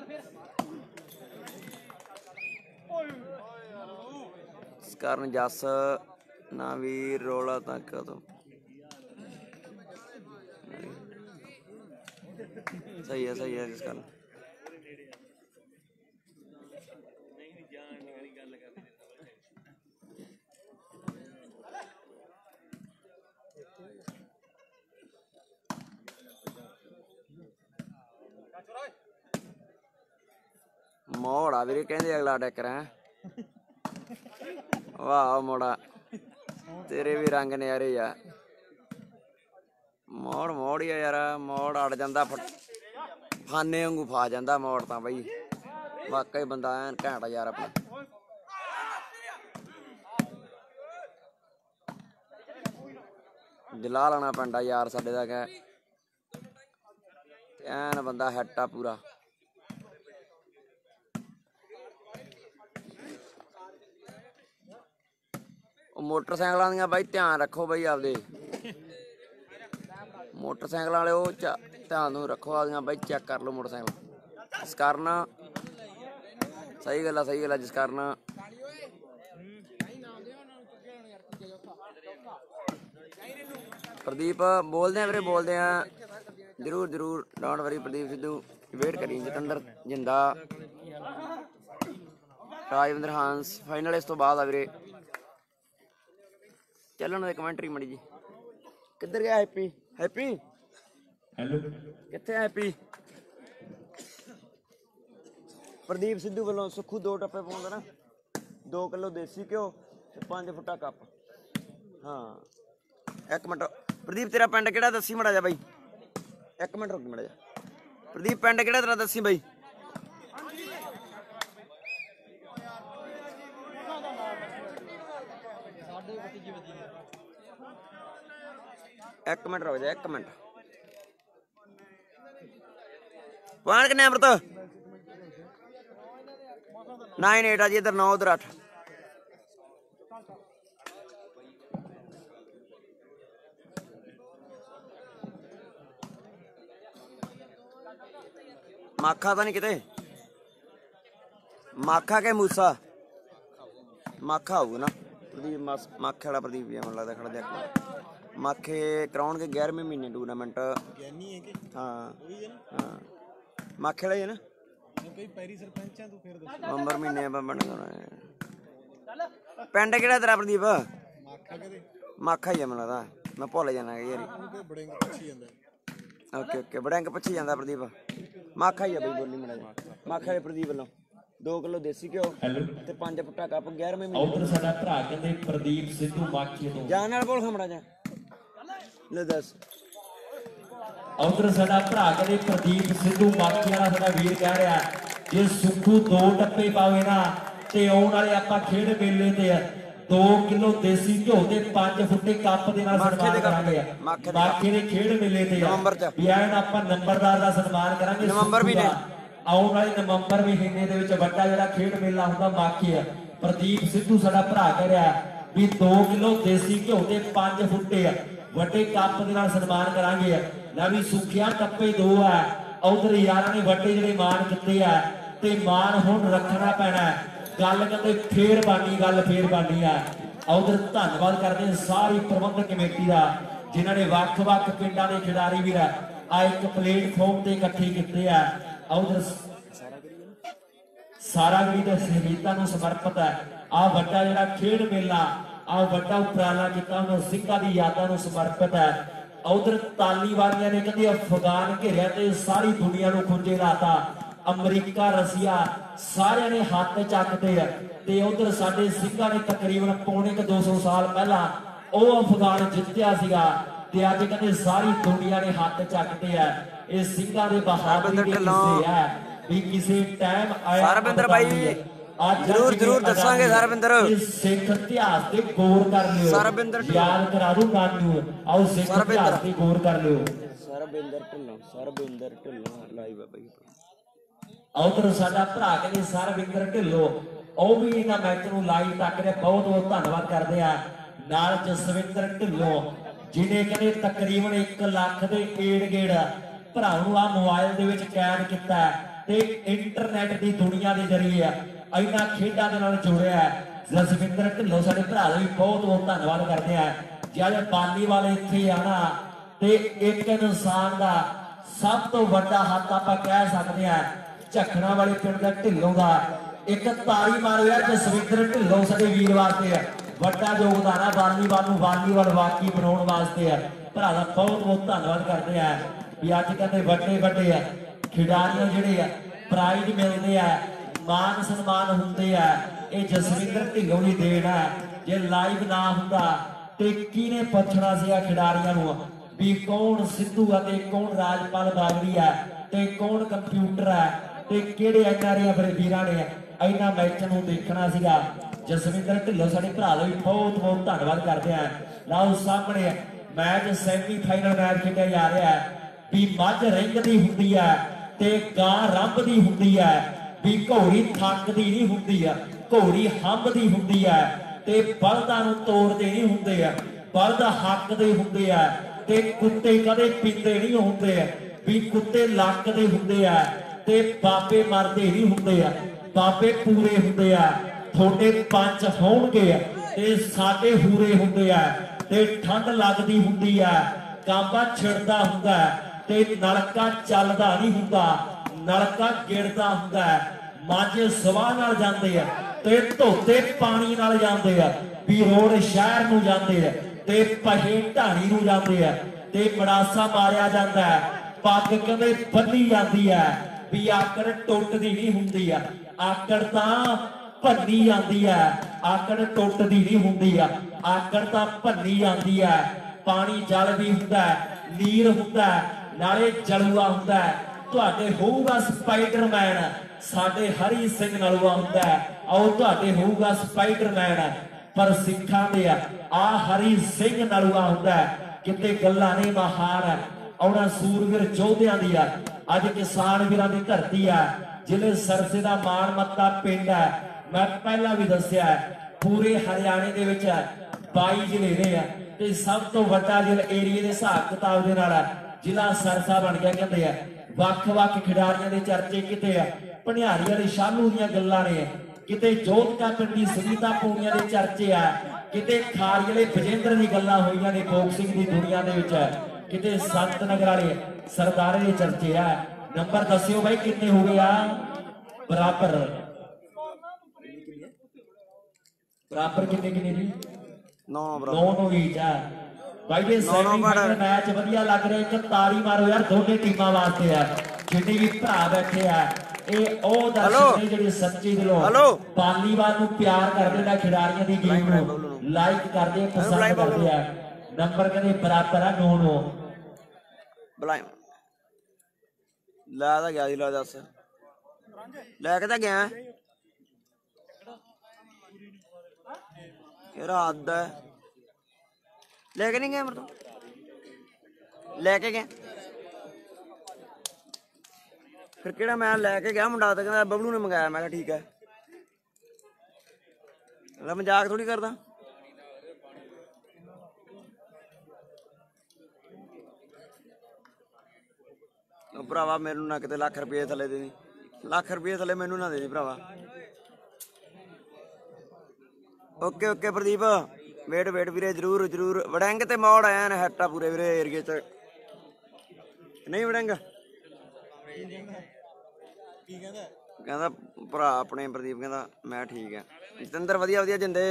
ਕਰਨ ਜੱਸ ਨਾ ਵੀਰ ਰੋਲਾ ਤੱਕ ਤੋਂ ਸਹੀ ਹੈ ਜਿਸ ਕਰਨ ਮੋੜਾ ਵੀਰੇ ਕਹਿੰਦੇ ਅਗਲਾ ਟੱਕਰ ਹੈ। ਵਾਹ ਮੋੜਾ, ਤੇਰੇ ਵੀ ਰੰਗ ਨਿਆਰੇ ਆ। ਮੋੜ ਹੀ ਆ ਯਾਰ, ਮੋੜ ਅੜ ਜਾਂਦਾ ਫਾਨੇ ਵਾਂਗੂ ਫਾ ਜਾਂਦਾ ਮੋੜ ਤਾਂ ਬਈ। ਵਾਕਈ ਬੰਦਾ ਐਨ ਘੈਂਟ ਯਾਰ ਆਪਣਾ। ਦਿਲਾ ਲਾਣਾ ਪੈਂਦਾ ਯਾਰ ਸਾਡੇ ਦਾ, ਕਹਿ ਐਨ ਬੰਦਾ ਹੈਟ ਆ ਪੂਰਾ। ਮੋਟਰਸਾਈਕਲਾਂ ਦੀਆਂ ਬਾਈ ਧਿਆਨ ਰੱਖੋ ਬਾਈ ਆਪਦੇ, ਮੋਟਰਸਾਈਕਲਾਂ ਵਾਲੇ ਉਹ ਧਿਆਨ ਨੂੰ ਰੱਖੋ ਆਪਦੀਆਂ ਬਾਈ, ਚੈੱਕ ਕਰ ਲਓ ਮੋਟਰਸਾਈਕਲ। ਜਿਸ ਕਾਰਨ ਸਹੀ ਗੱਲ ਆ ਜਿਸ ਕਾਰਨ ਪ੍ਰਦੀਪ ਬੋਲਦੇ ਆ ਵੀਰੇ, ਬੋਲਦੇ ਆ ਜ਼ਰੂਰ don't worry. Pradeep Sidhu wait ਕਰੀ, ਜਤਿੰਦਰ ਜਿੰਦਾ, ਰਾਜਵਿੰਦਰ ਹਾਂਸ ਫਾਈਨਲ ਇਸ ਤੋਂ ਬਾਅਦ ਆ ਵੀਰੇ। ਚੱਲਣ ਦੇ ਕਮੈਂਟਰੀ ਮੜੀ ਜੀ। ਕਿੱਧਰ ਗਿਆ ਹੈਪੀ? ਹੈਲੋ ਕਿੱਥੇ ਹੈਪੀ? ਪ੍ਰਦੀਪ ਸਿੱਧੂ ਵੱਲੋਂ ਸੁੱਖੂ 2 ਟੱਪੇ ਪਾਉਂਦਾ ਨਾ, 2 ਕਿਲੋ ਦੇਸੀ ਘਿਓ ਤੇ 5 ਫੁੱਟਾ ਕੱਪ। ਹਾਂ ਇੱਕ ਮਿੰਟ ਪ੍ਰਦੀਪ, ਤੇਰਾ ਪਿੰਡ ਕਿਹੜਾ ਦੱਸੀ ਮੜਾ ਜਾ ਬਾਈ। ਇੱਕ ਮਿੰਟ ਰੁਕ ਮੜਾ ਜਾ ਪ੍ਰਦੀਪ, ਪਿੰਡ ਕਿਹੜਾ ਤੇਰਾ ਦੱਸੀ ਬਾਈ। ਇੱਕ ਮਿੰਟ ਰੁਕ ਜਾ, ਇੱਕ ਮਿੰਟ। ਪੁਆਇੰਟ ਕਿੰਨੇ ਅਮਰਤ? 9-8 ਆ ਜੀ, ਇੱਧਰ 9 ਉੱਧਰ 8। ਮਾਖਾ ਤਾਂ ਨਹੀਂ ਕਿਤੇ? ਮਾਖਾ ਕੇ ਮੂਸਾ? ਮਾਖਾ ਹੋਊ ਨਾ ਪ੍ਰਦੀਪ, ਮਾਖੇ ਵਾਲਾ ਪ੍ਰਦੀਪ ਵੀ ਮੈਨੂੰ ਲੱਗਦਾ। ਖੜਾ ਜਾ, ਮਾਖੇ ਕਰਾਉਣਗੇ 11ਵੇਂ ਮਹੀਨੇ ਟੂਰਨਾਮੈਂਟ। ਹਾਂ ਮਾਖੇ ਵਾਲਾ ਹੀ ਹੈ ਨਾ, ਨਵੰਬਰ ਮਹੀਨੇ ਬਣਨਾ। ਪਿੰਡ ਕਿਹੜਾ ਤੇਰਾ ਪ੍ਰਦੀਪ? ਮਾਖਾ ਹੀ ਆ ਮੈਨੂੰ ਲੱਗਦਾ, ਮੈਂ ਭੁੱਲ ਜਾਣਾ ਯਾਰ। ਓਕੇ ਬੜੈਂਕ ਪਿੱਛੇ ਜਾਂਦਾ ਪ੍ਰਦੀਪ। ਮਾਖਾ ਹੀ ਆ ਬਈ, ਬੋਲੀ ਮੜਾ ਮਾਖਾ ਪ੍ਰਦੀਪ ਵੱਲੋਂ 2 ਕਿਲੋ ਦੇਸੀ ਘਿਓ ਤੇ 5 ਫੁੱਟਾ ਕੱਪ 11ਵੇਂ ਮਹੀਨੇ। ਉਧਰ ਸਾਡਾ ਭਰਾ ਕਹਿੰਦੇ ਪ੍ਰਦੀਪ ਸਿੱਧੂ ਮਾਖੇ ਤੋਂ ਜਾਨ ਨਾਲ ਬੋਲ ਖਮੜਾ ਜਾ ਲੈ ਦੱਸ। ਉਧਰ ਸਾਡਾ ਭਰਾ ਕਹਿੰਦੇ ਪ੍ਰਦੀਪ ਸਿੱਧੂ ਮਾਖੇ ਵਾਲਾ ਸਾਡਾ ਵੀਰ ਕਹਿ ਰਿਹਾ, ਜੇ ਸੁੱਖੂ 2 ਟੱਪੇ ਪਾਵੇ ਨਾ ਤੇ ਆਉਣ ਵਾਲੇ ਆਪਾਂ ਖੇਡ ਮੇਲੇ ਤੇ 2 ਕਿਲੋ ਦੇਸੀ ਘਿਓ ਤੇ 5 ਫੁੱਟੇ ਕੱਪ ਦੇ ਨਾਲ ਸਨਮਾਨ ਕਰਾਂਗੇ। ਮਾਖੇ ਦੇ ਖੇਡ ਮੇਲੇ ਤੇ ਵੀ ਐਨ ਆਪਾਂ ਨੰਬਰਦਾਰ ਦਾ ਸਨਮਾਨ ਕਰਾਂਗੇ ਨਵੰਬਰ ਮਹੀਨੇ। ਆਉਣ ਵਾਲੇ ਨਵੰਬਰ ਮਹੀਨੇ ਦੇ ਵਿੱਚ ਵੱਡਾ ਜਿਹੜਾ ਖੇਡ ਮੇਲਾ ਹੁੰਦਾ ਮਾਖੇ ਆ। ਪ੍ਰਦੀਪ ਸਿੱਧੂ ਸਾਡਾ ਭਰਾ ਕਹਿ ਰਿਹਾ ਵੀ 2 ਕਿਲੋ ਦੇਸੀ ਘਿਓ ਤੇ 5 ਫੁੱਟੇ ਵੱਡੇ ਕੱਪ ਦੇ ਨਾਲ ਸਨਮਾਨ ਕਰਾਂਗੇ। ਲੈ ਵੀ ਸੁੱਖਿਆ ਕੱਪੇ 2 ਆ। ਉਧਰ ਯਾਰਾਂ ਨੇ ਵੱਡੇ ਜਿਹੜੇ ਮਾਣ ਕੀਤੇ ਆ ਤੇ ਮਾਣ ਹੁਣ ਰੱਖਣਾ ਪੈਣਾ। ਗੱਲ ਕਹਿੰਦੇ ਫੇਰ ਬਾਨੀ ਆ। ਉਧਰ ਧੰਨਵਾਦ ਕਰਦੇ ਸਾਰੀ ਪ੍ਰਬੰਧਕ ਕਮੇਟੀ ਦਾ ਜਿਨ੍ਹਾਂ ਨੇ ਵੱਖ-ਵੱਖ ਪਿੰਡਾਂ ਦੇ ਖਿਡਾਰੀ ਵੀਰ ਆ ਇੱਕ ਪਲੇਟਫਾਰਮ ਤੇ ਇਕੱਠੇ ਕੀਤੇ ਆ। ਉਧਰ ਸਾਰਾਗੜੀ ਦੇ ਸ਼ਹੀਦਾਂ ਨੂੰ ਸਮਰਪਿਤ ਹੈ ਆ ਵੱਡਾ ਜਿਹੜਾ ਖੇਡ ਮੇਲਾ। ਆ ਵੱਡਾ ਉਪਰਾਲਾ ਕੀਤਾ ਉਹਨਾਂ ਸਿੰਘਾਂ ਦੀ ਯਾਦਾਂ ਨੂੰ ਸਮਰਪਿਤ ਹੈ। ਉਧਰ ਤਾਲੀ ਵਾਲੀਆਂ ਨੇ ਕਹਿੰਦੇ ਅਫਗਾਨ ਘੇਰਿਆ ਤੇ ਸਾਰੀ ਦੁਨੀਆ ਨੂੰ ਖੁੰਝੇ ਲਾਤਾ। ਅਮਰੀਕਾ ਰਸੀਆ ਸਾਰਿਆਂ ਨੇ ਹੱਥ ਚੱਕਦੇ ਆ ਤੇ ਉਧਰ ਸਾਡੇ ਸਿੰਘਾਂ ਨੇ ਤਕਰੀਬਨ ਪੌਣੇ 200 ਸਾਲ ਪਹਿਲਾਂ ਉਹ ਅਫਗਾਨ ਜਿੱਤਿਆ ਸੀਗਾ ਤੇ ਅੱਜ ਕਹਿੰਦੇ ਸਾਰੀ ਦੁਨੀਆ ਨੇ ਹੱਥ ਚੱਕਦੇ ਆ। ਇਹ ਸਿੰਘਾਂ ਦੇ ਬਹਾਦਰੀ ਦੇ ਕਿੱਸੇ ਆ ਵੀ ਕਿਸੇ ਟਾਈਮ ਆਇਆ ਸਰਬਿੰਦਰ ਬਾਈ ਜ਼ਰੂਰ ਦੱਸਾਂਗੇ। ਸਰਬਿੰਦਰ ਸਿੱਖ ਇਤਿਹਾਸ ਤੇ ਗੌਰ ਕਰ ਲਿਓ। ਸਰਬਿੰਦਰ ਯਾਦ ਕਰਾ ਦੂੰ ਨਾਨੂ ਆਓ ਸਿੱਖ ਇਤਿਹਾਸ ਤੇ ਗੌਰ ਕਰ ਲਿਓ। ਸਰਬਿੰਦਰ ਢਿੱਲੋਂ ਲਾਈਵ ਆ ਬਾਈ। ਉਧਰ ਸਾਡਾ ਭਰਾ ਕਹਿੰਦੇ ਸਰਬਿੰਦਰ ਢਿੱਲੋਂ ਉਹ ਵੀ ਇਹਨਾਂ ਮੈਚ ਨੂੰ ਲਾਈਵ ਤੱਕ ਰਿਹਾ। ਬਹੁਤ ਬਹੁਤ ਧੰਨਵਾਦ ਕਰਦੇ ਆ। ਨਾਲ ਜਸਵਿੰਦਰ ਢਿੱਲੋਂ ਜਿਹਨੇ ਕਹਿੰਦੇ ਤਕਰੀਬਨ 1 ਲੱਖ ਦੇ ਏੜ-ਗੇੜ ਭਰਾ ਨੂੰ ਆ ਮੋਬਾਈਲ ਦੇ ਵਿੱਚ ਕੈਦ ਕੀਤਾ ਤੇ ਇੰਟਰਨੈਟ ਦੀ ਦੁਨੀਆ ਦੇ ਜ਼ਰੀਏ ਇਹਨਾਂ ਖੇਡਾਂ ਦੇ ਨਾਲ ਜੁੜਿਆ। ਜਸਵਿੰਦਰ ਢਿੱਲੋਂ ਸਾਡੇ ਭਰਾ ਦਾ ਵੀ ਬਹੁਤ ਬਹੁਤ ਧੰਨਵਾਦ ਕਰਦੇ ਆ। ਜਦ ਬਾਨੀ ਵਾਲੇ ਇੱਥੇ ਆਣਾ ਤੇ ਇੱਕ ਇਨਸਾਨ ਦਾ ਸਭ ਤੋਂ ਵੱਡਾ ਹੱਥ ਆਪਾਂ ਕਹਿ ਸਕਦੇ ਆ ਝਖਣਾ ਵਾਲੇ ਪਿੰਡ ਦਾ ਢਿੱਲੋਂ ਦਾ। ਇੱਕ ਤਾੜੀ ਮਾਰੋ ਯਾਰ ਜਸਵਿੰਦਰ ਢਿੱਲੋਂ ਸਾਡੇ ਵੀਰ ਵਾਸਤੇ ਵੱਡਾ ਯੋਗਦਾਨ ਆ ਵਾਲੀਬਾਲ ਨੂੰ ਵਾਲੀਬਾਲ ਵਾਕੀ ਬਣਾਉਣ ਵਾਸਤੇ ਆ। ਭਰਾ ਦਾ ਬਹੁਤ ਬਹੁਤ ਧੰਨਵਾਦ ਕਰਦੇ ਆ ਵੀ ਅੱਜ ਕਹਿੰਦੇ ਵੱਡੇ ਖਿਡਾਰੀਆਂ ਜਿਹੜੇ ਪ੍ਰਾਈਜ਼ ਮਿਲਦੇ ਆ ਮਾਨ ਸਨਮਾਨ ਹੁੰਦੇ ਆ ਇਹ ਜਸਵਿੰਦਰ ਢਿੱਲੋਂ ਦੀ ਦੇਣ ਆ। ਜੇ ਲਾਈਵ ਨਾ ਹੁੰਦਾ ਤੇ ਕਿਹਨੇ ਪੁੱਛਣਾ ਸੀਗਾ ਖਿਡਾਰੀਆਂ ਨੂੰ ਵੀ ਕੌਣ ਸਿੱਧੂ ਆ ਤੇ ਕੌਣ ਰਾਜਪਾਲ ਬਾਗੜੀ ਆ ਤੇ ਕੌਣ ਕੰਪਿਊਟਰ ਆ ਤੇ ਕਿਹੜੇ ਐਨਆਰਏ ਵੀਰਾਂ ਨੇ ਇਹਨਾਂ ਮੈਚ ਨੂੰ ਦੇਖਣਾ ਸੀਗਾ। ਜਸਵਿੰਦਰ ਢਿੱਲੋਂ ਸਾਡੇ ਭਰਾ ਦਾ ਵੀ ਬਹੁਤ ਬਹੁਤ ਧੰਨਵਾਦ ਕਰਦੇ ਆ। ਲਓ ਸਾਹਮਣੇ ਮੈਚ ਸੈਮੀਫਾਈਨਲ ਮੈਚ ਖੇਡਿਆ ਜਾ ਰਿਹਾ ਵੀ ਮੱਝ ਰਿੰਗਦੀ ਹੁੰਦੀ ਹੈ ਤੇ ਗਾਂ ਰੰਭਦੀ ਹੁੰਦੀ ਹੈ ਵੀ ਘੋੜੀ ਥੱਕਦੀ ਨਹੀਂ ਹੁੰਦੀ ਆ ਘੋੜੀ ਹੰਭਦੀ ਹੁੰਦੀ ਹੈ ਤੇ ਬਲਦਾਂ ਨੂੰ ਤੋੜਦੇ ਨਹੀਂ ਹੁੰਦੇ ਆ ਬਲਦ ਹੱਕਦੇ ਹੁੰਦੇ ਆ ਤੇ ਕੁੱਤੇ ਕਦੇ ਪੀਂਦੇ ਨਹੀਂ ਹੁੰਦੇ ਵੀ ਕੁੱਤੇ ਲੱਕਦੇ ਹੁੰਦੇ ਆ ਤੇ ਬਾਬੇ ਮਰਦੇ ਨਹੀਂ ਹੁੰਦੇ ਆ ਬਾਬੇ ਪੂਰੇ ਹੁੰਦੇ ਆ। ਤੁਹਾਡੇ ਪੰਜ ਹੋਣਗੇ ਤੇ ਸਾਡੇ ਹੂਰੇ ਹੁੰਦੇ ਆ ਤੇ ਠੰਡ ਲੱਗਦੀ ਹੁੰਦੀ ਆ ਕਾਂਬਾ ਛਿੜਦਾ ਹੁੰਦਾ ਤੇ ਨਲਕਾ ਚੱਲਦਾ ਨਹੀਂ ਹੁੰਦਾ ਨਲਕਾ ਗਿਰਦਾ ਹੁੰਦਾ। ਮਾਝੇ ਸਵਾਹ ਨਾਲ ਜਾਂਦੇ ਆ ਤੇ ਧੋਤੇ ਪਾਣੀ ਨਾਲ ਜਾਂਦੇ ਆ ਵੀ ਰੋਡ ਸ਼ਹਿਰ ਨੂੰ ਜਾਂਦੇ ਆ ਤੇ ਪਹੇ ਢਾਣੀ ਨੂੰ ਜਾਂਦੇ ਆ ਤੇ ਮੜਾਸਾ ਮਾਰਿਆ ਜਾਂਦਾ ਪੱਗ ਕਹਿੰਦੇ ਬੰਨੀ ਜਾਂਦੀ ਆ ਵੀ ਆਕੜ ਟੁੱਟਦੀ ਨਹੀਂ ਹੁੰਦੀ ਆ ਆਕੜ ਤਾਂ ਭੰਨੀ ਜਾਂਦੀ ਆ ਆਕੜ ਟੁੱਟਦੀ ਨਹੀਂ ਹੁੰਦੀ ਆ ਆਕੜ ਤਾਂ ਭੰਨੀ ਜਾਂਦੀ ਆ। ਪਾਣੀ ਜਲ ਵੀ ਹੁੰਦਾ ਨੀਰ ਹੁੰਦਾ ਨਾਲੇ ਜਲੂਆ ਹੁੰਦਾ। ਤੁਹਾਡੇ ਹੋਊਗਾ ਸਪਾਈਡਰਮੈਨ ਸਾਡੇ ਹਰੀ ਸਿੰਘ ਨਲੂਆ ਹੁੰਦਾ ਆਓ ਤੁਹਾਡੇ ਹੋਊਗਾ ਸਪਾਈਡਰਮੈਨ ਪਰ ਸਿੱਖਾਂ ਦੇ ਆ ਹਰੀ ਸਿੰਘ ਨਲੂਆ ਹੁੰਦਾ। ਕਿਤੇ ਗੱਲਾਂ ਨੇ ਮਹਾਨ ਉਹਨਾਂ ਸੂਰਵੀਰ ਯੋਧਿਆਂ ਦੀ ਆ ਅੱਜ ਕਿਸਾਨ ਵੀਰਾਂ ਦੀ ਧਰਤੀ ਆ ਜ਼ਿਲ੍ਹੇ ਸਰਸੇ ਦਾ ਮਾਣ ਮੱਤਾ ਪਿੰਡ ਹੈ। ਮੈਂ ਪਹਿਲਾਂ ਵੀ ਦੱਸਿਆ ਪੂਰੇ ਹਰਿਆਣੇ ਦੇ ਵਿੱਚ 22 ਜ਼ਿਲ੍ਹੇ ਨੇ ਤੇ ਸਭ ਤੋਂ ਵੱਡਾ ਜ਼ਿਲ੍ਹਾ ਏਰੀਏ ਦੇ ਹਿਸਾਬ ਕਿਤਾਬ ਦੇ ਨਾਲ ਜ਼ਿਲ੍ਹਾ ਸਰਸਾ ਬਣ ਗਿਆ। ਕਹਿੰਦੇ ਆ ਵੱਖ-ਵੱਖ ਖਿਡਾਰੀਆਂ ਦੇ ਚਰਚੇ ਕਿਤੇ ਭਣਿਆਰੀ ਵਾਲੇ ਸ਼ਾਲੂ ਦੀਆਂ ਗੱਲਾਂ ਨੇ ਕਿਤੇ ਜੋਧਕਾ ਪਿੰਡ ਦੀ ਸੁਨੀਤਾ ਪੂਣੀਆਂ ਦੇ ਚਰਚੇ ਆ ਕਿਤੇ ਖਾਰੀ ਵਾਲੇ ਬਜਿੰਦਰ ਦੀ ਗੱਲਾਂ ਹੋਈਆਂ ਨੇ ਬਾਕਸਿੰਗ ਦੀ ਦੁਨੀਆ ਦੇ ਵਿੱਚ ਕਿਤੇ ਸੰਤ ਨਗਰ ਵਾਲੇ ਸਰਦਾਰੇ ਦੇ ਚਰਚੇ ਆ। ਨੰਬਰ ਦੱਸਿਓ ਬਾਈ ਕਿੰਨੇ ਹੋ ਗਏ ਆ ਬਰਾਬਰ ਕਿੰਨੇ ਜੀ 9 ਈਚ ਆ ਬਾਈ ਦੇ ਸੈਮੀਫਾਈਨਲ ਮੈਚ ਵਧੀਆ ਲੱਗ ਰਿਹਾ। ਇੱਕ ਤਾੜੀ ਮਾਰੋ ਯਾਰ ਦੋਨੇ ਟੀਮਾਂ ਵਾਸਤੇ ਆ ਜਿੰਨੇ ਵੀ ਭਰਾ ਬੈਠੇ ਆ ਇਹ ਉਹ ਦਰਸ਼ਕ ਨੇ ਜਿਹੜੇ ਸੱਚੇ ਦਿਲੋਂ ਵਾਲੀਬਾਲ ਨੂੰ ਪਿਆਰ ਕਰਦੇ ਨੇ ਖਿਡਾਰੀਆਂ ਦੀ ਗੇਮ ਨੂੰ ਲਾਈਕ ਕਰਦੇ ਪਸੰਦ ਕਰਦੇ ਆ। ਨੰਬਰ ਕਹਿੰਦੇ ਬਰਾਬਰ ਆ 9 ਬੁਲਾਏ ਲੈ ਤਾਂ ਗਿਆ ਜੀ ਲੈ ਦੱਸ ਲੈ ਕੇ ਤਾਂ ਗਿਆ ਯਾਰ ਹੱਦ ਹੈ। ਲੈ ਕੇ ਨਹੀਂ ਗਏ ਮੇਰੇ ਤੋਂ, ਲੈ ਕੇ ਗਏ ਫਿਰ ਕਿਹੜਾ ਮੈਂ ਲੈ ਕੇ ਗਿਆ ਮੁੰਡਾ ਤਾਂ ਕਹਿੰਦਾ ਬਬਲੂ ਨੇ ਮੰਗਾਇਆ। ਮੈਂ ਕਿਹਾ ਠੀਕ ਹੈ, ਕਹਿੰਦਾ ਮਜ਼ਾਕ ਥੋੜੀ ਕਰਦਾ। ਉਹ ਭਰਾਵਾ ਮੈਨੂੰ ਨਾ ਕਿਤੇ ਲੱਖ ਰੁਪਏ ਥੱਲੇ ਦੇ, ਲੱਖ ਰੁਪਏ ਥੱਲੇ ਮੈਨੂੰ ਨਾ ਦੇ ਦੀ ਭਰਾਵਾ। Okay okay Pradeep, wait wait ਵੀਰੇ, ਜਰੂਰ ਜਰੂਰ। ਵੜੈਂਗ ਤੇ ਮੌੜ ਆਇਆ ਨੇ ਹੈਟਾ ਪੂਰੇ ਵੀਰੇ ਏਰੀਏ ਚ, ਨਹੀਂ ਵੜੈਂਗ ਕਹਿੰਦਾ ਭਰਾ ਆਪਣੇ ਪ੍ਰਦੀਪ ਕਹਿੰਦਾ ਮੈਂ ਠੀਕ ਹੈ। ਜਤਿੰਦਰ ਵਧੀਆ ਵਧੀਆ ਜਿੰਦੇ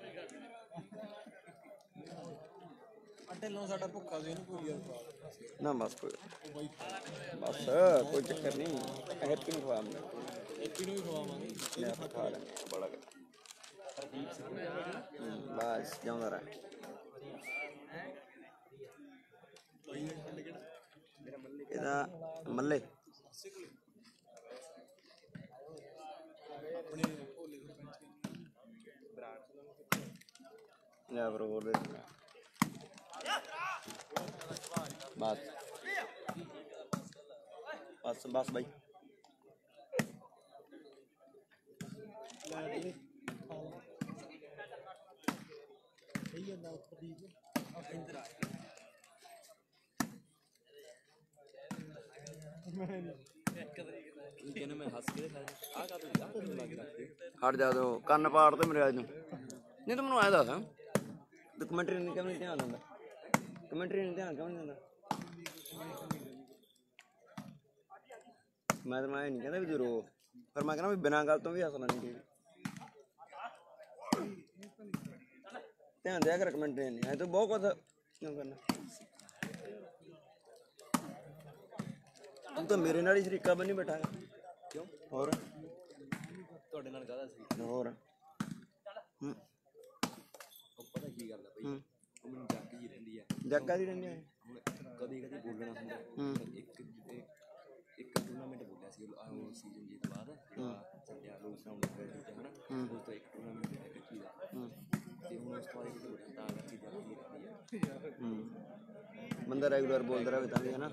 ਸਾਡਾ ਭੁੱਖਾ ਸੀ ਨਾ, ਬਸ ਕੋਈ ਬਸ ਕੋਈ ਚੱਕਰ ਨਹੀਂ। ਹੈਪੀ ਨੂੰ ਖਵਾਵਾਂਗੇ, ਹੈਪੀ ਨੂੰ ਵੀ ਖਵਾਵਾਂਗੇ, ਖਾ ਲੈਂਦੇ ਬੜਾ ਬਸ ਜਾਉਂਦਾ ਰਹਿ। ਇਹਦਾ ਮੱਲੇ ਲੈ ਬਰੋ ਹੋਰ ਦੇ ਬਸ ਬਸ ਬਸ ਬਾਈ। ਹਟ ਜਾ ਦੋ ਕੰਨ ਪਾੜ ਤੇ ਮੇਰੇ ਅੱਜ ਨੂੰ। ਨਹੀਂ ਤੂੰ ਮੈਨੂੰ ਆਇਆ ਦੱਸ, ਤੂੰ ਕਮੈਂਟਰੀ ਨਹੀਂ ਕਿਉਂ ਨਹੀਂ ਧਿਆਨ ਦਿੰਦਾ, ਕਮੈਂਟਰੀ ਨਹੀਂ ਧਿਆਨ ਕਿਉਂ ਨਹੀਂ ਦਿੰਦਾ। ਮੈਂ ਤਾਂ ਮੈਂ ਨਹੀਂ ਕਹਿੰਦਾ ਵੀ ਜ਼ਰੂਰ, ਪਰ ਮੈਂ ਕਹਿੰਦਾ ਵੀ ਬਿਨਾਂ ਗੱਲ ਤੋਂ ਵੀ ਹੱਸਣਾ ਨਹੀਂ ਚਾਹੀਦਾ। ਧਿਆਨ ਦਿਆ ਕਰ ਕਮੈਂਟਰੀ ਨਹੀਂ ਹੈ, ਤੂੰ ਬਹੁਤ ਕੁਝ ਕਿਉਂ ਕਰਨਾ। ਤੂੰ ਤਾਂ ਮੇਰੇ ਨਾਲ ਹੀ ਸ਼ਰੀਕਾ ਬਣੀ ਬੈਠਾ ਕਿਉਂ, ਹੋਰ ਤੁਹਾਡੇ ਨਾਲ ਕਾਹਦਾ ਸੀ ਹੋਰ। ਪਤਾ ਕੀ ਗੱਲ ਆ ਬਈ, ਉਹ ਮੈਨੂੰ ਜੱਗ ਜੀ ਰਹਿੰਦੀ ਆ, ਜੱਗਾ ਦੀ ਰਹਿੰਦੀ ਆ। ਕਦੀ ਕਦੀ ਬੋਲਣਾ ਹੁੰਦਾ, ਇੱਕ ਟੂਰਨਾਮੈਂਟ ਬੋਲਿਆ ਸੀ ਸੀਜ਼ਨ ਜੀ ਤੋਂ ਬਾਅਦ ਚੱਲਿਆ ਲੋਕ ਰਾਉਂਡ ਹਨਾ, ਉਸ ਤੋਂ ਇੱਕ ਟੂਰਨਾਮੈਂਟ ਹੈ ਕੱਚੀ ਦਾ, ਤੇ ਹੁਣ ਉਸ ਤੋਂ ਬਾਅਦ ਇੱਕ ਬੋਲਿਆ ਤਾਂ ਕੱਚੀ ਦਾ ਬੰਦਾ ਰੈਗੂਲਰ ਬੋਲਦਾ ਰਹੇ ਤਾਂ ਵੀ ਹਨਾ।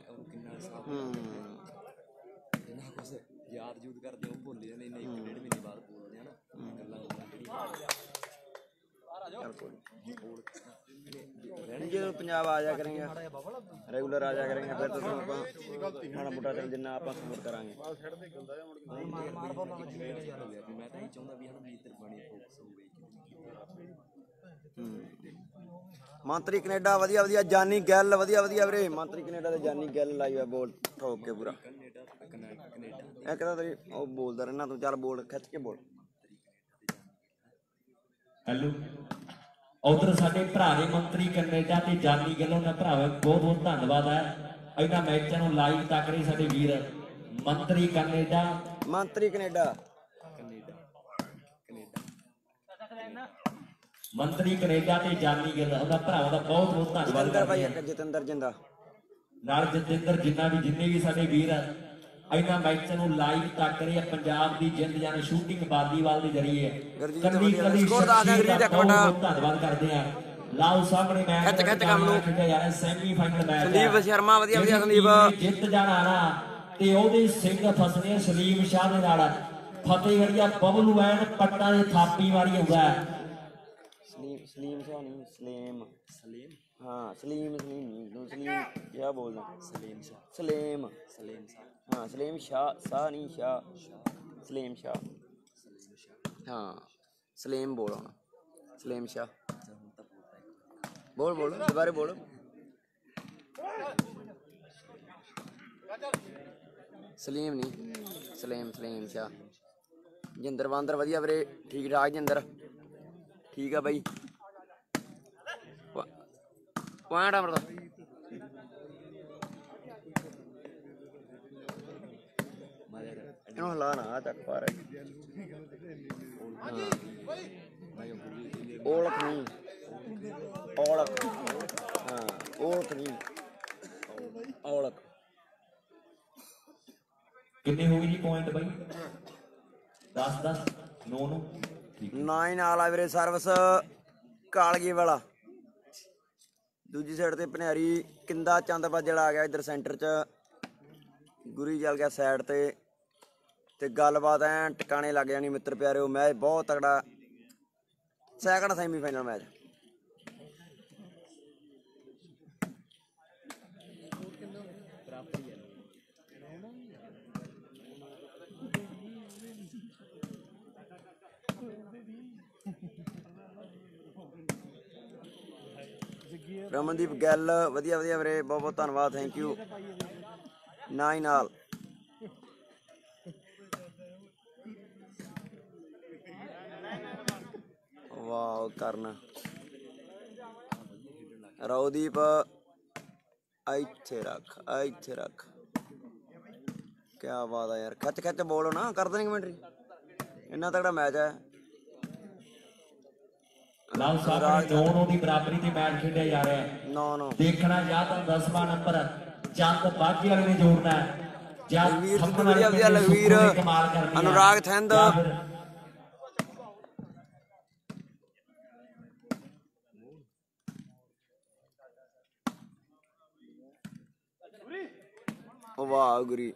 ਜਿੰਨਾ ਕੁਛ ਯਾਦ ਯੂਦ ਕਰਦੇ ਉਹ ਭੁੱਲ ਜਾਂਦੇ, ਇੰਨੇ 1-1.5 ਮਹੀਨੇ ਬਾਅਦ ਬੋਲਦੇ ਹਨਾ ਗੱਲਾਂ ਜਦੋਂ ਪੰਜਾਬ ਆ ਜਾ ਕਰੇਗਾ, ਰੈਗੂਲਰ ਆ ਜਾ ਕਰੇਗਾ, ਫਿਰ ਤਾਂ ਆਪਾਂ ਮਾੜਾ ਮੋਟਾ ਚੱਲ ਜਿੰਨਾ ਆਪਾਂ ਸਪੋਰਟ ਕਰਾਂਗੇ। ਮੈਂ ਤਾਂ ਇਹ ਚਾਹੁੰਦਾ ਵੀ ਹਨਾ ਵੀ ਇੱਧਰ ਬਣੀ ਫੋਕਸ ਹੋਵੇ। ਮੰਤਰੀ ਕੈਨੇਡਾ ਵਧੀਆ ਵਧੀਆ, ਜਾਨੀ ਗੱਲ ਵਧੀਆ ਵਧੀਆ ਵੀਰੇ। ਮੰਤਰੀ ਕੈਨੇਡਾ ਤੇ ਜਾਨੀ ਗੱਲ ਲਾਈ ਆ ਬੋਲ ਠੋਕ ਕੇ ਪੂਰਾ। ਇਹ ਕਹਿੰਦਾ ਤੇਰੀ ਉਹ ਬੋਲਦਾ ਰਹਿਣਾ ਤੂੰ, ਚੱਲ ਬੋਲ ਖਿੱਚ ਕੇ ਬੋਲ। ਹੈਲੋ, ਉਧਰ ਸਾਡੇ ਭਰਾ ਨੇ ਮੰਤਰੀ ਕੈਨੇਡਾ ਤੇ ਜਾਨੀ ਗੱਲੋਂ ਦਾ ਭਰਾਵਾ ਬਹੁਤ ਬਹੁਤ ਧੰਨਵਾਦ ਹੈ। ਇਹਨਾਂ ਮੈਚਾਂ ਨੂੰ ਲਾਈਵ ਤੱਕ ਰਹੇ ਸਾਡੇ ਵੀਰ ਮੰਤਰੀ ਕੈਨੇਡਾ, ਮੰਤਰੀ ਕੈਨੇਡਾ ਮੰਤਰੀ ਕੈਨੇਡਾ ਤੇ ਜਾਨੀ ਗਿੱਲ ਉਹਨਾਂ ਭਰਾਵਾਂ ਦਾ ਬਹੁਤ ਬਹੁਤ ਧੰਨਵਾਦ ਕਰਦੇ ਹਾਂ। ਜਤਿੰਦਰ ਜਿੰਦਾ ਨਾਲ ਜਤਿੰਦਰ ਜਿੰਨਾ ਵੀ ਜਿੰਨੇ ਵੀ ਸਾਡੇ ਵੀਰ ਇਹਨਾਂ ਮੈਚਾਂ ਨੂੰ ਲਾਈਵ ਤੱਕ ਰਹੇ ਆ ਪੰਜਾਬ ਦੀ ਜਿੰਦ ਜਾਨ ਸ਼ੂਟਿੰਗ ਵਾਲੀਬਾਲ ਦੇ ਜ਼ਰੀਏ ਕੱਲੀ ਕੱਲੀ ਬਹੁਤ ਧੰਨਵਾਦ ਕਰਦੇ ਆ। ਲਾਓ ਸਾਹਮਣੇ ਮੈਚ ਖੇਡਿਆ ਜਾ ਰਿਹਾ semi final match. Sandeep Sharma ਵਧੀਆ ਵਧੀਆ, ਸੰਦੀਪ ਜਿੱਤ ਜਾਣਾ ਨਾ ਤੇ ਉਹਦੇ ਸਿੰਘ ਫਸਣੇ ਸਲੀਮ ਸ਼ਾਹ ਦੇ ਨਾਲ ਫਤਿਹਗੜ੍ਹੀਆ ਬਬਲੂ ਐਨ ਪੱਟਾਂ ਦੇ ਥਾਪੀ ਮਾਰੀ ਆਉਂਦਾ। ਸਲੀਮ ਸ਼ਾਹ ਨਹੀਂ ਸਲੇਮ, ਸਲੀਮ ਹਾਂ ਸਲੀਮ ਸਲੀਮ ਸਲੀਮ ਕਿਆ ਬੋਲਦਾ, ਸਲੀਮ ਸ਼ਾਹ ਸਲੇਮ ਸਲੀਮ ਸ਼ਾਹ ਹਾਂ ਸਲੀਮ ਸ਼ਾਹ ਸ਼ਾਹ ਨਹੀਂ ਸ਼ਾਹ ਸਲੀਮ ਸ਼ਾਹ ਹਾਂ ਸਲੀਮ ਬੋਲ ਹੁਣ ਸਲੀਮ ਸ਼ਾਹ ਬੋਲ ਬੋਲ ਦੁਬਾਰੇ ਬੋਲ। ਸਲੀਮ ਨਹੀਂ ਸਲੇਮ ਸਲੀਮ ਸ਼ਾਹ। ਜਿੰਦਰ ਬਾਂਦਰ ਵਧੀਆ ਵੀਰੇ, ਠੀਕ ਠਾਕ ਜਿੰਦਰ ਠੀਕ ਆ ਬਾਈ। ਪੁਆਇੰਟ ਆ ਮਰਦਾ ਇਹਨੂੰ ਹਿਲਾ ਨਾ ਚੱਕ ਪਾ ਰਿਹਾ ਔਲਖ ਨਹੀਂ ਔਲਖ ਹਾਂ ਔਲਖ ਨਹੀਂ ਔਲਖ। ਕਿੰਨੇ ਹੋ ਗਏ ਜੀ ਪੁਆਇੰਟ ਬਾਈ? 10 9 9 9 ਨਾਲ ਆ ਵੀਰੇ ਸਰਵਿਸ ਕਾਲਗੇ ਵਾਲਾ, ਦੂਜੀ ਸਾਈਡ ਤੇ ਭਨਿਆਰੀ ਕਿੰਦਾ ਚੰਦਬਾਜੜਾ ਆ ਗਿਆ ਇੱਧਰ ਸੈਂਟਰ 'ਚ, ਗੁਰੀ ਚੱਲ ਗਿਆ ਸਾਈਡ ਤੇ ਗੱਲਬਾਤ ਐ ਟਿਕਾਣੇ ਲੱਗ ਜਾਣੀ ਮਿੱਤਰ ਪਿਆਰਿਓ। ਮੈਚ ਬਹੁਤ ਤਗੜਾ, second semifinal match. Ramandeep Gill ਵਧੀਆ ਵਧੀਆ ਵੀਰੇ, ਬਹੁਤ ਬਹੁਤ ਧੰਨਵਾਦ, ਥੈਂਕ ਯੂ। ਨਾ ਹੀ ਨਾਲ ਵਾਹ ਕਰਨ ਰੌਦੀਪ ਇੱਥੇ ਰੱਖ, ਇੱਥੇ ਰੱਖ, ਕਿਆ ਬਾਤ ਆ ਯਾਰ। ਖਿੱਚ ਖਿੱਚ ਬੋਲੋ ਨਾ, ਕਰ ਦੇਣੀ ਕਮੈਂਟਰੀ, ਇੰਨਾ ਤਗੜਾ ਮੈਚ ਹੈ। ਲਾਲ ਸਾਹਿਬ ਨੇ 9 ਦੀ ਬਰਾਬਰੀ ਤੇ ਮੈਚ ਖੇਡਿਆ ਜਾ ਰਿਹਾ ਹੈ। 9-9 ਦੇਖਣਾ ਜਾਂ ਤਾਂ 10ਵਾਂ ਨੰਬਰ ਚੰਦ ਬਾਗੀ ਵਾਲੇ ਨੇ ਜੋੜਨਾ ਹੈ ਜਾਂ ਲਖਵੀਰ ਸਿੱਧੂ ਥੰਮਣ ਵਾਲੇ ਵਧੀਆ ਲਖਵੀਰ, ਕਮਾਲ ਕਰਨੀ ਹੈ। ਅਨੁਰਾਗ ਥਿੰਦ, ਵਾਹ ਗੁਰੀ।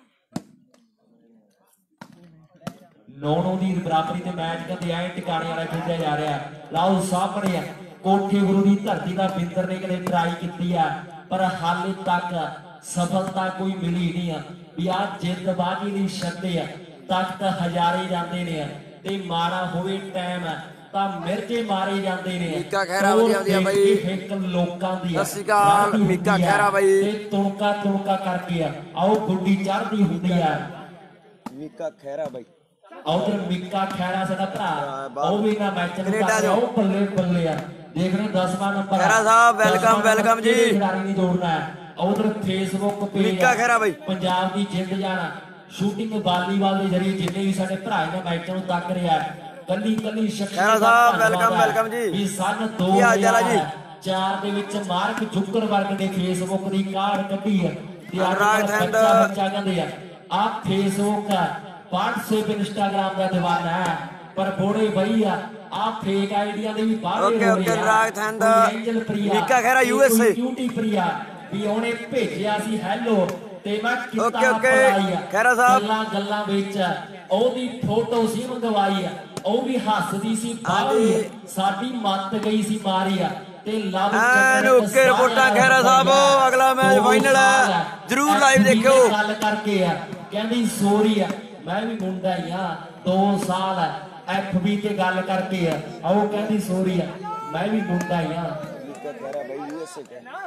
9 ਦੀ ਬਰਾਬਰੀ ਤੇ ਮੈਚ ਕਹਿੰਦੇ ਐ ਟਿਕਾਣੇ ਵਾਲਾ ਖੇਡਿਆ ਜਾ ਰਿਹਾ। ਲਾਓ ਸਾਹਮਣੇ ਆ ਕੋਠੇ ਗੁਰੂ ਦੀ ਧਰਤੀ ਦਾ ਬਿੰਦਰ ਨੇ ਕਦੇ ਟਰਾਈ ਕੀਤੀ ਆ, ਪਰ ਹਾਲੇ ਤੱਕ ਸਫਲਤਾ ਕੋਈ ਮਿਲੀ ਨਹੀਂ ਆ। ਵੀ ਆ ਜਿੱਦਬਾਜ਼ੀ ਦੀ ਸ਼ਰਤੇ ਆ, ਤਖਤ ਹਜ਼ਾਰੇ ਜਾਂਦੇ ਨੇ ਤੇ ਮਾੜਾ ਹੋਵੇ ਟਾਈਮ ਤਾਂ ਮਿਰਜੇ ਮਾਰੇ ਜਾਂਦੇ ਨੇ। ਮੀਕਾ ਖਹਿਰਾ ਵਧੀਆ ਵਧੀਆ ਬਾਈ, ਇੱਕ ਲੋਕਾਂ ਦੀ ਸਤਿ ਸ਼੍ਰੀ ਅਕਾਲ ਮੀਕਾ ਖਹਿਰਾ ਬਾਈ। ਤੇ ਤੁਣਕਾ ਤੁਣਕਾ ਕਰਕੇ ਆ ਆਓ ਗੁੱਡੀ ਚੜ੍ਹਦੀ ਹੁੰਦੀ ਆ। ਮੀਕਾ ਖਹਿਰਾ ਬਾਈ, ਉਧਰ ਮੀਕਾ ਖਹਿਰਾ ਸਾਡਾ ਭਰਾ, ਉਹ ਵੀ ਨਾ ਮੈਚ ਨੂੰ ਕੈਨੇਡਾ ਕਰ ਰਿਹਾ, ਉਹ ਬੱਲੇ ਬੱਲੇ ਆ। ਦੇਖ ਰਹੇ 10ਵਾਂ number Khaira Sahib, welcome welcome ji. ਖਿਡਾਰੀ ਨਹੀਂ ਜੋੜਨਾ ਹੈ। ਉਧਰ ਫੇਸਬੁੱਕ ਪੇਜ ਮੀਕਾ ਖਹਿਰਾ ਬਾਈ, ਪੰਜਾਬ ਦੀ ਜਿੱਤ ਜਾਣਾ ਸ਼ੂਟਿੰਗ ਵਾਲੀਬਾਲ ਦੇ ਜਰੀਏ ਜਿੰਨੇ ਵੀ ਸਾਡੇ ਭਰਾ ਇਹਨਾਂ ਮੈਚਾਂ ਨੂੰ ਤੱਕ ਰਿਹਾ, ਕੱਲੀ ਕੱਲੀ ਸ਼ਖਸੀਅਤ ਖਹਿਰਾ ਸਾਹਿਬ, ਵੈਲਕਮ ਵੈਲਕਮ ਜੀ। ਵੀ ਸਨ ਕੀ ਹਾਲ ਚਾਲ ਹੈ ਜੀ? 2004 ਦੇ ਵਿੱਚ ਮਾਰਕ ਜ਼ੁਕਰਬਰਗ ਨੇ ਫੇਸਬੁੱਕ ਦੀ ਕਾਰਡ ਕੱਢੀ ਹੈ ਤੇ ਅਨੁਰਾਗ ਥਿੰਦ, ਬੱਚਾ ਕਹਿੰਦੇ ਆ ਫੇਸਬੁੱਕ WhatsApp ਇੰਸਟਾਗ੍ਰਾਮ ਦਾ دیਵਾਨਾ ਹੈ, ਪਰ ਬੋੜੇ ਬਈ ਆ ਫੇਕ ਆਈਡੀਆਂ ਦੇ ਵੀ ਬਾਹਰ okay okay. Anurag Thind, Mika Khaira USA, cutie Priya ਵੀ ਉਹਨੇ ਭੇਜਿਆ ਸੀ ਹੈਲੋ ਤੇ ਮੈਂ ਕੀਤਾ ਓਕੇ ਓਕੇ। ਅਪਲਾਈ ਆ। ਖਹਿਰਾ ਸਾਹਿਬ, ਗੱਲਾਂ ਗੱਲਾਂ ਵਿੱਚ ਉਹਦੀ ਫੋਟੋ ਸੀ ਮੰਗਵਾਈ ਆ, ਉਹ ਵੀ ਹੱਸਦੀ ਸੀ ਬਾਹਲੀ, ਸਾਡੀ ਮੱਤ ਗਈ ਸੀ ਮਾਰੀ ਆ ਤੇ ਲਵ ਓਕੇ ਰਿਪੋਰਟਾਂ ਖਹਿਰਾ ਸਾਹਿਬ। ਅਗਲਾ ਮੈਚ ਫਾਈਨਲ ਹੈ, ਜਰੂਰ ਲਾਈਵ ਦੇਖਿਓ। ਗੱਲ ਕਰਕੇ ਆ ਕਹਿੰਦੀ ਸੋਰੀ ਆ, ਮੈਂ ਵੀ ਮੁੰਡਾ ਹੀ ਆ, 2 ਸਾਲ FB ਤੇ ਗੱਲ ਕਰਕੇ ਆ, ਉਹ ਕਹਿੰਦੀ ਸੋਰੀ ਆ, ਮੈਂ ਵੀ ਮੁੰਡਾ ਹੀ ਆ। ਮੀਕਾ ਖਹਿਰਾ ਬਾਈ USA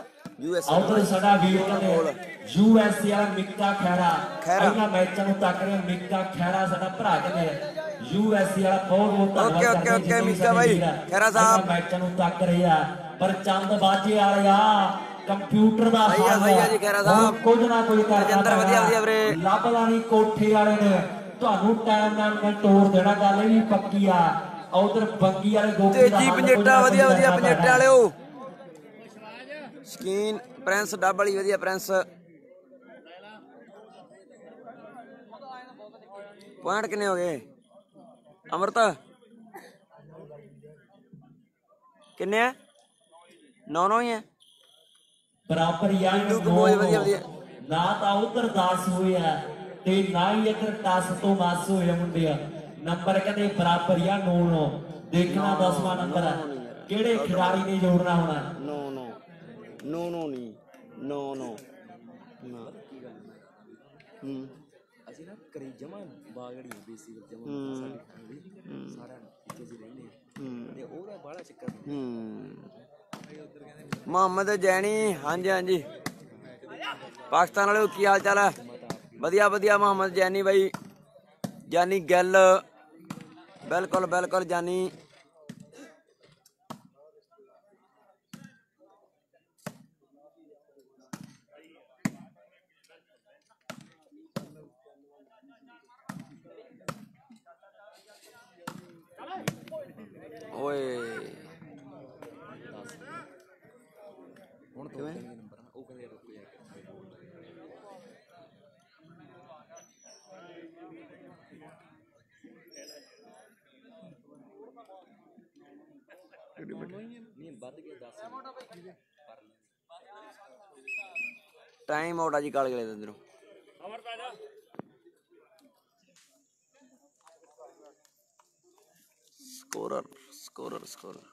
ਉਧਰ ਸਾਡਾ ਵੀਰ ਕਹਿੰਦੇ USA ਵਾਲਾ ਮੀਕਾ ਖਹਿਰਾ ਇਹਨਾਂ ਮੈਚਾਂ ਨੂੰ ਤੱਕ ਰਿਹਾ। ਮੀਕਾ ਖਹਿਰਾ ਸਾਡਾ ਭਰਾ ਕਹਿੰਦੇ USA ਵਾਲਾ ਬਹੁਤ ਬਹੁਤ ਧੰਨਵਾਦ ਓਕੇ ਓਕੇ ਓਕੇ। ਮੀਕਾ ਬਾਈ ਖਹਿਰਾ ਸਾਹਿਬ ਮੈਚਾਂ ਨੂੰ ਤੱਕ ਰਿਹਾ, ਪਰ ਚੰਦ ਬਾਜੇ ਵਾਲਿਆ ਕੰਪਿਊਟਰ ਦਾ ਸਹੀ ਆ ਜੀ ਖਹਿਰਾ ਸਾਹਿਬ। ਕੁਝ ਨਾ ਕੁਝ ਕਰਨਾ ਰਜਿੰਦਰ ਵਧੀਆ ਵਧੀਆ ਵੀਰੇ, ਲੱਭਦਾ ਨਹੀਂ ਕੋਠੇ ਵਾਲੇ ਨੇ ਤੁਹਾਨੂੰ ਟਾਈਮ ਨਾਲ ਮੈਂ ਤੋੜ ਦੇਣਾ, ਗੱਲ ਇਹ ਵੀ ਪੱਕੀ ਆ। ਉਧਰ ਬੰਗੀ ਵਾਲੇ ਗੋਪੀ ਦਾ ਤੇਜੀ ਪੰਜੇਟਾ ਵਧੀਆ ਵਧੀਆ, ਪੰਜੇਟੇ ਵਾਲਿਓ। ਸ਼ਕੀਨ ਪ੍ਰਿੰਸ ਡੱਬ ਵਾਲੀ ਵਧੀਆ, ਪ੍ਰਿੰਸ ਪੁਆਇੰਟ ਕਿੰਨੇ ਹੋ ਗਏ ਅਮਰਤ? ਕਿੰਨੇ ਆ? 9-9 ਹੀ ਹੈ। ਬਰਾਬਰ ਯਾਰ ਬਹੁਤ ਵਧੀਆ ਵਧੀਆ। ਨਾ ਤਾਂ ਉਧਰ 10 ਹੋਏ ਆ ਤੇ ਨਾ ਹੀ ਇੱਧਰ 10 ਤੋਂ ਬਸ ਹੋਏ ਮੁੰਡਿਆ। ਨੰਬਰ ਕਹਿੰਦੇ ਬਰਾਬਰ ਯਾਰ 9-9। ਦੇਖਣਾ 10ਵਾਂ ਨੰਬਰ ਕਿਹੜੇ ਖਿਡਾਰੀ ਨੇ ਜੋੜਨਾ ਹੋਣਾ। 9-9 9-9 ਨਹੀਂ 9-9 ਅਸੀਂ ਨਾ ਕਰੀ ਜਮਾ ਬਾਗੜੀ ਬੇਸਿਕ ਜਮਾ ਸਾਡੀ ਫੈਮਿਲੀ ਸਾਰਾ ਇੱਥੇ ਜੀ ਰਹਿੰਦੇ ਤੇ ਉਹਦਾ ਬਾਹਲਾ ਚੱਕਰ ਮੁਹੰਮਦ ਜੈਣੀ, ਹਾਂਜੀ ਹਾਂਜੀ ਪਾਕਿਸਤਾਨ ਵਾਲੇ, ਕੀ ਹਾਲ ਚਾਲ ਹੈ? ਵਧੀਆ ਵਧੀਆ ਮੁਹੰਮਦ ਜੈਨੀ ਬਾਈ, ਜਾਨੀ ਗਿੱਲ, ਬਿਲਕੁਲ ਬਿਲਕੁਲ ਜਾਨੀ। ਓਏ ਹੁਣ ਤੋਂ ਨੰਬਰ ਉਹ ਕਹਿੰਦੇ ਰੁਕ ਜਾ नहीं बद गया 10 टाइम आउट आ जी काले गले अंदरों स्कोरर स्कोरर स्कोरर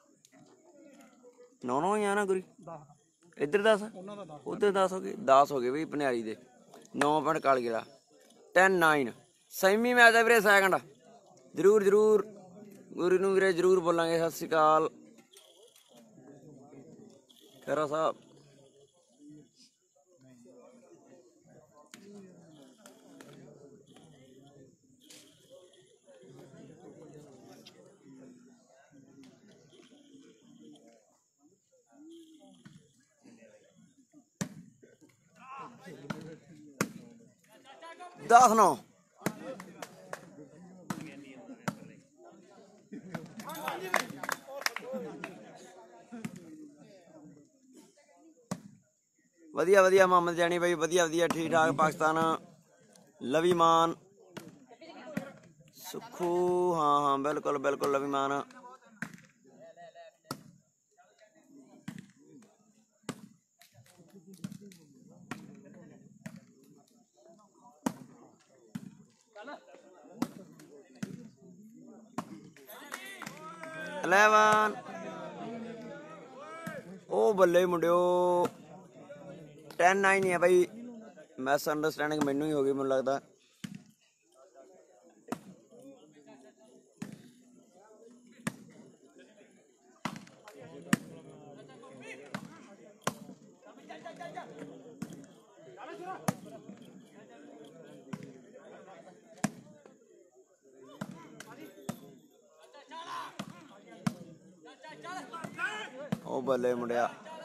9 ही आ ना गुरी इधर 10 उधर 10 हो गए भी भनियारी दे 9 पॉइंट काले गला 10-9 सैमी मैच है वीरे सैकंड जरूर जरूर गुरी नूं वीरे जरूर बोलांगे सत श्री अकाल खैरा साहब दस 9 वधिया वधिया मोहम्मद जैनी भाई वधिया वधिया ठीक ठाक पाकिस्तान लवीमान सुखू हाँ हाँ बिल्कुल बिल्कुल लवीमान इलेवन ओ बल्ले मुंडियो 10-9 ही है भाई मिस अंडरस्टैंडिंग मैनू ही हो गई मुझे लगता ओ बल्ले मुंडिया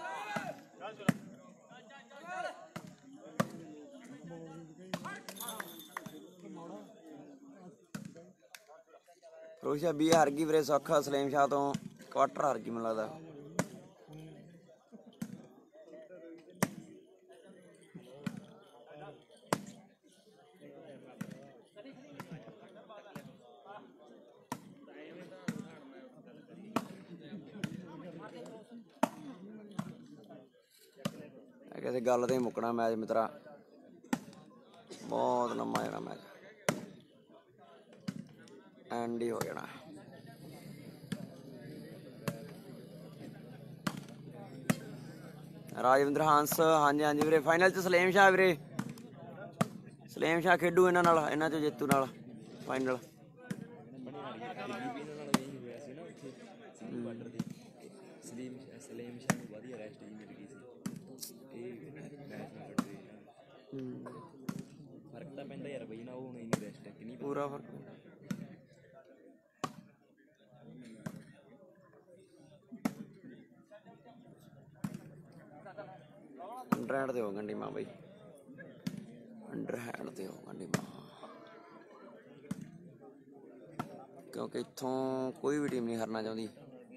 रोशा बी हार गई वीरे सौखा सलेम शाह तो क्वार्टर हार गई मुझे लगता किसी गल ते मुकना मैच मित्रा बहुत लम्मा जाना मैच एंड ही हो जाना राजविंदर हंस हाँ जी हाँ जी वीरे फाइनल च सलेम शाह वीरे सलेम शाह खेडू इन्हां चों जेतू नाल फाइनल सलीम शाह ਨੂੰ ਵਧੀਆ ਰੈਸਟ ਹੀ ਮਿਲ ਗਈ ਸੀ ਇਹ ਮੈਚ ਨਾਲ ਕੱਢਦੇ ਫਰਕ ਤਾਂ ਪੈਂਦਾ ਯਾਰ ਬਈ ਨਾ ਉਹ ਹੁਣ ਇੰਨੀ ਰੈਸਟ ਹੈ ਕਿ ਨਹੀਂ ਪੂਰਾ ਫਰਕ अंडर हैंड ते हो गंडी मां भाई अंडर हैंड ते हो गंडी मां क्योंकि इत्थों कोई भी टीम नहीं हारना चाहती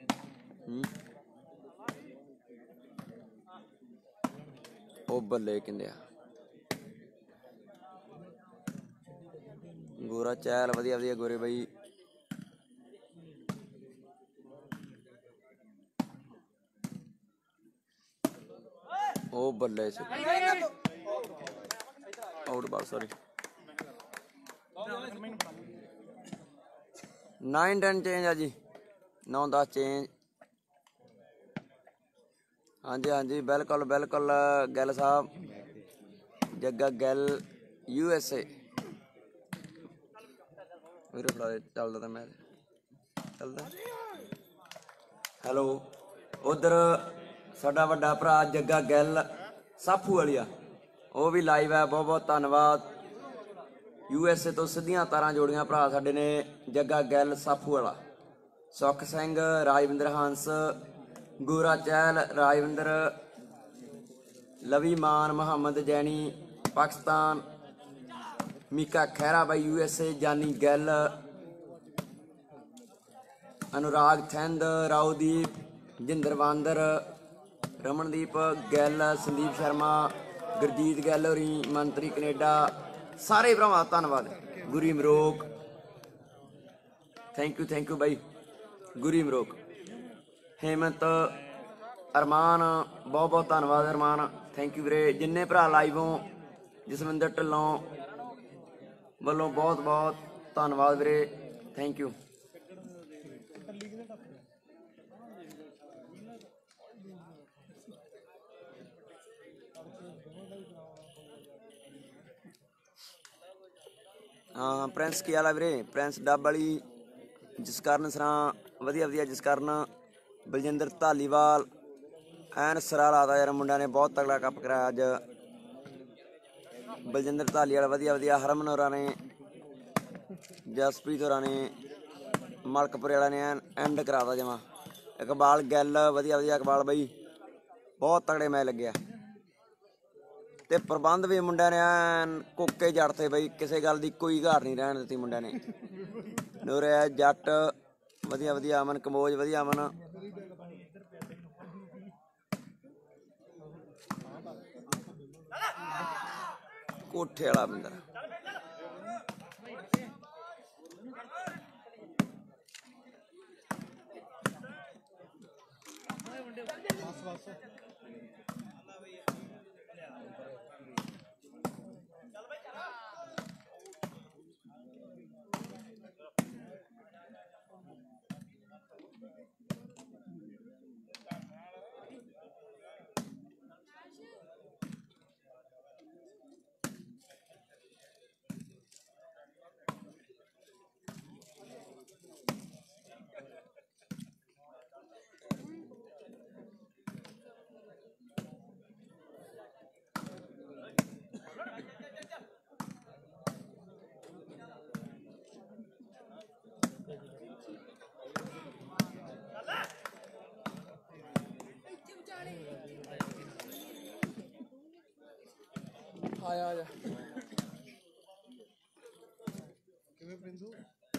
ओ बल्ले किंदे गोरा चहल वधिया वधिया गोरे भाई ओ बल्ले से आउट बॉल सॉरी 9-10 चेंज है जी 9-10 चेंज हाँ जी बिल्कुल बिल्कुल गैल साहब जग्गा गैल USA चलता था मैच चलता हेलो उधर साडा वड्डा भरा जग्गा गैल साफू वालिया वो भी लाइव है बहुत बहुत धन्यवाद USA तो सीधियां तारां जोड़ियां भरा साडे ने जग्गा गैल साफू वाला सुख सिंह राजविंदर हंस गोरा चहल राजविंदर लवी मान मोहम्मद जैनी पाकिस्तान मीका खैरा भाई USA जानी गैल अनुराग थैंद रावदीप जिंदर बांदर रमनदीप गैल संदीप शर्मा गुरजीत गैल होरी मंत्री कनेडा सारे भरावां धन्नवाद गुरी मरोक थैंक यू भाई गुरी मरोक हेमंत अरमान बहुत बहुत धन्यवाद अरमान थैंक यू वीरे जिन्ने भरा लाइव हो जसविंदर ढिल्लों वालों बहुत बहुत धन्यवाद वीरे थैंक यू। हाँ प्रिंस की हाल है वीरे प्रिंस डब वाली जसकਰਨ सरा वधिया वधिया जसकਰਨ बलजिंदर धालीवाल ਐਨ ਸਿਰਾ ਲਾਦਾ ਯਾਰ ਮੁੰਡਿਆਂ ਨੇ ਬਹੁਤ ਤਗੜਾ ਕੱਪ ਕਰਾਇਆ ਅੱਜ ਬਲਜਿੰਦਰ ਧਾਲੀਵਾਲ ਵਧੀਆ ਵਧੀਆ ਹਰਮਨ ਹੋਰਾਂ ਨੇ ਜਸਪ੍ਰੀਤ ਹੋਰਾਂ ਨੇ ਮਲਕਪੁਰੇ ਵਾਲਿਆਂ ਨੇ ਐਨ ਐਂਡ ਕਰਾਤਾ ਜਮਾ ਇਕਬਾਲ ਗਿੱਲ ਵਧੀਆ ਵਧੀਆ ਇਕਬਾਲ ਬਾਈ ਬਹੁਤ ਤਗੜੇ ਮੈਚ ਲੱਗਿਆ ਤੇ ਪ੍ਰਬੰਧ ਵੀ ਮੁੰਡਿਆਂ ਨੇ ਐਨ ਕੋਕੇ ਜੜਤੇ ਬਈ ਕਿਸੇ ਗੱਲ ਦੀ ਕੋਈ ਘਾਟ ਨਹੀਂ ਰਹਿਣ ਦਿੱਤੀ ਮੁੰਡਿਆਂ ਨੇ ਨੂਰਿਆ ਜੱਟ ਵਧੀਆ ਵਧੀਆ ਅਮਨ ਕੰਬੋਜ ਵਧੀਆ ਅਮਨ ਕੋਠੇ ਵਾਲਾ ਬੰਦਾ ਆਇਆ ਆਇਆ ਕਿਵੇਂ ਪ੍ਰਿੰਦੂ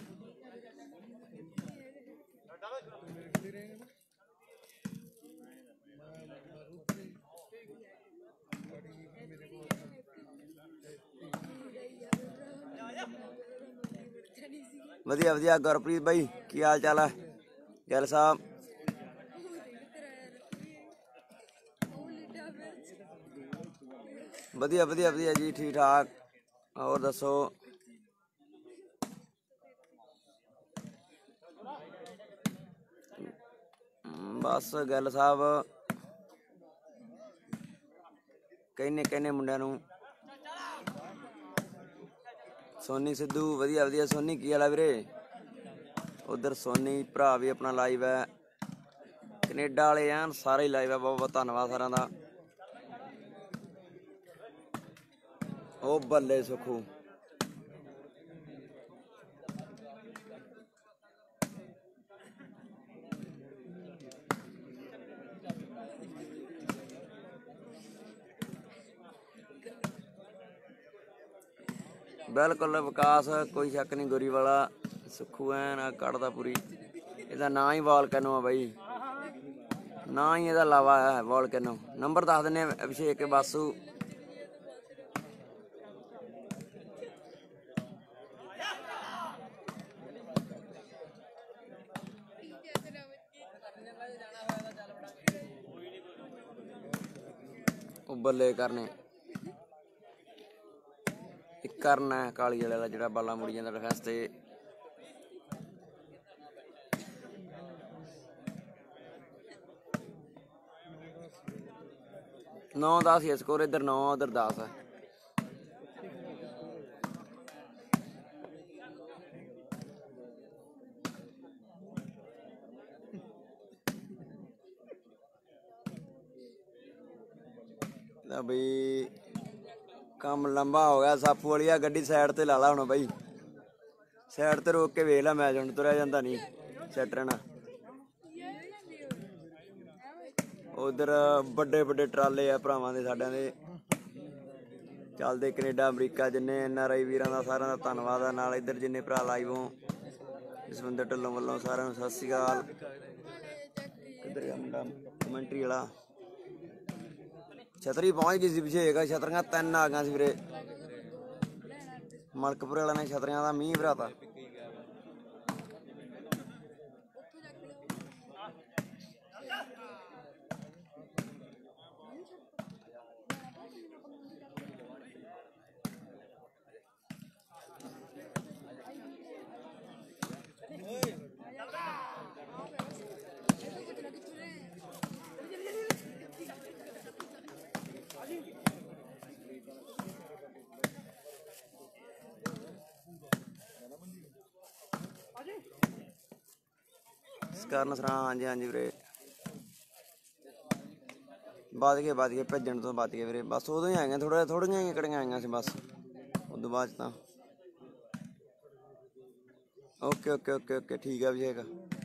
ਵਧੀਆ ਵਧੀਆ ਗੁਰਪ੍ਰੀਤ ਬਾਈ ਕੀ ਹਾਲ ਚਾਲ ਹੈ ਗਿੱਲ ਸਾਹਿਬ ਵਧੀਆ ਵਧੀਆ ਵਧੀਆ ਜੀ ਠੀਕ ਠਾਕ ਹੋਰ ਦੱਸੋ ਬਸ ਗਿੱਲ ਸਾਹਿਬ ਕਹਿੰਨੇ ਮੁੰਡਿਆਂ ਨੂੰ ਸੋਨੀ ਸਿੱਧੂ ਵਧੀਆ ਵਧੀਆ ਸੋਨੀ ਕੀ ਹਾਲ ਆ ਵੀਰੇ ਉਧਰ ਸੋਨੀ ਭਰਾ ਵੀ ਆਪਣਾ ਲਾਈਵ ਹੈ ਕੈਨੇਡਾ ਵਾਲੇ ਐਨ ਸਾਰੇ ਹੀ ਲਾਈਵ ਹੈ ਬਹੁਤ ਬਹੁਤ ਧੰਨਵਾਦ ਸਾਰਿਆਂ ਦਾ ਉਹ ਬੱਲੇ ਸੁਖੂ बिल्कुल विकास कोई शक नहीं गोरी वाला सुखू ऐन कटदा पूरी ਇਹਦਾ ਨਾਂ ਹੀ ਵੋਲਕੈਨੋ ਆ ਬਾਈ ਨਾਂ ਹੀ ਇਹਦਾ ਲਾਵਾ ਹੈ ਵੋਲਕੈਨੋ ਨੰਬਰ ਦੱਸ ਦਿੰਨੇ ਅਭਿਸ਼ੇਕ ਬਾਸੂ ਉਹ ਬੱਲੇ ਕਰਨੇ करना है काली वाले का जो बाला मुड़ी जाता डिफेंस से 9-10 ही स्कोर इधर 9 उधर 10 है बई काम लंबा हो गया साफू वाली गड्डी साइड ते ला ला हुण बई साइड ते रोक के वेख ला मैच हुण तुरया जांदा नहीं सैट रहना उधर बड़े बड़े ट्राले आ भरावां दे साडियां दे चलदे कनेडा अमरीका जिन्ने NRI वीरां दा सारिआं दा धन्नवाद है नाल इधर जिन्ने भरा लाइव हो जसविंदर ढिल्लों वल्लों सारिआं नूं सत श्री अकाल किधर गया मुंडा कमेंट्री वाला छतरी पहुंच गई सी अभिषेक छतरियां 3 आ गई सी वीरे मलकपुरे वाले ने छतरियां दा मींह भराता ਕਰਨ ਸਰਾ ਹਾਂਜੀ ਹਾਂਜੀ ਵੀਰੇ ਵੱਧ ਗਏ ਭੇਜਣ ਤੋਂ ਵੱਧ ਗਏ ਵੀਰੇ ਬਸ ਉਦੋਂ ਹੀ ਆਈਆਂ ਥੋੜੀਆਂ ਹੀ ਕੜੀਆਂ ਆਈਆਂ ਸੀ ਬਸ ਉਦੋਂ ਬਾਅਦ 'ਚ ਤਾਂ ਓਕੇ ਠੀਕ ਆ ਅਭਿਸ਼ੇਕ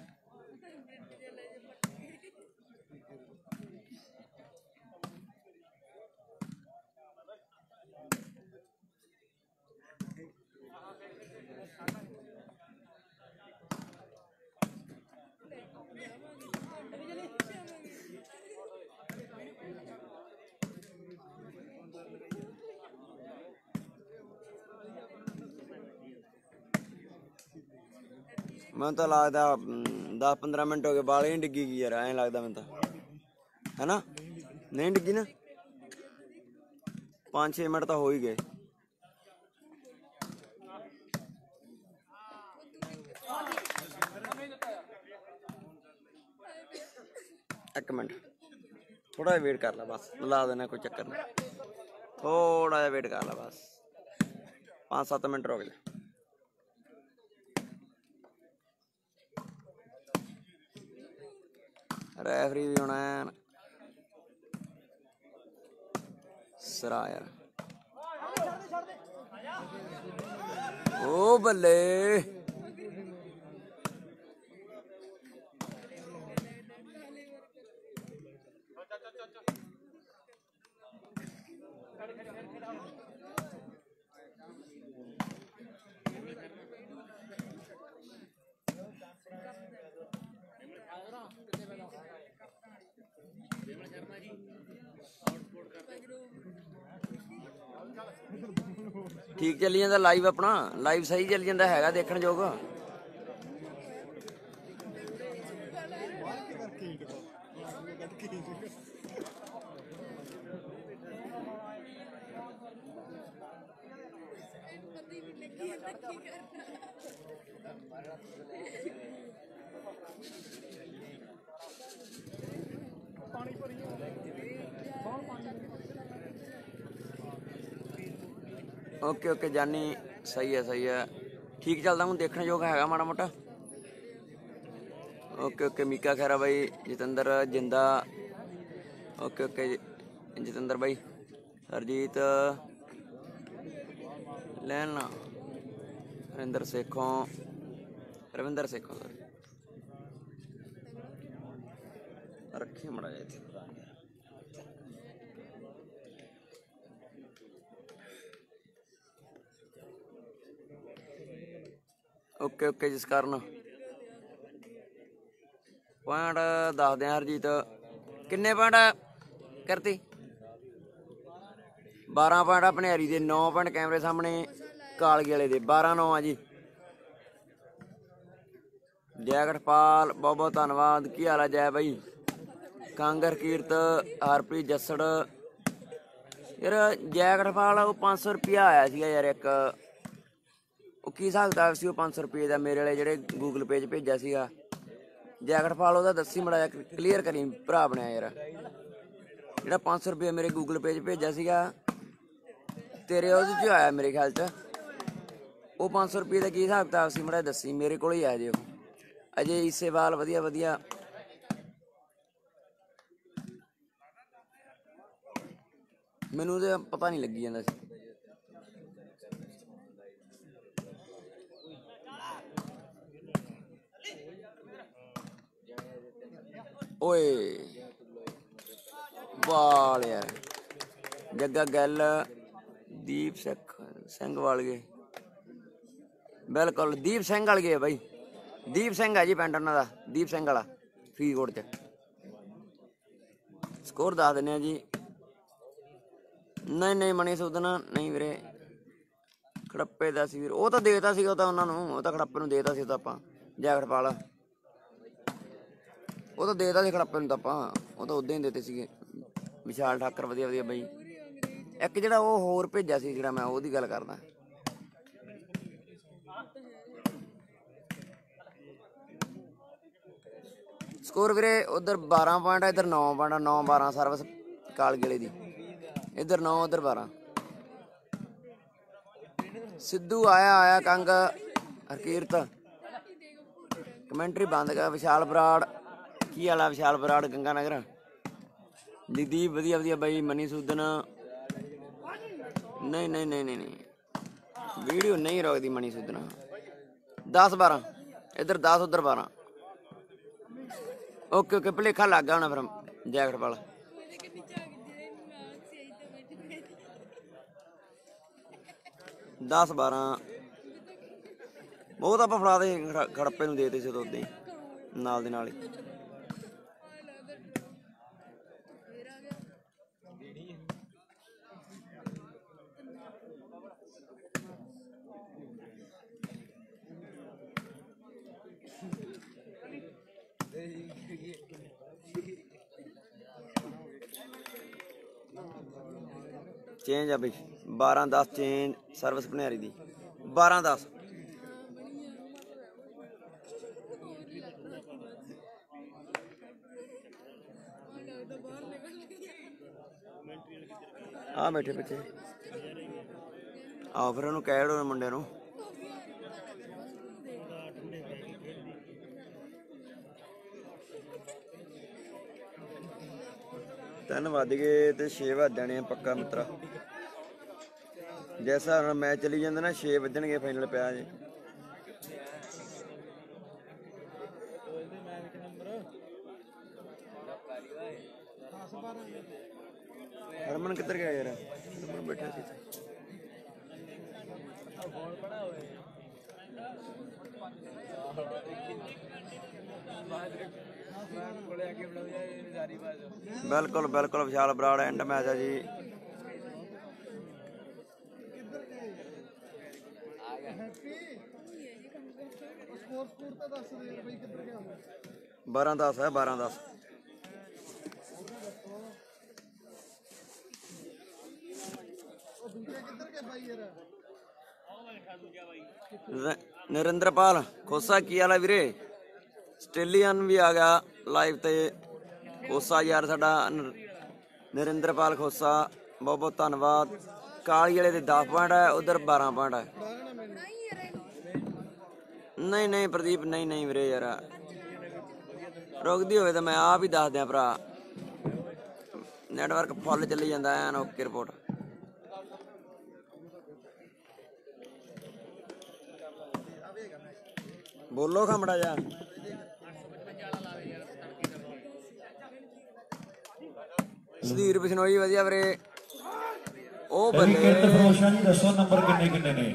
ਮੈਨੂੰ ਤਾਂ ਲੱਗਦਾ 10-15 ਮਿੰਟ ਹੋ ਗਏ ਬਾਲ ਹੀ ਨਹੀਂ ਡਿੱਗੀ ਗਈ ਯਾਰ ਐਂ ਲੱਗਦਾ ਮੈਨੂੰ ਤਾਂ ਹੈਨਾ ਨਹੀਂ ਡਿੱਗੀ ਨਾ 5-6 ਮਿੰਟ ਤਾਂ ਹੋ ਹੀ ਗਏ ਇੱਕ ਮਿੰਟ ਥੋੜਾ ਜਿਹਾ ਵੇਟ ਕਰ ਲੈ ਬਸ ਲਾ ਦੇਣਾ ਕੋਈ ਚੱਕਰ ਨਹੀਂ ਥੋੜਾ ਜਿਹਾ ਵੇਟ ਕਰ ਲੈ ਬਸ 5-7 ਮਿੰਟ ਰੁਕ ਜਾ ਰੈਫਰੀ ਵੀ ਹੋਣਾ ਐਨ ਸਰਾ ਯਾਰ ਓ ਬੱਲੇ ठीक चली जाता लाइव अपना लाइव सही चली जाता है देखने जोग ओके जानी सही है ठीक चलता हूँ देखने जोग है माड़ा मोटा ओके मीका खैरा भाई जितेंद्र जिंदा ओके जितेंद्र भाई हरजीत लैना रविंदर सेखों सॉरी रखी मड़ा जाए ओके जिस कारण पॉइंट दस दें हरजीत किन्ने पॉइंट करती 12 पॉइंट अपने हरी दे 9 पॉइंट कैमरे सामने कालगी वाले दे 12-9 आ जी जय गठपाल बहुत बहुत धन्यवाद की हाल है जय भाई कांगर कीरत हरप्रीत जस्सड़ यार जय गठपाल 500 रुपया आया सीगा यार एक की हिसाब किताब सी 500 रुपये का मेरे वाले ਜਿਹੜੇ गूगल पे च भेजा ਸੀਗਾ जैकेट फाल ਉਹਦਾ ਦੱਸੀ ਮੜਾ ਜਿਹਾ ਕਲੀਅਰ ਕਰੀ ਭਰਾ ਬਣਿਆ ਯਾਰ ਜਿਹੜਾ 500 रुपये ਮੇਰੇ गूगल पे च भेजा ਸੀਗਾ ਤੇਰੇ ਉਹਦੇ 'ਚ ਆਇਆ ਮੇਰੇ ਖਿਆਲ 'ਚ ਉਹ 500 रुपये ਦਾ ਕੀ ਹਿਸਾਬ ਕਿਤਾਬ ਸੀ ਮੜਾ ਦੱਸੀ ਮੇਰੇ ਕੋਲ ਹੀ ਆ ਜਿਓ ਅਜੇ ਇਸੇਵਾਲ ਵਧੀਆ ਮੈਨੂੰ ਤੇ ਪਤਾ ਨਹੀਂ ਲੱਗੀ ਜਾਂਦਾ ਸੀ ओए वाल यार जग्गा गैल दीप सिंह वाल गए बिल्कुल दीप सिंह वाल गए भाई दीप सिंह है जी पिंड उन्होंने दीप सिंह वाला फरीदकोट च स्कोर दस देने जी नहीं मनी सूदन नहीं वीरे खड़प्पे का सी वीर वो तो देता सी उन्होंने खड़प्पे देता सी आप जैकेट पाला ਉਹ ਤਾਂ ਦੇਤਾ ਸੀ ਖੜੱਪੇ ਨੂੰ ਤਾਂ ਆਪਾਂ ਉਹ ਤਾਂ ਉਦਾਂ ਹੀ ਦੇਤੇ ਸੀਗੇ ਵਿਸ਼ਾਲ ਠਾਕਰ ਵਧੀਆ ਬਈ ਇੱਕ ਜਿਹੜਾ ਉਹ ਹੋਰ ਭੇਜਿਆ ਸੀ ਜਿਹੜਾ ਮੈਂ ਉਹਦੀ ਗੱਲ ਕਰਦਾ स्कोर वीरे उधर 12 पॉइंट है, इधर 9 पॉइंट, 9-12 सर्विस कालगेले दी, इधर 9 उधर 12। सिद्धू आया कंग हरकीरत कमेंट्री बंद कर। विशाल बराड़ की हाल है? विशाल बराड़ गंगानगर। दीदी वधिया वधिया बाई। मनी सूदन नहीं नहीं नहीं नहीं नहीं वीडियो नहीं रोकती मनी सूदन। 10-12 इधर 10 उधर 12। ओके ओके भलेखा लग गया होना फिर जैकेट वाला। दस 12 बहुत आप फड़ा दे खड़प्पे नूं देते सी उदों ही नाल दे नाल ही। चेंज है बई 12-10 चेंज सर्विस भनियारी दी 12-10। आ बैठे पिछे आओ फिर उन्होंने कह दो मुंडे नूं। तीन वज गए तो 6 वज जाने पक्का मित्रा। जैसा मैच चली जाता ना 6 वजणगे फाइनल पिया जी। हरमन किधर गया यार? हरमन बैठा सी। बिल्कुल बिल्कुल विशाल बराड़ एंड मैच है जी। स्कोर तो दस दे भाई किधर गया? 12-10 है 12-10। नरेंद्रपाल खोसा की हाल है वीरे? आस्ट्रेलियन भी आ गया लाइव ते। खोसा यार साडा नरेंद्रपाल खोसा बहुत बहुत धन्यवाद। काली वाले दे 10 पॉइंट है, उधर 12 पॉइंट है। नहीं नहीं प्रदीप नहीं नहीं वीरे यार रोकदी होवे तो मैं आप ही दस दियां भरा। नैटवर्क फुल चली जाता है। Okay report. बोलो खमड़ा जा। सुधीर बिश्नोई वधिया वीरे। ओ बल्ले फरोशा जी दसो नंबर किन्ने किन्ने ने?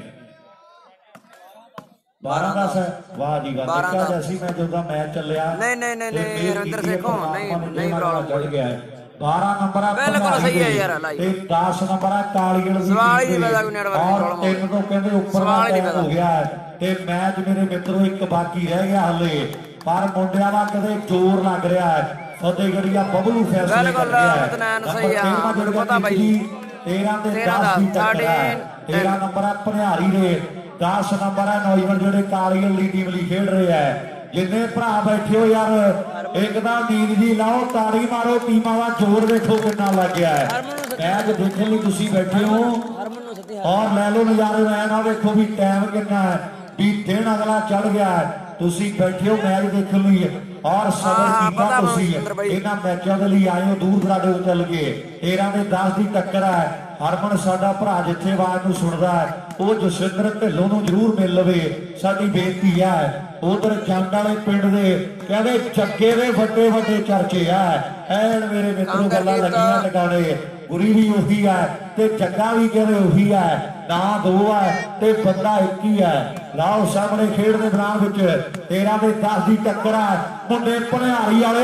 12-10 है। वाह जी वाह। निक्का जैसी मैं जोदा मैच चलिया नहीं नहीं नहीं नहीं रविंदर सेखो नहीं नहीं प्रॉब्लम चढ़ गया है। 12 नंबर है बिल्कुल सही है यार लाइव। 10 नंबर है कालीगढ़ दी। सवाल ही नहीं पैदा कोई नेटवर्क और 3 तो कहते ऊपर सवाल ही नहीं हो गया है ते मैच मेरे मित्रों एक बाकी रह गया हले। पर मुंडिया दा कदे जोर लग रहा है। फतेहगढ़िया बबलू फैसले कर रहा है। सही है मुझे पता भाई 13 ते 10 दी टक्कर है। 13 नंबर है भनियारी दे। 10 नंबर है नौजवान जेडे कालीगढ़ दी टीम लई खेड रहे हैं। जिन्ने भरा बैठे हो यार एकदम नींद जी लाओ ताड़ी मारो। टीमां दा जोर देखो कितना लग गया है। मैच देखने लई तुसीं बैठे हो और ले लो नजारे। मैं ना देखो भी टाइम कितना है भी दिन अगला चढ़ गया है। तुसीं बैठे हो मैच देखने लई और सबर कीता तुसीं इन्हां मैचों दे लई आए हो दूर दराडे तो चल गए। 13 ते 10 दी टक्कर है। हरमन साडा भरा जिथे आवाज नूं सुणदा है वो जसिंदर ढिल्लों नूं जरूर मिल लवे साडी बेनती है। उधर जंग वाले पिंड दे कहते जग्गे दे वड्डे वड्डे चर्चे है। ऐन मेरे मित्रों गल्लां लगियां टकाणे। गुरी भी उही है ते जग्गा भी कहते उही है। ना 2 है ते बंदा 1 ही है। लाओ सामने खेड दे मैदान विच 13 ते 10 दी टक्कर है। मुंडे भनियारी वाले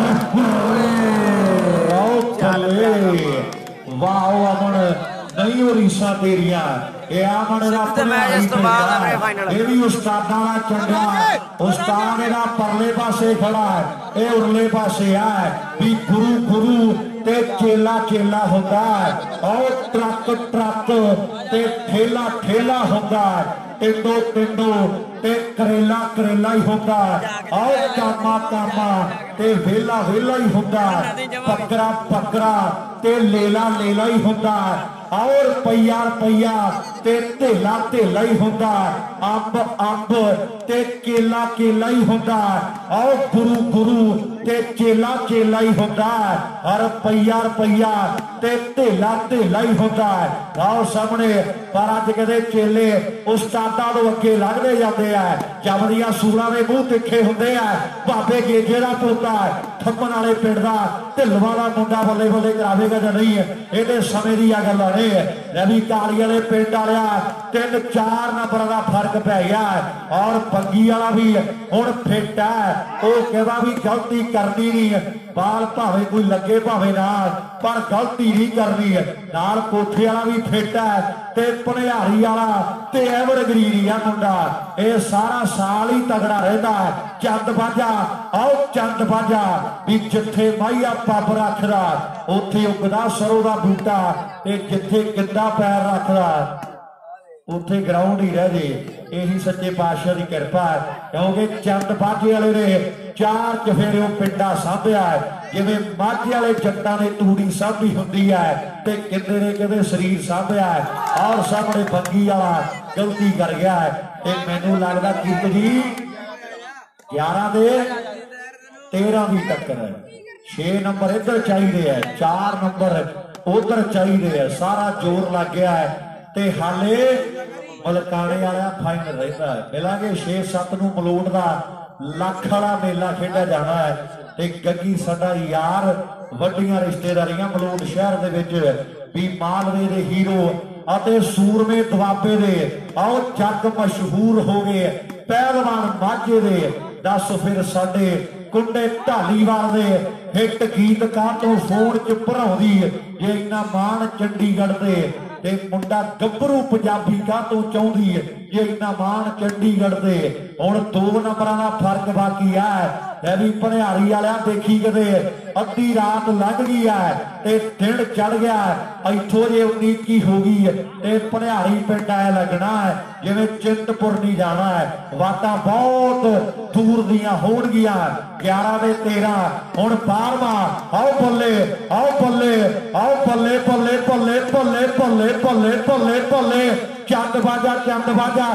वाह अमन नहीं हो रीसा तेरिया ये अमन भी उस्तादा का चंगा। उस्ताद एदा परले पासे खड़ा है ये उरले पासे है भी गुरु गुरु ते चेला चेला होता है और ट्रक ट्रक ते ठेला ठेला होता है। टिंडो टिंडो ते करेला करेला ही होंदा और कामा कामा ते वेला वेला ही होंदा बकरा बकरा ते लेला लेला ही होंदा और रुपया रुपया ते धेला धेला ही होंदा अंब अंब ते केला केला ही होंदा और गुरु गुरु ते चेला चेला ही होंदा और रुपया रुपया ते धेला धेला ही होंदा आओ सामने पर अज कहते चेले उस्तादां तों अगे लंघदे जांदे आ जमदियां सूलां दे मूंह तिखे हुंदे आ बाबे गेजे दा पोता ठप्पण वाले पिंड दा ढिलवां दा मुंडा बल्ले बल्ले करावेगा जां नहीं इहदे समय दी गल ने रवि काली वाले पिंड वालिया 3-4 नंबर का फर्क पै गया और बग्गी वाला भी हुण फिट है वो कहता भी गलती करनी नहीं बाल भावे कोई लगे भावे ना पर गलती नहीं करनी नाल कोठे वाला भी फिट है ते भनिहारी वाला ते एवरग्रीन ही है मुंडा ये सारा साल ही तगड़ा रहता है चंद बाजा आओ चंद बाजा भी जिथे माहिया पब रखदा उत्थे उगदा सरों दा बूटा ते जिथे गिद्धा पैर रखदा उत्थे ग्राउंड ही रह जे यही सच्चे पातशाह की कृपा है क्योंकि चंद बाजे वाले ने 4 चफेरे पिंडा साभिया है जिवें माझे वाले जट्टां ने तूड़ी साभी हुंदी है ते किंदे ने कहते शरीर साभिया है और सामने बग्गी वाला गलती कर गया है ते मैनूं लगदा कीर्त जी 11 दे 13 की टक्कर है 6 नंबर इधर चाहिए है 4 नंबर उधर चाहिए है सारा जोर लग गया है ते हाले मलकाने वाला फाइनल रहता है मिलांगे 6-7 नूं मलोट दा लख वाला मेला खेडा जाना है ते गग्गी साडा यार वड्डियां रिश्तेदारियां मलोट शहर दे विच भी मालवे दे हीरो अते सूरमे दुआबे दे आओ जग मशहूर हो गए पहलवान माझे दे दस फिर साडे कुंडे ढालीवाल दे हिट गीतकार तो फोन च भराउंदी जे इन्ना मान चंडीगढ़ दे ते मुंडा गभरू पंजाबी का तो चाहुंदी जे इन्ना मान चंडीगढ़ दे हुण 2 नंबरां दा फर्क बाकी है भी भनिहारी वालिया देखी कदे अद्धी रात लंघ गई है ते दिन चढ़ गया इथों जे 19 हो गई ते भनिहारी पिंड आए लगना है जिवें चिंतपुर नहीं जाना है वाटां बहुत दूर दियां होणगियां 11 दे 13 हुण 12वां आओ बल्ले आओ बल्ले आओ बल्ले बल्ले बल्ले बल्ले बल्ले बल्ले बल्ले बल्ले चंद बाजा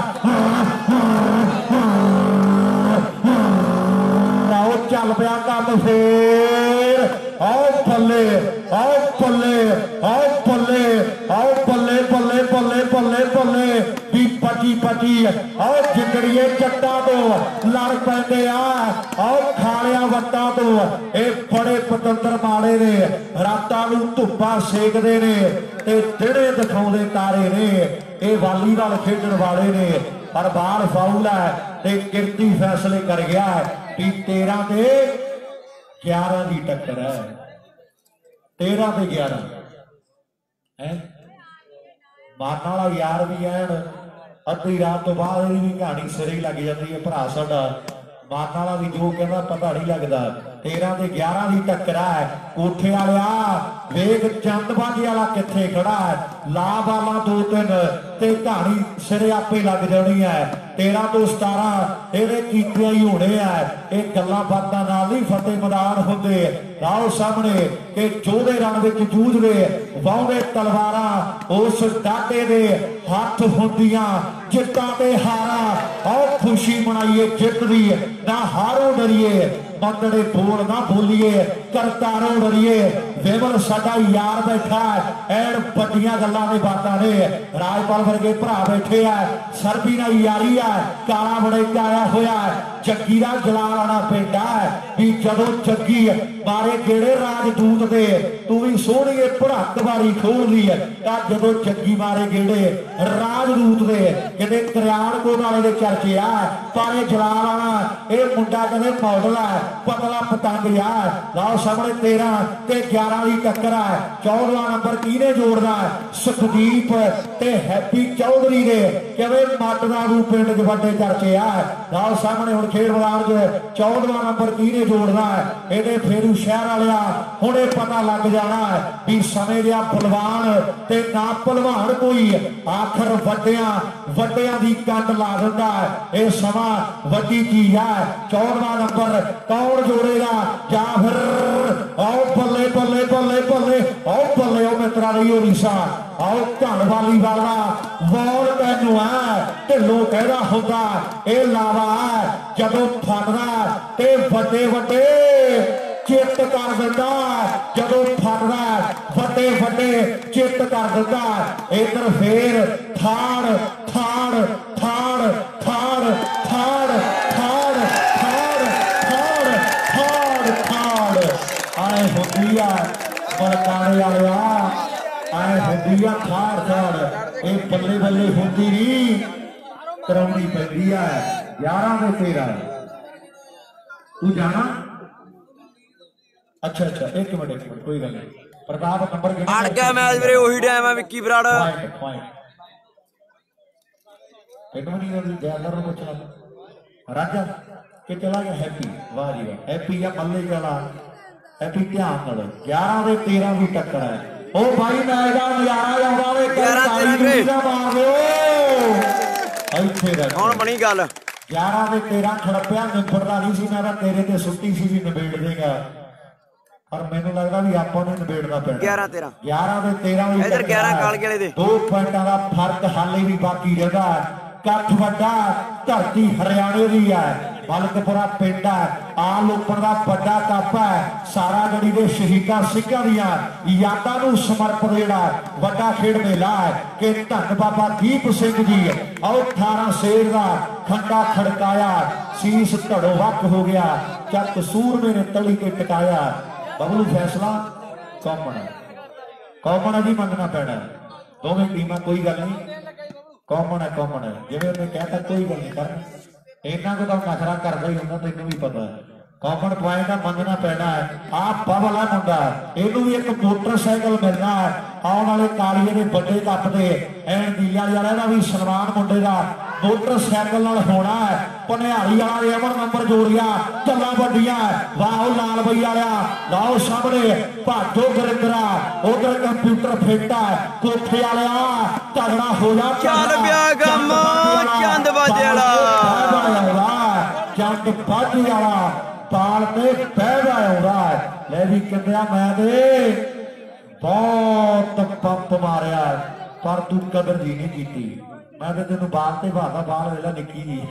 चल पिया काम फिर आओ बल्ले आओ बल्ले आओ बल्ले आओ बल्ले बल्ले बल्ले बल्ले बल्ले भी पची आओ जिंदड़िए जट्टां तो लड़ पैंदे आओ खालिया वट्टां तो ये बड़े पतंदर माड़े ने रातां नूं धुप्पा सेकदे ने ते दिने दिखाउंदे तारे ने ये वालीबाल खेडण वाले ने पर बाल फाउल है ते किरती फैसले कर गया है भी 13 ते 11 की टक्कर है 13 ते 11 है मारने वाला यार भी है अद्धी रात तो बाद भी कहानी सिरे लग जाती है भरा साडा मारने वाला भी जो कहना पता नहीं लगता 13 ते 11 की टक्कर है कोठे वालिया वेग चंद बाजी वाला किथे खड़ा है ला बाला 2-3 ते कहानी सिरे आपे लग जानी है 13 तो 17 ये कीते ही होने है ये गल्लां बातां नाल नहीं फतेह मैदान होंदे आओ सामने कि जोधे रण विच जूझदे वाहुंदे तलवारां उस डाटे दे हथ हुंदियां जित्तां ते हारां आओ खुशी मनाइए जित दी ना हारों डरिए बंदड़े बोल ना बोलिए करतारों डरिए विमल साडा यार बैठा ऐन बड़ियां गल्लां दी बातां ने राजपाल वर्गे भरा बैठे है सरबी नाल यारी है काला बड़े आया होया जग्गी दा जलाल आना पिंड है भी जदों जग्गी मारे गेड़े राजदूत दे तू भी सोहणीए भड़क वाली खोल दी है जदों जग्गी मारे गेड़े राजदूत दे कहते कल्याणकोट वाले दे चर्चे आ पर जलाल आना ये मुंडा कहते मॉडल है पतला पतंग यार लाओ सामने 13 ते 11 की टक्कर है 14वां नंबर किने जोड़दा सुखदीप ते हैप्पी चौधरी दे कहते मटनारू पिंड च वड्डे चर्चे आ लाओ सामने हुण खेड मैदान च 14वां नंबर किहने जोड़ना है इहदे फेरू शहर वालिया हुणे पता लग जाना है भी समय दिया पहलवान ते ना पहलवान कोई आखिर वड्डियां दी कंड ला दिंदा है। यह समा वड्डी चीज है। 14वां नंबर कौन जोड़ेगा या फिर आओ बल्ले बल्ले बल्ले बल्ले आओ बल्ले ओ मित्रा रही हो निशा आओ धन वाली वाला बॉल तैनू है ढिल्लो कहदा हुंदा ये लावा है जदों फड़दा ते वड्डे वड्डे चित कर दिंदा जदों फड़दा वड्डे वड्डे चित कर दिंदा। इधर फिर थाड़ थाड़ थाड़ थाड़ थाड़ थाड़ थाड़ थाड़ थाड़ थाड़ आए होंदी आ बलकाने वालिया आए होंदी आ थाड़ थाड़ ये बल्ले बल्ले होंदी नहीं कराउणी पैंदी है। 11 में 13 तू जाना अच्छा अच्छा एक मिनट कोई गल नहीं प्रताप नंबर अड़ गया मैच वीरे ओही टाइम है विक्की बराड़ राजा के चला गया हैप्पी वाह जी वाह हैप्पी या पल्ले चला हैप्पी ध्यान नाल 11 में 13 की टक्कर है ओ भाई मैच का नजारा आउंदा वे 11 मार दिओ ਇੱਥੇ ਦਾ ਹੁਣ ਬਣੀ ਗੱਲ 11 ਦੇ 13 ਖੜਪਿਆ ਨਿਬੜਦਾ ਨਹੀਂ ਸੀ ਮੈਂ ਤਾਂ ਤੇਰੇ ਤੇ ਸੁੱਟੀ ਸੀ ਵੀ ਨਿਬੇੜ ਦੇਗਾ ਪਰ ਮੈਨੂੰ ਲੱਗਦਾ ਵੀ ਆਪਾਂ ਨੂੰ ਨਿਬੇੜਨਾ ਪੈਣਾ 11 13 11 ਦੇ 13 ਵੀ ਇਧਰ 11 ਕਾਲਗੇ ਵਾਲੇ ਦੇ 2 ਪੁਆਇੰਟਾਂ ਦਾ ਫਰਕ ਹਾਲੇ ਵੀ ਬਾਕੀ ਰਹਿੰਦਾ ਕੱਠ ਵੱਡਾ ਧਰਤੀ ਹਰਿਆਣੇ ਦੀ ਹੈ ਮਲਕਪੁਰਾ ਪਿੰਡ ਹੈ ਆਲ ਓਪਨ ਦਾ ਵੱਡਾ ਕੱਪ ਹੈ ਸਾਰਾ ਗੜੀ ਦੇ ਸ਼ਹੀਦਾਂ ਸਿੰਘਾਂ ਦੀਆਂ ਯਾਦਾਂ ਨੂੰ ਸਮਰਪਿਤ ਜਿਹੜਾ ਵੱਡਾ ਖੇਡ ਮੇਲਾ ਹੈ ਕਿ ਧੰਨ ਬਾਬਾ ਦੀਪ ਸਿੰਘ ਜੀ ਆਓ 18 ਸ਼ੇਰ ਦਾ ਖੰਡਾ ਖੜਕਾਇਆ ਸੀਸ ਧੜੋ ਵੱਖ ਹੋ ਗਿਆ ਚੱਕ ਸੂਰਮੇ ਨੇ ਤਲੀ ਤੇ ਟਿਕਾਇਆ ਬਬਲੂ ਫੈਸਲਾ ਕੌਮਣ ਜੀ ਮੰਨਣਾ ਪੈਣਾ ਦੋਵੇਂ ਟੀਮਾਂ ਕੋਈ ਗੱਲ ਨਹੀਂ कॉमन है जिवें उन्हें कहता कोई गल नहीं करना इन्ना को तो नखरा करता ही होंगे तेनों भी पता है कॉमन पॉइंट का मनना पैना है आप बबल है मुंडा इनू भी एक मोटरसाइकिल मिलना है आने वाले कालीए के बड़े कप के एन नीला वाले का भी सलमान मुंडे का मोटरसाइकिल होना है भनिहाली वाला अमर नंबर जोड़ गया चला बड़िया वाह लाल बई वाला लाओ सामने भाजो गरिंदरा उधर कंप्यूटर फिट है कोठे वाले तगड़ा हो जा चल पिया गम चंद बाजे वाला चंद बाजे वाला पाल ते पैदा आउंदा है ले भी कंदिया मैं दे बहुत पंप मारिया पर तू कदर जी नहीं कीती मैं तो तेन बाल ते भागा बाल वेला निकी जी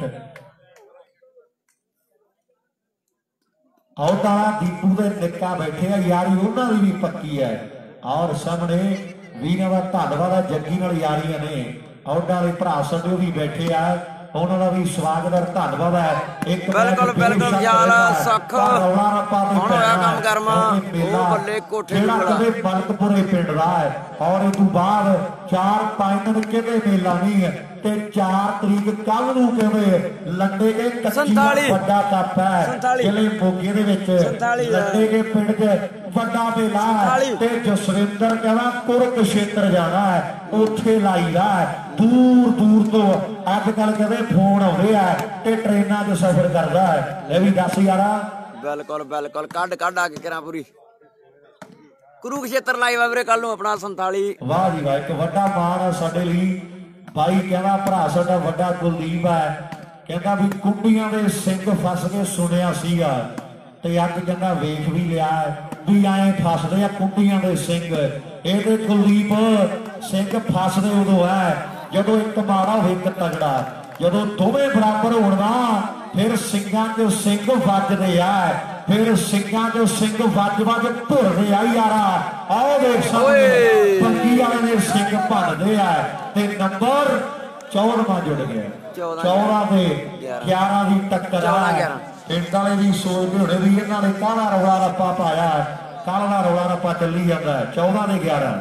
आउट वाला दीपू दे निक्का बैठे है यारी उन्होंने भी पक्की है और सामने वीर का धन्नवाद जग्गी नाल यारियां ने आउट वाले भरा संडे भी बैठे है उन्होंने भी स्वागत और धन्नवाद है एक बिल्कुल बिल्कुल यार सख हुण होया काम करमा ओ बल्ले कोठे कदे बलकपुरे पिंड दा है और इस बाद 4-5 दिन किते मेला नहीं है ते 4 तरीक कल नूं किवे लंडे के कच्ची बड़ा कप है जिले मोगे दे विच लंडे के पिंड च बड़ा मेला है ते जसविंदर कहना कुरुक्षेत्र जाना है उत्थे लाईदा है दूर दूर तो अजकल कहते फोन आउंदे आ ते ट्रेनां च सफर करदा है ले भी दस यारा बिल्कुल बिल्कुल कड आके करा पूरी कुरुक्षेत्र लाइव वीरे कल नूं अपना 47 वाह जी वाह एक वड्डा मान है साडे लई भाई कहना भरा साडा वड्डा कुलदीप है कहता भी कुंडियां दे सिंह फस के सुनिया सीगा ते अज कहना वेख भी लिया भी आए फसदे आ कुंडियां दे सिंह इहदे कुलदीप सिंह फसदे उदों है जदों एक माड़ा होवे एक तगड़ा जदों दोवें बराबर होण फिर सिंगां च सिंह वजदे आ फिर सिंगां च सिंह वज भुरदे आ यारा आओ देख सामने पंगी वाले ने सिंह भरदे आ ते नंबर 14वां जुड़ गया 14 ते 11 की टक्कर आ पिंड वाले भी सोचते होने भी इन्हां ने काला रौला रप्पा पाया काला रौला रप्पा चली जाता है 14 ते 11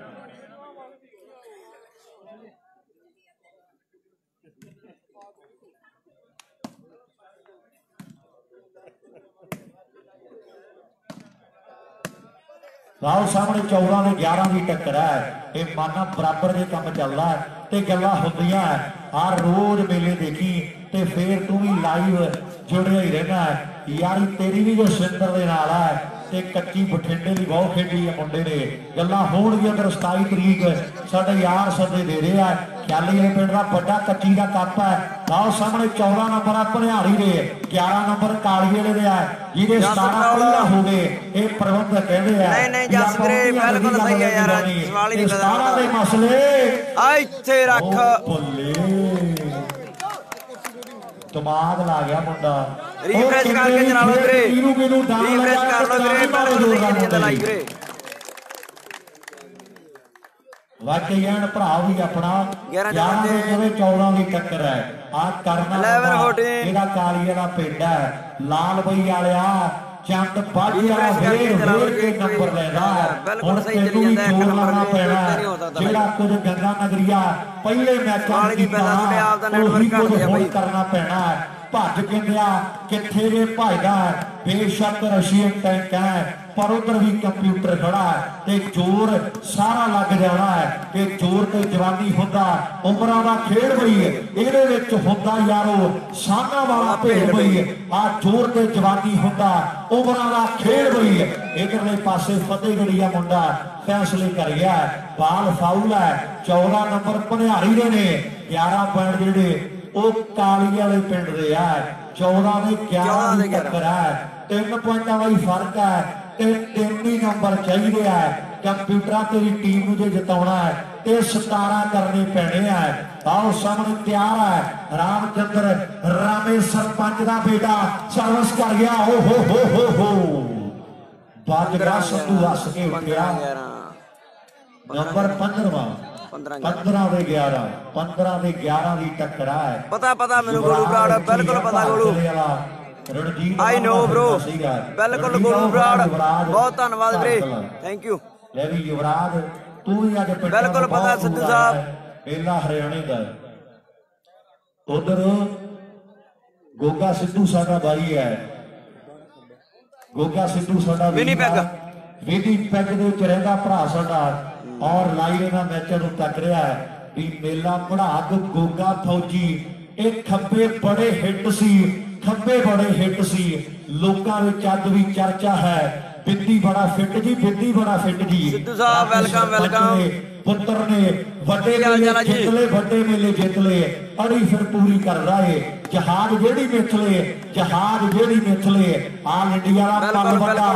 लाओ सामने 14 ते 11 की टक्कर है ये माना बराबर के काम चलता है ते गल्लां होंदियां आ रोज मेले देखी ते फिर तू भी लाइव जुड़िया ही रहना है। यारी तेरी भी जो सुंदर दे नाल है ते कच्ची बठिंडे की बहुत खेडी है मुंडे ने। गल्लां होणगीਆਂ पर 27 तरीक साडे यार सदे दे रहे हैं। ख्याली है पिंड का बड़ा कच्ची का कप है। आओ सामने 14 नंबर भनिहारी दे, 11 नंबर काली वाले दे है, जिहदे 17 पहिला हो गए। ये प्रबंधक कहते हैं नहीं जस वीरे बिल्कुल सही है यार, सवाल ही नहीं पैदा 17 दे मसले आ इत्थे रख। दिमाग ला गया मुंडा। रिफ्रेश करके चला लो वीरे, रिफ्रेश कर लो वीरे, बिल्कुल सही नींद लाई वीरे। वाकई एन भरा भी अपना 11 ਦੇ ਜਿਹੜੇ 14 ਦੀ ਟੱਕਰ ਹੈ। ਆ ਕਰਨਾ ਇਹਦਾ ਕਾਲੀਏ ਦਾ ਪਿੰਡ ਹੈ। ਲਾਲ ਬਈ ਵਾਲਿਆ ਚੰਦ ਬਾਜੀ ਵਾਲਾ ਫੇਰ ਕੇ ਨੰਬਰ ਲੈਦਾ। ਹੁਣ ਤੈਨੂੰ ਵੀ ਜੋਰ ਲਾਉਣਾ ਪੈਣਾ। ਜਿਹੜਾ ਕੁਝ ਗੰਗਾ ਨਗਰੀਆ ਪਹਿਲੇ ਮੈਚਾਂ ਦੀ ਤੁਹਾਡੇ ਆਪ ਦਾ ਨੈਟਵਰਕ ਘੱਟ ਗਿਆ ਬਾਈ, ਕਰਨਾ ਪੈਣਾ। ਭੱਜ ਕਹਿੰਦਿਆ ਕਿੱਥੇ ਜੇ ਭਜਦਾ। ਬੇਸ਼ੱਕ ਰਸ਼ੀਅਨ ਟੈਂਕ ਹੈ पर उधर भी कंप्यूटर खड़ा है ते जोर सारा लग जाना है कि जोर ते जवानी होंदा उमरां दा खेड बई इहदे विच होंदा यारो साना वाला भेड़ बई। आ जोर ते जवानी होंदा उमरां दा खेड बई। इधरले पासे फतेहगढ़िया मुंडा फैसले कर गया। बाल फाउल है। 14 नंबर भनिहारी दे ने। 11 पॉइंट जेहड़े ਉਹ ਕਾਲੀ वाले पिंड दे है। 14 ਦੇ 11 ਦੀ टक्कर है। 3 पॉइंटां ਦਾ ही फर्क है ते 3 ही नंबर चाहिए है। कंप्यूटर तेरी टीम जो जिताना है ते 17 करने पैने है। आओ सामने तैयार है रामचंद्र रामे सरपंच का बेटा सर्विस कर गया। हो बाजरा संधू हस के उठिया। नंबर 15वां 15 ਦੇ 11 15 ਦੇ 11 ਦੀ टक्कर है। पता मैनू गोलू ब्राड़ बिल्कुल पता। गोलू आई नो ब्रो, बिल्कुल गोलू ब्राड़ बहुत धन्यवाद वीरे, थैंक यू। ले भी युवराज तू भी अज बिल्कुल पता सिद्धू साहब पहला हरियाणे का। उधर गोगा सिद्धू साडा भाई है। गोगा सिद्धू साडा विनीपेग विनीपेग दे विच रहिंदा भरा साडा और लाइव इन्हां मैचां नूं तक रहा है भी मेला पढ़ाक गोगा फौजी। एक खब्बे बड़े हिट सी, खब्बे बड़े हिट सी। लोकां विच अज भी चर्चा है। बिंदी बड़ा फिट जी, बिंदी बड़ा फिट जी। सिद्धू साहब वेलकम वेलकम। पुत्र ने वड्डे मेले जित ले, वड्डे मेले जित ले। अड़ी फिर पूरी कर रहा है। जहाज जेड़ी मिथले, जहाज जेड़ी मिथले आल इंडिया दा पल बड़ा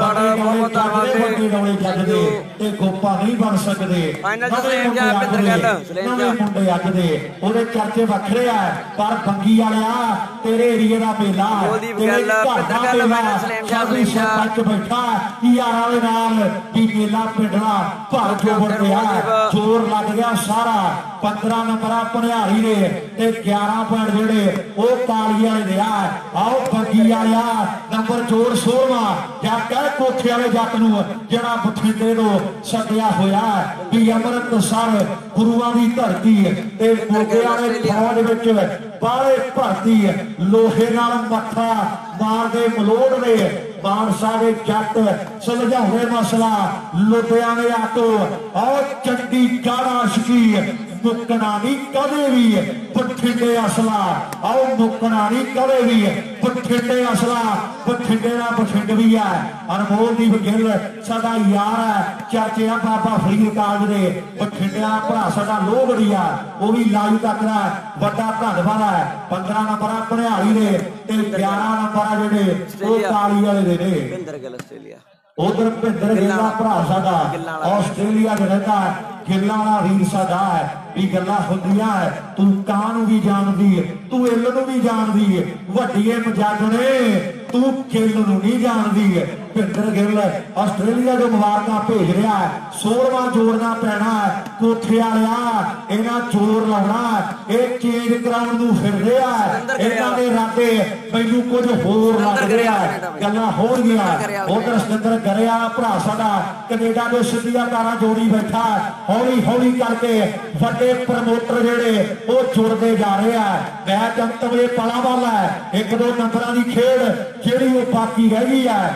बड़े डोले जगदे ते गोपा नहीं बन सकदे। फाइनल सलेम जा पिंदर गल सलेम जा मुंडे अज दे ओदे चर्चे वखरे है। पर बंगी वालिया तेरे एरिया दा मेला तेरे पिंदर गल फाइनल सलेम जा सरपंच बैठा यारां दे नाल भी मेला पिंडा भर जोड़ पिया। जोर लग गया सारा। 15 नंबर भनिहारी ने ते 11 पॉइंट जेड़े वो काली वाले दे आ। आओ बंगी वालिया नंबर जोड़ 16वां क्या कह कोठे वाले जट नूं जेड़ा बठिंडे तो सद्दिया होया भी अमृतसर गुरुआं दी धरती ते मोगे वाले फौज विच बाले भरती लोहे नाल मत्था मारदे मलोड़ ने मानसा दे जट सुलझाउंदे मसला लुधियाने आटो और चंडी गाड़ा आशकी मुकना नहीं कदे भी बठिंडे असला। आओ मुकना नहीं कदे भी बठिंडे असला। बठिंडे का बठिंड भी है। अनमोलदीप गिल साडा यार है। चर्चे बाबा फरीद कागज दे बठिंडे भरा साडा लोहड़ी है वो भी लाइव तक है। बड़ा धन्यवाद है। 15 नंबर भनिहारी ने ते 11 नंबर जेडे वो काली वाले दे ने। उधर भिंदर गिल्ला भरा साडा आस्ट्रेलिया च रहिंदा गिल्ला वाला वीर साडा है भी गल्लां हुंदियां है। तू कां भी जानदी तू इल नूं भी जानदी वड्डीए मजाज ने तू किल नूं नहीं जानदी। भिंदर गिल आस्ट्रेलिया जो मुबारकां भेज रहा है। 16वां जोड़ना पैना कोठे वालिया इन्हां जोर लाउणा ये चेंज कराउण नूं फिर रहा है। इन्हां दे इरादे मैनूं कुछ होर लग रहा है। गल्लां होणगीਆਂ। उधर सिकंदर गरिया भरा साडा कनेडा दे सिद्धियां तारां जोड़ी बैठा हौली हौली करके वड्डे प्रमोटर जेड़े वो जुड़ते जा रहे हैं। मैच अंत वे पला वाला है। 1-2 नंबरां दी खेड जेड़ी वो बाकी रह गई है भी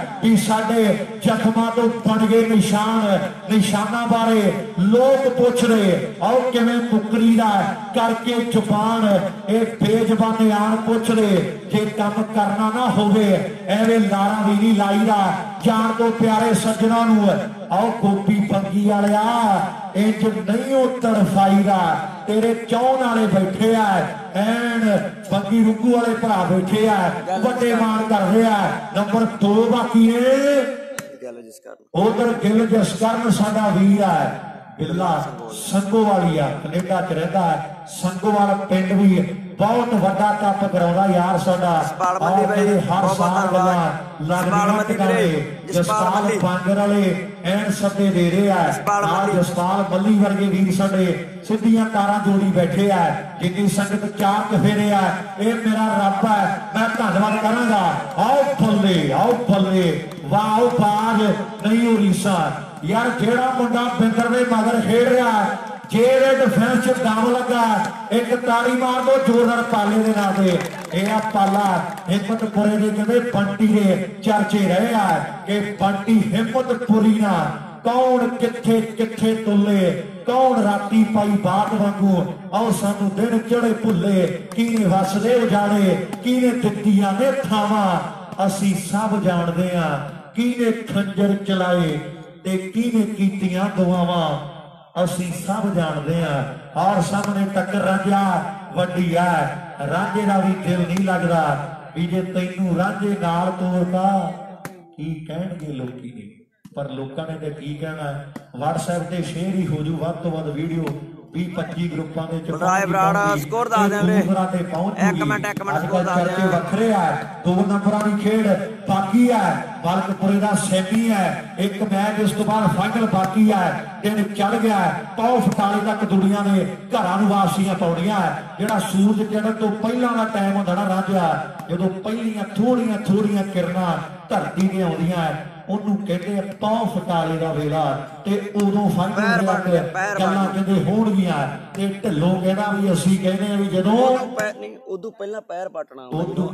साडे जख्मां तो बन गए निशान। निशाना बारे लोग पुछ रहे आओ किवें मुकरी दा करके जुबान ये बेजबाने आन पुछ रहे जे काम करना ना होवे एवें लारा भी नहीं लाईदा। जान दो प्यारे सज्जनों नूं आओ गोपी पंगी वालिया इंज नहीं उतर फाईदा। तेरे चौन वाले बैठे आ एन पंगी रुगू वाले भरा बैठे आ वड्डे मान कर रहे आ। नंबर 2 बाकी है उधर गिल जसकरण साडा वीर है बिल्ला संगोवाली आ कनेडा च रहिंदा है। संगोवाल पिंड भी बहुत वड्डा कप कराउंदा यार साडा हर साल गल्लां लगदियां टिकाणे। जसपाल बांगर वाले एन सदे दे रहे हैं। जसपाल मल्ली वर्गे वीर साडे सिद्धियां तारां जोड़ी बैठे है। जिन्नी संगत चार चफेरे है ये मेरा रब है मैं धन्नवाद करांगा। आओ फल्ले वाह बाज नहीं हो रीसा यार जेड़ा मुंडा बिंदर दे मगर खेड रहा है जेरे डिफेंस च दम लगा एक ताली मार दो जोरदार पाले दे नाल दे ये पाला हिम्मतपुरे दे कहंदे बंटी दे चर्चे रहे आ कि बंटी हिम्मतपुरी ना कौन किथे किथे तुले कौन राती पाई बात वांगू आओ सानू दिन चढ़े भुले किने वसदे उजाड़े किने दित्तियां ने थावां असी सब जानदे आ किने खंजर चलाए ते किने कीतियां दुआवां असी सब जानते हैं। और सामने टक्कर रांझा वड्डी है रांझे का भी दिल नहीं लगता भी जे तैनू रांझे नाल तोड़ता की कहणगे लोकी ने पर लोगों ने तो की कहना WhatsApp से शेयर ही हो जू वध तो वध वीडियो 20-25 ग्रुपां दे च स्कोर दस एक मिनट स्कोर चर्चे वखरे है। 2 नंबरां दी खेड बाकी है मलकपुरे दा सैमी है एक मैच इस तो बाद फाइनल बाकी है। दिन चढ़ गया है पौ फटाली तक दुनिया ने घरां नूं वापसियां पाउणियां है। जिहड़ा सूरज चढ़न तो पहलां दा टाइम हुंदा ना रांझा जदों पहलियां थोड़ियां किरणां धरती ते आउंदियां है ਉਹਨੂੰ ਕਹਿੰਦੇ ਪੌ ਫਟਾਲੇ ਦਾ ਵੇਲਾ ਤੇ ਉਦੋਂ ਫਾਈਨਲ ਦੇ ਗੱਲਾਂ ਕਹਿੰਦੇ ਹੋਣਗੀਆਂ ਤੇ ਢਿੱਲੋਂ ਕਹਿੰਦਾ ਵੀ ਅਸੀਂ ਕਹਿੰਦੇ ਆ ਵੀ ਜਦੋਂ ਉਦੋਂ ਪਹਿਲਾਂ ਪੈਰ ਪਟਣਾ ਉਦੋਂ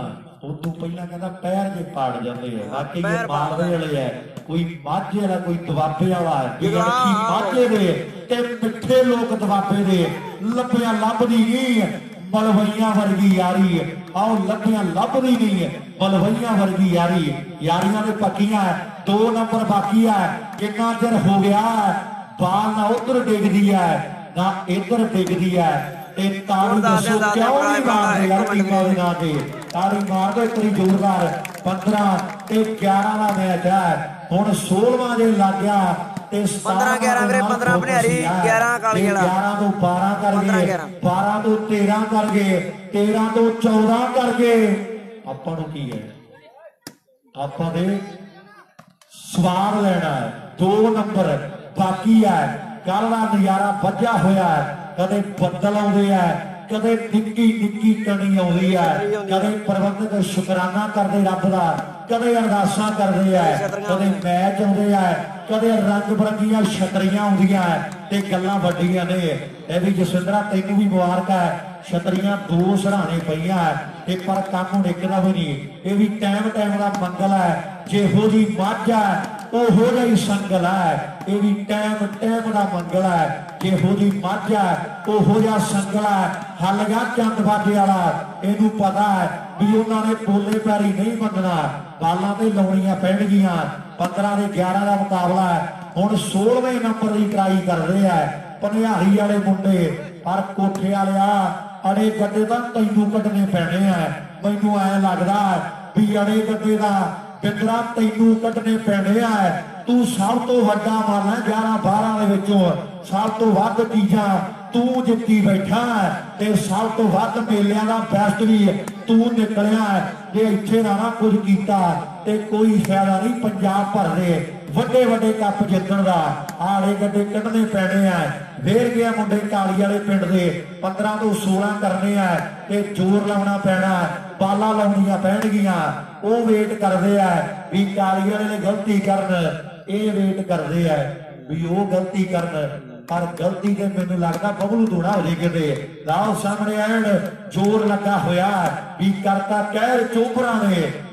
ਪਹਿਲਾਂ ਕਹਿੰਦਾ ਪੈਰ ਜੇ ਪਾੜ ਜਾਂਦੇ ਆ ਬਾਕੀ ਇਹ ਮਾਲਵੇ ਵਾਲੇ ਆ ਕੋਈ ਮਾਝੇ ਵਾਲਾ ਕੋਈ ਦੁਆਬੇ ਵਾਲਾ ਜਿਹੜੀ ਮਾਝੇ ਦੇ ਤੇ ਮਿੱਠੇ ਲੋਕ ਦੁਆਬੇ ਦੇ ਲੱਭਿਆ ਲੱਭਦੀ ਨਹੀਂ मलवैया वर्गी यारी आओ लब्बियां लभदी नहीं है मलवैया वर्गी यारी यारियां ने पक्कियां 2 नंबर बाकी है कितना चिर हो गया बाल ना उधर डिगदी है ना इधर डिगदी है ताली दसो क्यों नहीं मारदे यार टीमां दे नां ते ताली मार दो इतनी जोरदार 15 ते 11 का मैच है हुण 16वां जे लग गया 15-11 ਵੀਰੇ 15 ਭਨਿਆਰੀ 11 ਕਾਲੀ ਵਾਲਾ 11 ਤੋਂ 12 ਕਰ ਗਏ 12 ਤੋਂ 13 ਕਰ ਗਏ 13 ਤੋਂ 14 ਕਰ ਗਏ। ਆਪਾਂ ਨੂੰ ਕੀ ਹੈ ਆਪਾਂ ਦੇ ਸਵਾਰ ਲੈਣਾ ਹੈ 2 ਨੰबर ਬਾਕੀ ਹੈ। ਕੱਲ ਦਾ ਨਜ਼ਾਰਾ ਵੱਜਾ ਹੋਇਆ ਹੈ ਕਦੇ ਬੱਦਲ ਆਉਂਦੇ ਆ कदे निक्की कणी आउंदी है कदे प्रबंधक शुकराना करते रब का कदे अरदासां करते हैं कदे मैच आउंदे है कदे रंग बिरंगियां छतरियां आउंदियां ते गल्लां वड्डियां ने। ये भी जसविंदरा तैनूं भी मुबारक है छतरियां 2 सराहने पईयां ते पर काम हुण एक दा भी नहीं ये भी टाइम का मंगल है जिहो जी मझ है ओहो जिहा ही संगल है ये भी टाइम का मंगल है जिहो जी मझ है ओहो जिहा संगल है हल गया चंद बाजे वाला इनू पता है भी उन्होंने पोले पैरी नहीं मनना बालां ते लाउणियां पैणगियां 15 ते 11 का मुकाबला है हुण 16वें नंबर की ट्राई कर रहे हैं भनिहारी वाले मुंडे पर कोठे वालिया अड़े गड्डे तो तैनू कड्ढने पैने हैं मैनू ऐ लगदा भी अड़े गड्डे का बिंदरा तैनू कड्ढने पैने हैं तू सब तो वड्डा मारना 11-12 दे विचों सब तो वध चीज़ां तू जित्ती बैठा है ते सब तो वध मेलियां दा बेस्ट भी तू निकलिया है जे इत्थे ना कुछ कीता ते कोई फायदा नहीं पंजाब भर दे वड्डे कप जितण दा आड़े गड्डे कड्ढने पैने हैं वेर गया मुंडे काली वाले पिंड दे 15 तो 16 करने हैं ते जोर लाउणा पैना बाला लाउणियां पैणगियां वो वेट करदे है भी काली वाले ने गलती करन ये वेट करदे है भी वो गलती करन पर गलती के मैनू लगता बबलू थोड़ा हो जाए किते लाओ सामने एंड जोर लगा होया भी करता कहर चोपरा ने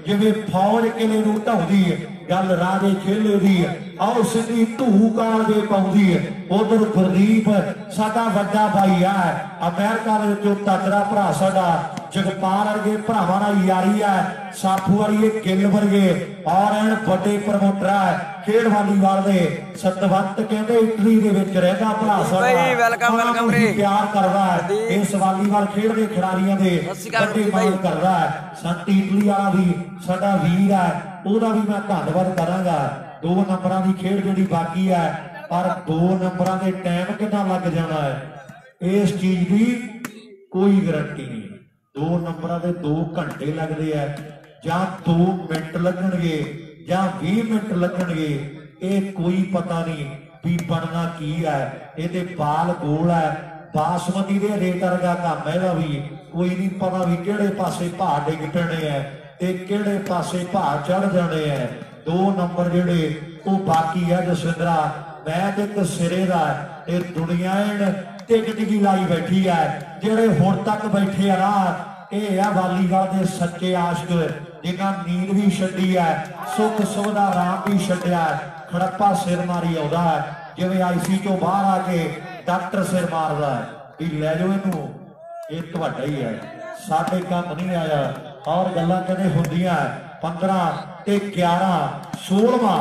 ਜਿਵੇਂ ਫੌਜ ਕਿਲੇ ਨੂੰ ਢਾਉਂਦੀ ਹੈ ਗੱਲ ਰਾਜੇ ਖੇਲੇ ਦੀ ਆਓ ਸਿੱਧੀ ਧੂਕਾਲ ਦੇ ਪਾਉਂਦੀ ਹੈ ਉਧਰ ਗੁਰਦੀਪ ਸਾਡਾ ਵੱਡਾ ਭਾਈ ਆ ਅਮਰੀਕਾ ਦੇ ਵਿੱਚੋਂ ਤਕੜਾ ਭਰਾ ਸਾਡਾ ਜਗਪਾਲ ਵਰਗੇ ਭਰਾਵਾਂ ਨਾਲ ਯਾਰੀ ਆ ਸਾਥੂ ਵਾਲੀ ਇਹ ਗਿੱਲ ਵਰਗੇ ਔਰ ਐਨ ਵੱਡੇ ਪ੍ਰਮੋਟਰ ਆ ਖੇਡ ਵਾਲੀਬਾਲ ਦੇ ਸਤਵੰਤ ਕਹਿੰਦੇ ਇਟਲੀ ਦੇ ਵਿੱਚ ਰਹਿੰਦਾ ਭਰਾ ਸਾਡਾ ਵੈਲਕਮ ਵੀਰੇ ਪਿਆਰ ਕਰਦਾ ਇਸ ਵਾਲੀਬਾਲ ਖੇਡ ਦੇ ਖਿਡਾਰੀਆਂ ਦੇ ਵੱਡੇ ਮਾਣ ਕਰਦਾ ਸੰਤ ਇਟਲੀ ਵਾਲਾ ਵੀ ਸਾਡਾ ਵੀਰ ਆ ਉਹਦਾ ਵੀ ਮੈਂ ਧੰਨਵਾਦ ਕਰਾਂਗਾ 2 ਨੰਬਰਾਂ ਦੀ ਖੇਡ ਜਿਹੜੀ ਬਾਕੀ ਹੈ ਪਰ 2 ਨੰਬਰਾਂ ਦੇ ਟਾਈਮ ਕਿੰਨਾ ਲੱਗ ਜਾਣਾ ਹੈ ਇਸ ਚੀਜ਼ ਦੀ ਕੋਈ ਗਾਰੰਟੀ ਨਹੀਂ 2 ਨੰਬਰਾਂ ਦੇ 2 ਘੰਟੇ ਲੱਗਦੇ ਆ ਜਾਂ 2 ਮਿੰਟ ਲੱਗਣਗੇ ਜਾਂ 20 ਮਿੰਟ ਲੱਗਣਗੇ ਇਹ ਕੋਈ ਪਤਾ ਨਹੀਂ ਵੀ ਬਣਨਾ ਕੀ ਹੈ ਇਹਦੇ ਬਾਲ ਗੋਲ ਹੈ ਬਾਸਮਤੀ ਦੇ ਰੇਟ ਵਰਗਾ ਕੰਮ ਹੈ ਇਹਦਾ ਵੀ ਕੋਈ ਨਹੀਂ ਪਤਾ ਵੀ ਕਿਹੜੇ ਪਾਸੇ ਭਾਅ ਡਿੱਗ ਪੈਣੇ ਆ ਤੇ ਕਿਹੜੇ ਪਾਸੇ ਭਾਅ ਚੜ ਜਾਣੇ ਆ 2 ਨੰਬਰ ਜਿਹੜੇ ਉਹ ਬਾਕੀ ਆ ਜਸਵਿੰਦਰਾ ਮੈਚ ਇੱਕ ਸਿਰੇ ਦਾ ਇਹ ਦੁਨੀਆ ਟਿਕਟਿਕੀ ਲਾਈ ਬੈਠੀ ਹੈ ਜਿਹੜੇ ਹੁਣ ਤੱਕ ਬੈਠੇ ਆ ਨਾ ਇਹ ਆ ਵਾਲੀਬਾਲ ਦੇ ਸੱਚੇ ਆਸ਼ਕ ਜਿਨ੍ਹਾਂ ਨੀਂਦ ਵੀ ਛੱਡੀ ਹੈ ਸੁੱਖ ਸੁਵਿਧਾ ਆਰਾਮ ਵੀ ਛੱਡਿਆ ਖੜੱਪਾ ਸਿਰ ਮਾਰੀ ਆਉਂਦਾ ਹੈ ਜਿਵੇਂ ਆਈਸੀ ਚੋਂ ਬਾਹਰ ਆ ਕੇ ਡਾਕਟਰ ਸਿਰ ਮਾਰਦਾ ਵੀ ਲੈ ਜਾਓ ਇਹਨੂੰ ਇਹ ਤੁਹਾਡਾ ਹੀ ਹੈ ਸਾਡੇ ਕੰਮ ਨਹੀਂ ਆਇਆ ਔਰ ਗੱਲਾਂ ਕਦੇ ਹੁੰਦੀਆਂ 15 ਤੇ 11 16ਵਾਂ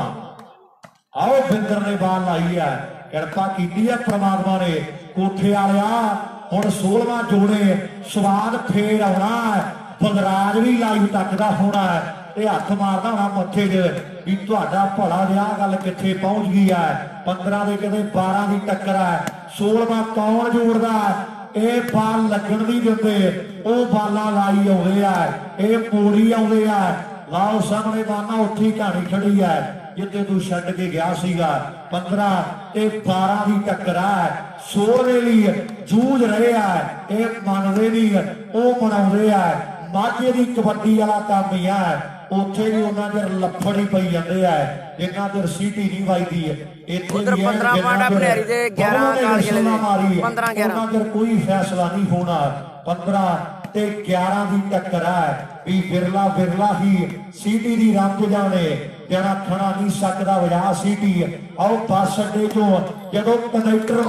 ਆਓ ਬਿੰਦਰ ਨੇ ਬਾਲ ਲਾਈ ਹੈ ਕਿਰਪਾ ਕੀਤੀ ਹੈ ਪ੍ਰਮਾਤਮਾ ਨੇ ਕੋਠੇ ਵਾਲਿਆ ਹੁਣ 16ਵਾਂ ਜੋੜੇ ਸਵਾਦ ਫੇਰ ਆਉਣਾ ਬਲਰਾਜ ਵੀ ਲਾਈਵ ਤੱਕਦਾ ਹੋਣਾ ਤੇ ਹੱਥ ਮਾਰਦਾ ਹੋਣਾ ਮੱਥੇ 'ਚ ਵੀ ਤੁਹਾਡਾ ਭਲਾ ਵਿਆਹ ਗੱਲ ਕਿੱਥੇ ਪਹੁੰਚ ਗਈ ਹੈ 15 ਦੇ ਕਹਿੰਦੇ 12 ਦੀ ਟੱਕਰ ਹੈ 16ਵਾਂ ਕੌਣ ਜੋੜਦਾ ਇਹ ਬਾਲ ਲੱਗਣ ਨਹੀਂ ਦਿੰਦੇ ਉਹ ਬਾਲਾਂ ਲਾਈ ਆਉਂਦੇ ਆ ਇਹ ਮੋੜੀ ਆਉਂਦੇ ਆ ਲਾਓ ਸਾਹਮਣੇ ਬਾਨਾ ਉੱਥੇ ਕਹਾਣੀ ਖੜੀ ਹੈ ਜਿੱਥੇ ਤੂੰ ਛੱਡ ਕੇ ਗਿਆ ਸੀਗਾ 15 ਤੇ 12 ਦੀ ਟੱਕਰ ਹੈ 16 ਦੇ ਲਈ ਜੂਝ ਰਹੇ ਆ ਇਹ ਮੰਨਦੇ ਨਹੀਂ ਉਹ ਮਨਾਉਂਦੇ ਆ ਮਾਝੇ ਦੀ ਕਬੱਡੀ ਵਾਲਾ ਕੰਮ ਹੀ ਆ ਉੱਥੇ ਵੀ ਉਹਨਾਂ ਦੇ ਲੱਫੜ ਹੀ ਪਈ ਜਾਂਦੇ ਆ ਜਿੰਨਾ ਚਿਰ ਸੀਟੀ ਨਹੀਂ ਵੱਜਦੀ ਇੱਥੇ ਉਧਰ 15 ਪੁਆਇੰਟ ਭਨੇਰੀ ਦੇ 11 ਕਾਰਗਿਲ ਦੇ 15 11 ਉਹਨਾਂ ਚਿਰ ਕੋਈ ਫੈਸਲਾ ਨਹੀਂ ਹੋਣਾ 15 ਤੇ 11 ਦੀ ਟੱਕਰ ਹੈ ਵੀ ਵਿਰਲਾ ਹੀ ਸੀਟੀ ਦੀ ਰੰਗ ਜਾਣੇ ਜਿਹੜਾ ਖੜਾ ਨਹੀਂ ਸਕਦਾ ਵਜਾ ਸੀਟੀ ਆਓ ਬੱਸ ਅੱਡੇ ਚੋਂ ਜਦੋਂ ਕੰਡਕਟਰ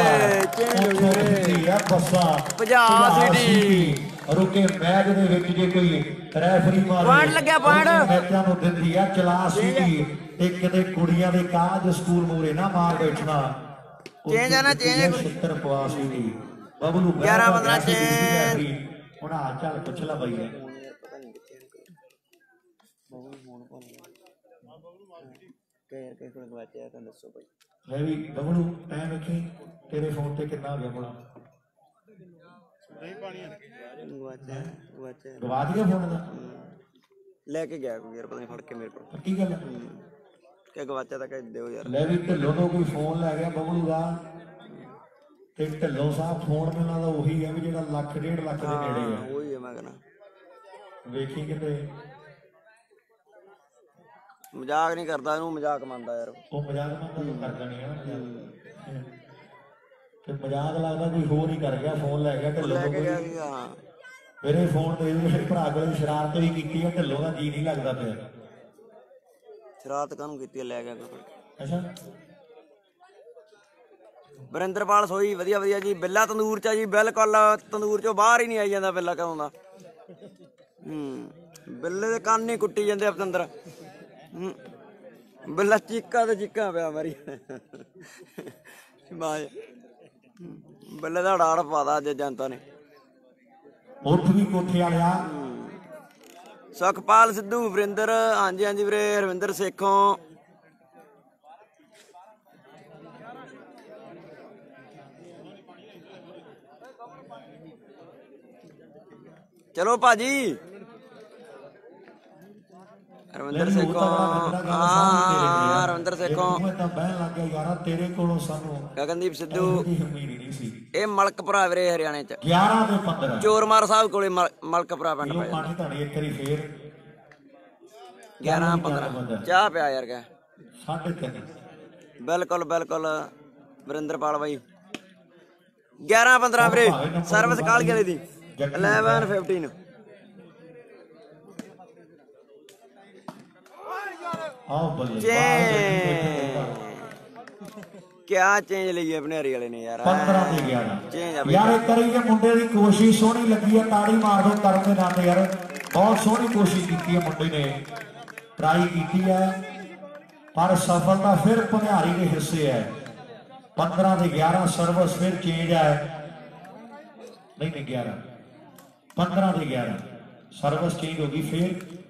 ਮਾਰਦਾ ਬੱਸਾਂ ਭਜਾ ਸੀਟੀ ਰੁਕੇ ਮੈਚ ਦੇ ਵਿੱਚ ਜੇ ਕੋਈ ਰੈਫਰੀ ਮਾਰੇ ਪੁਆਇੰਟ ਲੱਗਿਆ ਪੁਆਇੰਟ ਮੈਚਾਂ ਨੂੰ ਦਿੰਦੀ ਆ ਚਲਾ ਸੀਟੀ ਤੇ ਕਿਤੇ ਕੁੜੀਆਂ ਦੇ ਕਾਜ ਸਕੂਲ ਮੂਰੇ ਨਾ ਮਾਰ ਬੈਠਣਾ ਚੇਂਜ ਆ ਨਾ ਚੇਂਜ 70 ਪਵਾ ਸੀਟੀ ਬਬਲੂ 11 15 ਚੇਂਜ ਹੁਣ ਆ ਚੱਲ ਪੁੱਛ ਲੈ ਬਾਈ ਕਹਿ ਕੋਲ ਗਵਾਚਿਆ ਤਾਂ ਦੱਸੋ ਬਾਈ ਹੈ ਵੀ ਬਬਲੂ ਟਾਈਮ ਵੇਖੀ ਤੇਰੇ ਫੋਨ ਤੇ ਕਿੰਨਾ ਹੋ ਗਿਆ ਬੋਲਾ ਗਵਾਚ ਗਿਆ ਫੋਨ ਦਾ ਲੈ ਕੇ ਗਿਆ ਕੋਈ ਯਾਰ ਪਤਾ ਨਹੀਂ ਫੜ ਕੇ ਮੇਰੇ ਕੋਲ ਪੱਕੀ ਗੱਲ ਕਿ ਗਵਾਚਿਆ ਤਾਂ ਕਹਿ ਦਿਓ ਯਾਰ ਲੈ ਵੀ ਢਿੱਲੋਂ ਤੋਂ ਕੋਈ ਫੋਨ ਲੈ ਗਿਆ ਬਬਲੂ ਦਾ ਤੇ ਢਿੱਲੋਂ ਸਾਹਿਬ ਫੋਨ ਮਿਲਣਾ ਦਾ ਉਹੀ ਹੈ ਵੀ ਜਿਹੜਾ 1 ਲੱਖ 1.5 ਲੱਖ ਦੇ ਨੇੜੇ ਹੈ ਉਹੀ ਹੈ ਮੈਂ ਕਹਿੰਦਾ ਵੇਖੀ ਕਿਤੇ ਮਜ਼ਾਕ ਨਹੀਂ ਕਰਦਾ ਇਹਨੂੰ ਮਜ਼ਾਕ ਮੰਨਦਾ ਯਾਰ ਉਹ ਮਜ਼ਾਕ ਮੰਨਦਾ ਕਰਦਾ ਨਹੀਂ ਹੈ ਤੇ ਮਜ਼ਾਕ ਲੱਗਦਾ ਕੋਈ ਹੋਰ ਹੀ ਕਰ ਗਿਆ ਫੋਨ ਲੈ ਗਿਆ ਢਿੱਲੋਂ ਤੋਂ ਕੋਈ ਹਾਂ ਮੇਰੇ ਫੋਨ ਤੇ ਮੇਰੇ ਭਰਾ ਕੋਲ ਸ਼ਰਾਰਤ ਵੀ ਕੀਤੀ ਹੈ ਢਿੱਲੋਂ ਦਾ ਜੀ ਨਹੀਂ ਲੱਗਦਾ ਪਿਆ ਸ਼ਰਾਰਤ ਕਾਹਨੂੰ ਕੀਤੀ ਲੈ ਗਿਆ ਕੋਈ ਅੱਛਾ ਵਰਿੰਦਰਪਾਲ ਸੋਈ ਵਧੀਆ ਜੀ ਬਿੱਲਾ ਤੰਦੂਰ ਚ ਜੀ ਬਿਲਕੁਲ ਤੰਦੂਰ ਚੋਂ ਬਾਹਰ ਹੀ ਨਹੀਂ ਆਈ ਜਾਂਦਾ ਬਿੱਲਾ ਕਦੋਂ ਦਾ ਬਿੱਲੇ ਦੇ ਕੰਨ ਹੀ ਕੁੱਟੀ ਜਾਂਦੇ ਪਤੰਦਰ ਬਿੱਲਾ ਚੀਕਾਂ ਤੇ ਚੀਕਾਂ ਪਿਆ ਮਾਰੀ ਬਿੱਲੇ ਦਾ ਡਾੜ ਪਾਦਾ ਅੱਜ ਜਨਤਾ ਨੇ ਉੱਠ ਵੀ ਕੋਠੇ ਵਾਲਿਆ ਸੁਖਪਾਲ ਸਿੱਧੂ ਵਰਿੰਦਰ ਹਾਂਜੀ ਵੀਰੇ ਰਵਿੰਦਰ ਸੇਖੋਂ ਚਲੋ ਭਾਜੀ ਰਵਿੰਦਰ ਸੇਖੋਂ ਹਾਂ ਰਵਿੰਦਰ ਸੇਖੋਂ ਤਾਂ ਬਹਿਣ ਲੱਗ ਗਿਆ ਯਾਰਾ ਤੇਰੇ ਕੋਲੋਂ ਸਾਨੂੰ ਗਗਨਦੀਪ ਸਿੱਧੂ ਨਹੀਂ ਸੀ ਇਹ ਮਲਕਪੁਰਾ ਵੀਰੇ ਹਰਿਆਣੇ ਚ 11 ਤੇ 15 ਚੋਰਮਾਰ ਸਾਹਿਬ ਕੋਲੇ ਮਲਕਪੁਰਾ ਪਿੰਡ ਪਾਇਆ ਪਾਣੀ ਧਾਣੀ ਇੱਕ ਵਾਰੀ ਫੇਰ 11 15 ਚਾਹ ਪਿਆ ਯਾਰ ਕਾ 3.5 ਬਿਲਕੁਲ ਵਰਿੰਦਰਪਾਲ ਬਾਈ 11 15 ਵੀਰੇ ਸਰਵਿਸ ਕਾਲ ਗਲੇ ਦੀ 11 15 आओ बल्ले क्या चेंज ਲਈ ਆਪਣੇ ਹਰੀ ਵਾਲੇ ਨੇ ਯਾਰ 15 ਤੇ 11 ਚੇਂਜ ਆ ਯਾਰ ਇੱਕ ਵਾਰੀ ਜੇ ਮੁੰਡੇ ਦੀ ਕੋਸ਼ਿਸ਼ ਸੋਹਣੀ ਲੱਗੀ ਹੈ ਤਾੜੀ ਮਾਰ ਦੋ ਕਰਨ ਦੇ ਨਾਲ ਯਾਰ ਬਹੁਤ ਸੋਹਣੀ ਕੋਸ਼ਿਸ਼ ਕੀਤੀ ਹੈ ਮੁੰਡੇ ਨੇ ਟਰਾਈ ਕੀਤੀ ਹੈ ਪਰ ਸਫਲਤਾ ਫਿਰ ਭੰਗਾਰੀ ਦੇ ਹਿੱਸੇ ਹੈ 15 ਤੇ 11 ਸਰਵਿਸ ਫਿਰ ਚੇਂਜ ਹੈ नहीं 11 15 ਤੇ 11 सर्विस चेंज होगी फिर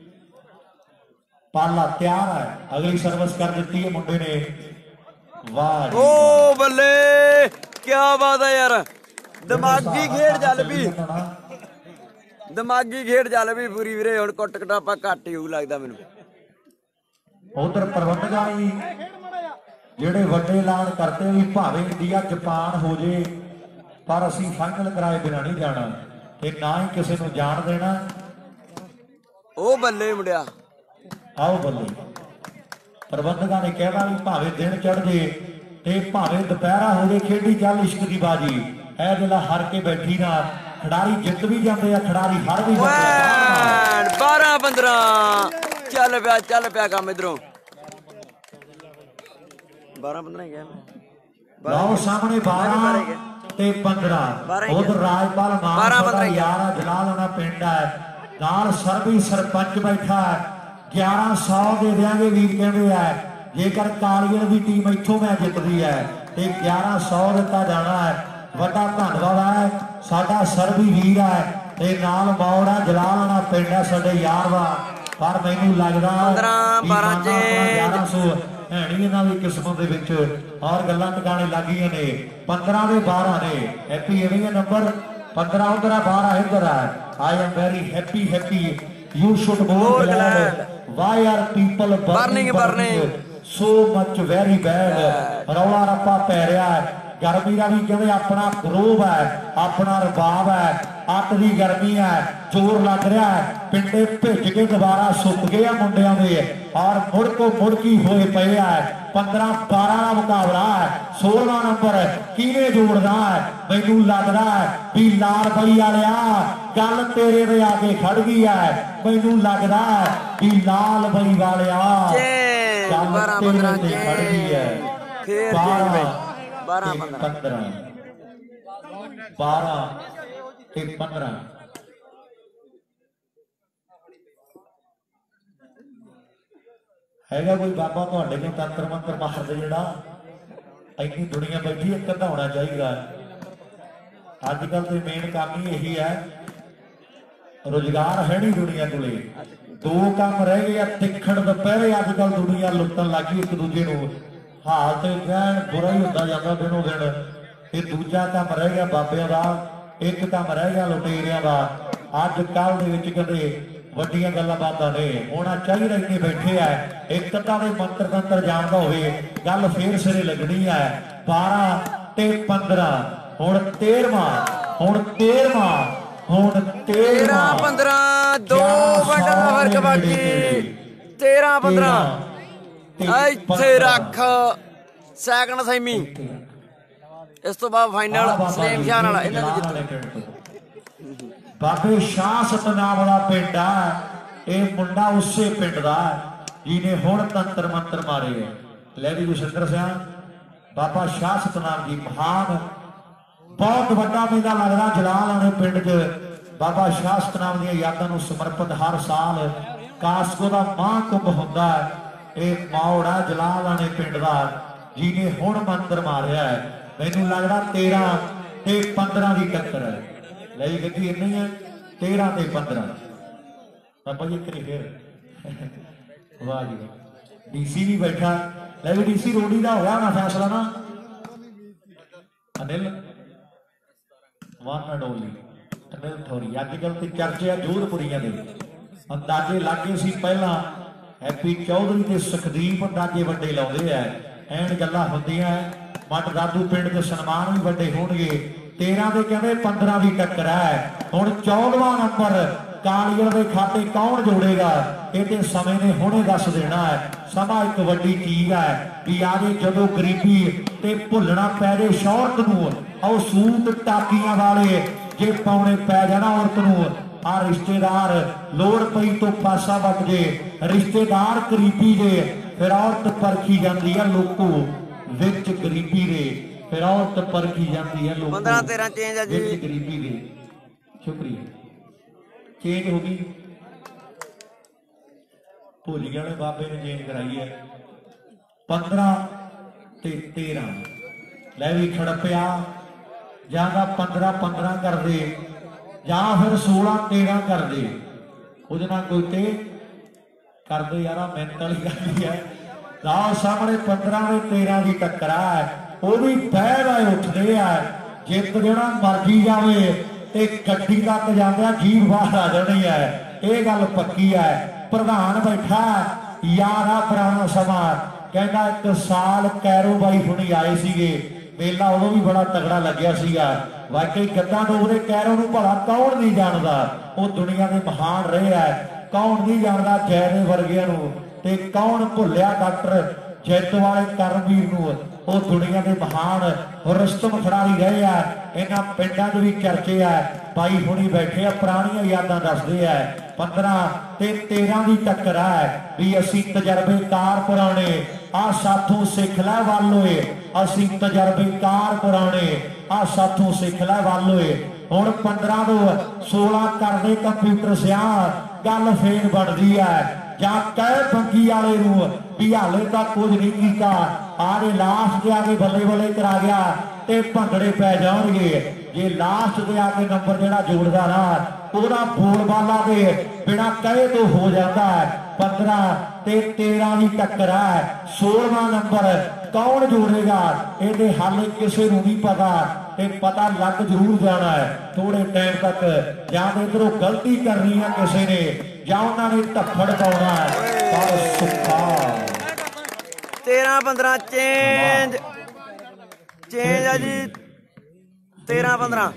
पाला तैयार है अगली सर्विस कर दी है मुंडे ने वाह ओ बल्ले क्या बात है यार दिमागी खेड चल भी दिमागी खेड चल भी पूरी वीरे हुण कुट कटापा घट ही होऊ लगदा मैनूं उधर प्रबंधकां भी ਜਿਹੜੇ ਵੱਡੇ ਐਲਾਨ करते भी भावें इंडिया जापान हो जे पर ਅਸੀਂ फाइनल कराए बिना नहीं जाना ते ना ही किसी ਨੂੰ जान देना ओ बल्ले मुंडिया आओ बल्ले प्रबंधकां ने कहना भी भावें दिन चढ़ जे ते भावें दुपहरा हो जे खेडी ਚੱਲ इश्क दी बाजी ऐ दिला हर के बैठी ना खिडारी जित भी जाते हैं खिडारी हार भी जाते 12-15 ਚੱਲ ਪਿਆ ਕੰਮ ਇਧਰੋਂ 12-15 ਗਿਆ ਲਓ ਸਾਹਮਣੇ 12 ਤੇ 15 ਉਧਰ ਰਾਜਪਾਲ ਮਾਨ ਦਾ ਯਾਰਾ ਜਲਾਲ ਉਹਨਾਂ ਪਿੰਡ ਹੈ ਨਾਲ ਸਰਬੀ ਸਰਪੰਚ ਬੈਠਾ 1100 ਦੇ ਦਿਆਂਗੇ ਵੀਰ ਕਹਿੰਦੇ ਆ ਜੇਕਰ ਕਾਲੀਅਰ ਦੀ ਟੀਮ ਇੱਥੋਂ ਮੈਚ ਜਿੱਤਦੀ ਹੈ ਤੇ 1100 ਦਿੱਤਾ ਜਾਣਾ ਹੈ ਵੱਡਾ ਧੰਨਵਾਦ ਹੈ ਸਾਡਾ ਸਰਬੀ ਵੀਰ ਹੈ ਤੇ ਨਾਲ ਮੌੜ ਹੈ ਜਲਾਲ ਉਹਨਾਂ ਪਿੰਡ ਹੈ ਸਾਡੇ ਯਾਰ ਦਾ ਪਰ ਮੈਨੂੰ ਲੱਗਦਾ 15-12 ਚ 1100 हैनी इन्हां दी किस्मत दे विच और गल्लां टकाने लग गईयां ने 15 दे 12 ने हैप्पी इनिंग नंबर 15 उधर 12 इधर है I am very happy you should more glad why are people burning so much very bad रौला रप्पा पै रहा है गर्मी का भी कहते अपना ग्रोव है अपना रबाब है अत की गर्मी है जोर लग रहा है पिंडे भिज के दोबारा सुक गए मुंडिया के और मुड़ को मुड़की होए पे है 15-12 का मुकाबला है 16वां नंबर किने जोड़ना है मैनू लगता है भी लाल बई वालिया गल तेरे दे आगे खड़ गई है मैनू लगता है भी लाल बई वालिया गल तेरे ते खड़ गई है 12-15 12 ਤੇ 15 ਹੈਗਾ ਕੋਈ ਬਾਬਾ ਤੁਹਾਡੇ ਕੋਲ ਤੰਤਰ ਮੰਤਰ ਮਾਰਦੇ ਜਿਹੜਾ ਇੰਨੀ ਦੁਨੀਆ ਬੈਠੀ ਇੱਕ ਧਾਉਣਾ ਚਾਹੀਦਾ ਅੱਜ ਕੱਲ ਤੇ ਮੇਨ ਕੰਮ ਹੀ ਇਹੀ ਹੈ ਰੋਜ਼ਗਾਰ ਹੈ ਨਹੀਂ ਦੁਨੀਆ ਕੋਲੇ ਦੋ ਕੰਮ ਰਹਿ ਗਏ ਆ ਤਿੱਖੜ ਦੁਪਹਿਰੇ ਅੱਜ ਕੱਲ ਦੁਨੀਆ ਲੁੱਟਣ ਲੱਗੀ ਇੱਕ ਦੂਜੇ ਨੂੰ ਹਾਲ ਤੇ ਕਹਿਣ ਬੁਰਾ ਹੀ ਹੁੰਦਾ ਜਾਂਦਾ ਦਿਨੋਂ ਦਿਨ ਇਹ ਦੂਜਾ ਕੰਮ ਰਹਿ ਗਿਆ ਬਾਬਿਆਂ ਦਾ एक काम रह गया लुटेरिया का अज कल कहते वड्डियां गल्लां बातां ने होना चाहिए इतने बैठे है एक कदा दे मंत्र तंत्र जानता होवे गल फिर सिरे लगनी है 12 ते 15 हुण 13वां हुण 13-15 दो मिनट दा फर्क बाकी 13-15 ਇੱਥੇ ਰੱਖ ਸੈਕੰਡ ਸੈਮੀ इस तो बाद फाइनल सलेम शाह वाला इन्हां दी जित बाबे शाह सतनाम दा पिंड है ये मुंडा उसे पिंड दा जिन्हें हुण तंत्र मंत्र मारे है ले जी गुरसिंदर सिंह बाबा शाह सतनाम जी महान बहुत वड्डा मेला लगदा जलाल वाले पिंड च बाबा शाह सतनाम दी यादां नूं समर्पित हर साल कास्को दा महाकुंभ हुंदा है ये मौड़ है जलाल वाले पिंड दा जिन्हें हुण मंत्र मारिया है मैनू लगता 13 ते 15 की टक्कर है ले गड्डी इन्नी है 13 ते 15 बाबा जी करी फिर वाह जी डीसी भी बैठा ले भी डीसी रोडी का होया ना फैसला ना Anil one and only Anil थोड़ी अजकल तो चर्चे है जोधपुरिया के अंदाजे लागे सी पहला हैप्पी चौधरी ते सुखदीप अंदाजे वड्डे लाउंदे है एंड गल्लां हुंदियां मट दादू पिंड के सन्मान भी वड्डे होणगे 13 के कहते 15 की टक्कर है हुण 14वां नंबर कालीअर के खाते कौन जोड़ेगा ये समय ने हुणे दस देना है समा एक वड्डी चीज है भी आजे जदों गरीबी ते भुलना पै जे शौहरत नूं आओ सूट टाकियां वाले जे पाउणे पै जाना औरत नूं आ रिश्तेदार लोड़ पई तो पासा वट जे रिश्तेदार करीबी जे फिर औरत परखी जाती है लोगों विच गरीबी दे, फिर औरत परखी जाती है लोगों 15-13 चेंज है जी। विच गरीबी दे। शुक्रिया, चेंज हो गई, भोली वाले बाबे ने चेंज कराई है। 15 ते 13 लै भी खड़पिया ਜਾਂ ਤਾਂ 15-15 कर दे ਜਾਂ फिर 16-13 कर दे, ਉਹਦੇ ਨਾਲ ਕੋਈ ਤੇ ਕਰਦੇ यार मिहनत वाली गल है। राह सामने 15 ਤੇ 13 की टक्कर है, वो भी बह गए उठते हैं, जित ਜਿਹੜਾ मर्जी जाए ਤੇ ਗੱਡੀ तक जाते जीभ बाहर आ जानी है, ये गल पक्की है। प्रधान बैठा यार आ पुराना समा कहना 1 साल कैरो बाई हुणी आए सीगे, मेला उदों भी बड़ा तगड़ा लग्या सीगा। वाकई गद्दा डोगरे कैरो नूं भला कौन नहीं जानदा, वो दुनिया के महान रहे है, कौन नहीं जानदा जयदे वर्गिया नूं, ते कौन भुलिया डॉक्टर जित वाले करमवीर नूं, वो दुनिया के महान रुस्तम खिडारी रहे है। इन्हां पिंडां च भी चर्चे है, भाई हुणी बैठे पुरानियां यादां दसदे है। 15 ते 13 की टक्कर है भी असी तजर्बेकार पुराने आ साथों सिख लै वालोए, असी तजर्बेकार पुराने आ साथों सिख लै वालोए। हुण 15 तो 16 कर दे कंप्यूटर सिया, गल फेर बनती है ਜਾਂ ਕਹਿ ਬੰਗੀ वाले नूं भी हाले तक कुछ नहीं किया, आरे लास्ट के आके बल्ले बल्ले करा गया ते भंगड़े पै जाएंगे। जे लास्ट के आके नंबर जेड़ा जोड़दा ना ਉਹਦਾ ਬੋਲਬਾਲਾ ਦੇ बिना कहे तो हो जाता है। 15 ते 13 की टक्कर है, 16वां नंबर कौन जोड़ेगा ये हाले किसी को नहीं पता, ते पता लग जरूर जाना है थोड़े टाइम तक, या इधरों गलती करनी है किसी ने या उन्होंने धफ्फड़ पाना है। पर सुखा 13-15 चेंज है जी। 13-15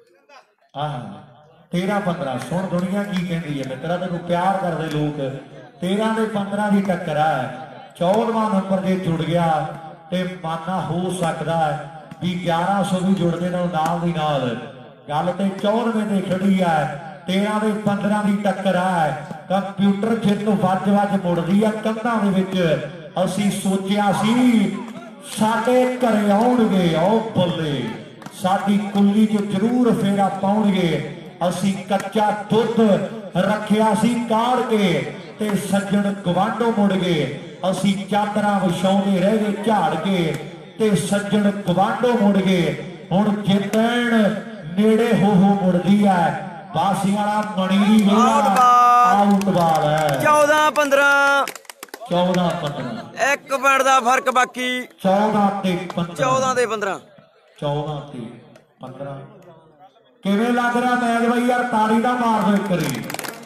13-15 सुन दुनिया की कहती है मित्रा, तेन प्यार करते लोग। 13 ते 15 की टक्कर है, 14वां नंबर जे जुड़ गया तो माना हो सकता है भी 1100 भी जुड़ते नाल दी नाल, गल तो 94 ते खड़ी है। 13 ते 15 की टक्कर है, कंप्यूटर जित वज वज मुड़दी है कंधां दे विच। असीं सोचिया सी साडे घरे आउणगे, ओ बल्ले साडी कुल्ली च जरूर फेरा पाउणगे। असी कच्चा दुध रखिया सी काढ़ के ते सज्जन गवांढों मुड़ गए, असी चादरां विछाउंदे रह गए झाड़ के ते सज्जन गवांढों मुड़ गए। हुण जितण नेड़े हो मुड़दी है, बासी वाला मणी दी आउट बाल है। 14-15 14-15 एक पॉइंट का फर्क बाकी। 14 ते 15 14 ते 15 14 ते 15 किवें लग रहा मैच भाई यार, तारी का मार दो एक करी।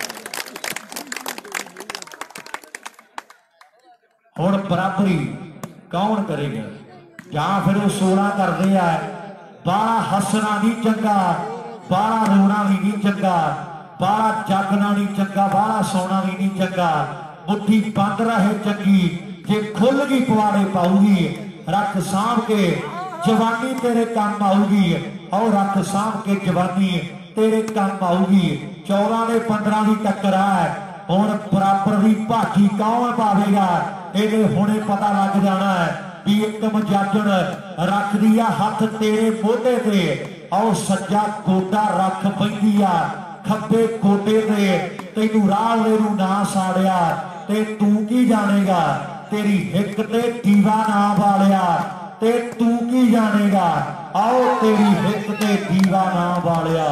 हुण बराबरी कौन करेगा, या फिर वो 16 करते हैं। बाला हसना नहीं चंगा, बाला रोना भी नहीं चंगा, बाला जागना नहीं चंगा, बाला सोना भी नहीं चंगा। मुट्ठी बंद रहे चंगी, जे खुल गई पवाड़े पाऊगी। रख सांभ के जवानी तेरे काम आऊगी, और रख सांभ के जवानी तेरे काम आऊगी। 14 ते 15 की टक्कर है, हुण बराबर की भाजी कौन पावेगा ये हुणे पता लग जाना है भी एक मजाजन रख दिया हथ तेरे मोढे ते, और सज्जा गोडा रख पैंदी आ खब्बे गोडे ते, तैनू राह दे नूं ना साड़िया ते तू की जानेगा, तेरी हिक ते दीवा ना बालिया ते तू की जानेगा, आओ तेरी हिक ते दीवा ना बालिया।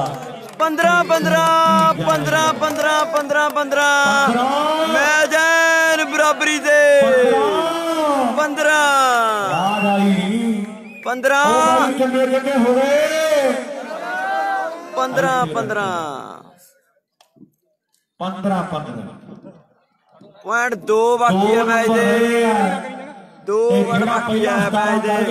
15-15 मैच है बराबरी से। 15 पॉइंट 2 बाकी है मैच दे, 2 बाकी है मैच दे।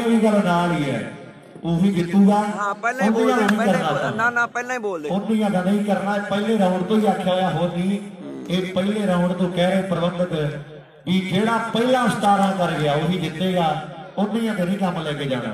जितूगा हाँ पहले ही बोल दे, ना पहले ही बोल दे, उन्हीं का नहीं करना। पहले राउंड तो ही आख्या होया हो नहीं, ये पहले राउंड तो कह रहे प्रबंधक भी जेड़ा पहला 17 कर गया वही जीतेगा, उन्हीं का नहीं काम लेके जाना।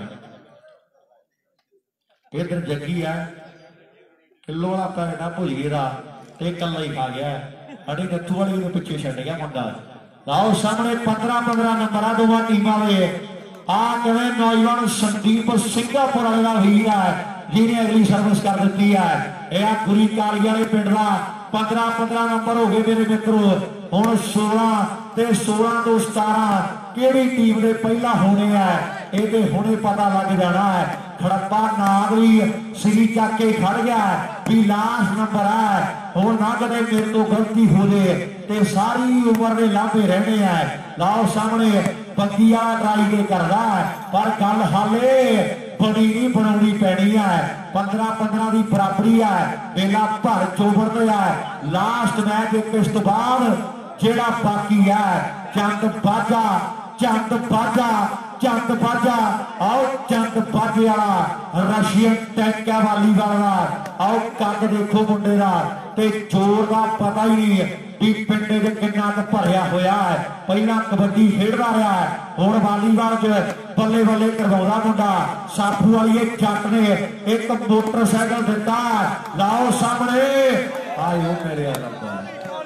इधर जग्गी है किलो वाला पैर ना भुजगे का कला ही खा गया, अड़ी नथू वाली पिछे छड़ गया मुंडा। ਲਾਓ ਸਾਹਮਣੇ 15-15 ਨੰਬਰਾਂ ਦੋਵਾਂ ਟੀਮਾਂ ਦੇ। ਆ ਕਿਵੇਂ ਨੌਜਵਾਨ ਸੰਦੀਪ ਸਿੰਘਾਪੁਰ ਵਾਲੇ ਦਾ ਵੀਰ ਹੈ ਜਿਹਨੇ ਅਗਲੀ ਸਰਵਿਸ ਕਰ ਦਿੱਤੀ ਹੈ। ਇਹ ਆ ਗੁਰੀ ਕਾਲੀਆਂ ਵਾਲੇ ਪਿੰਡ ਦਾ 15-15 ਨੰਬਰ ਹੋ ਗਏ ਮੇਰੇ ਮਿੱਤਰੋ। ਹੁਣ 16 ਤੇ 16 ਤੋਂ 17 ਕਿਹੜੀ ਟੀਮ ਦੇ ਪਹਿਲਾਂ ਹੋਣੇ ਆ ਇਹ ਤੇ ਹੁਣੇ ਪਤਾ ਲੱਗ ਜਾਣਾ ਹੈ। ਖੜੱਪਾ ਨਾਗ ਵੀ ਸਿਰੀ ਚੱਕ ਕੇ ਖੜ ਗਿਆ ਵੀ ਲਾਸਟ ਨੰਬਰ ਹੈ। ਹੁਣ ਨਾ ਕਦੇ ਮੇਰੇ ਤੋਂ ਗਲਤੀ ਹੋ ਜੇ ਤੇ ਸਾਰੀ ਉਮਰ ਦੇ ਲਾਭੇ ਰਹਿਣੇ ਆ। ਲਾਓ ਸਾਹਮਣੇ ਬੱਗੀ ਵਾਲਾ ਟਰਾਈ ਤੇ ਕਰਦਾ ਪਰ ਗੱਲ ਹਾਲੇ ਬੜੀ ਨਹੀਂ ਬਣਾਉਣੀ ਪੈਣੀ ਹੈ। 15-15 ਦੀ ਬਰਾਬਰੀ ਹੈ। ਵੇਲਾ ਭਰ ਚੋਬੜਦੇ ਆ। ਲਾਸਟ ਮੈਚ ਇਸ ਤੋਂ ਬਾਅਦ ਜਿਹੜਾ ਬਾਕੀ ਹੈ ਚੰਦ ਬਾਜਾ ਚੰਦ ਬਾਜਾ ਚੰਦ ਬਾਜਾ। ਆਓ ਚੰਦ ਬਾਜੇ ਵਾਲਾ ਰਸ਼ੀਅਨ ਟੈਂਕ ਹੈ ਵਾਲੀਬਾਲ ਦਾ। ਆਓ ਕੱਦ ਦੇਖੋ ਮੁੰਡੇ ਦਾ ਤੇ ਜ਼ੋਰ ਦਾ ਪਤਾ ਹੀ ਨਹੀਂ ਵੀ ਪਿੰਡ ਦੇ ਕਿੰਨਾ ਕੁ ਭਰਿਆ ਹੋਇਆ ਹੈ। ਪਹਿਲਾਂ ਕਬੱਡੀ ਖੇਡਦਾ ਰਿਹਾ ਹੈ ਹੁਣ ਵਾਲੀਬਾਲ 'ਚ ਬੱਲੇ ਬੱਲੇ ਕਰਵਾਉਂਦਾ ਮੁੰਡਾ। ਸਾਪੂ ਵਾਲੀ ਜੱਟ ਨੇ ਇੱਕ ਮੋਟਰਸਾਈਕਲ ਦਿੱਤਾ। ਲਾਓ ਸਾਹਮਣੇ ਆਇਓ ਮੇਰੇ ਰੱਬਾ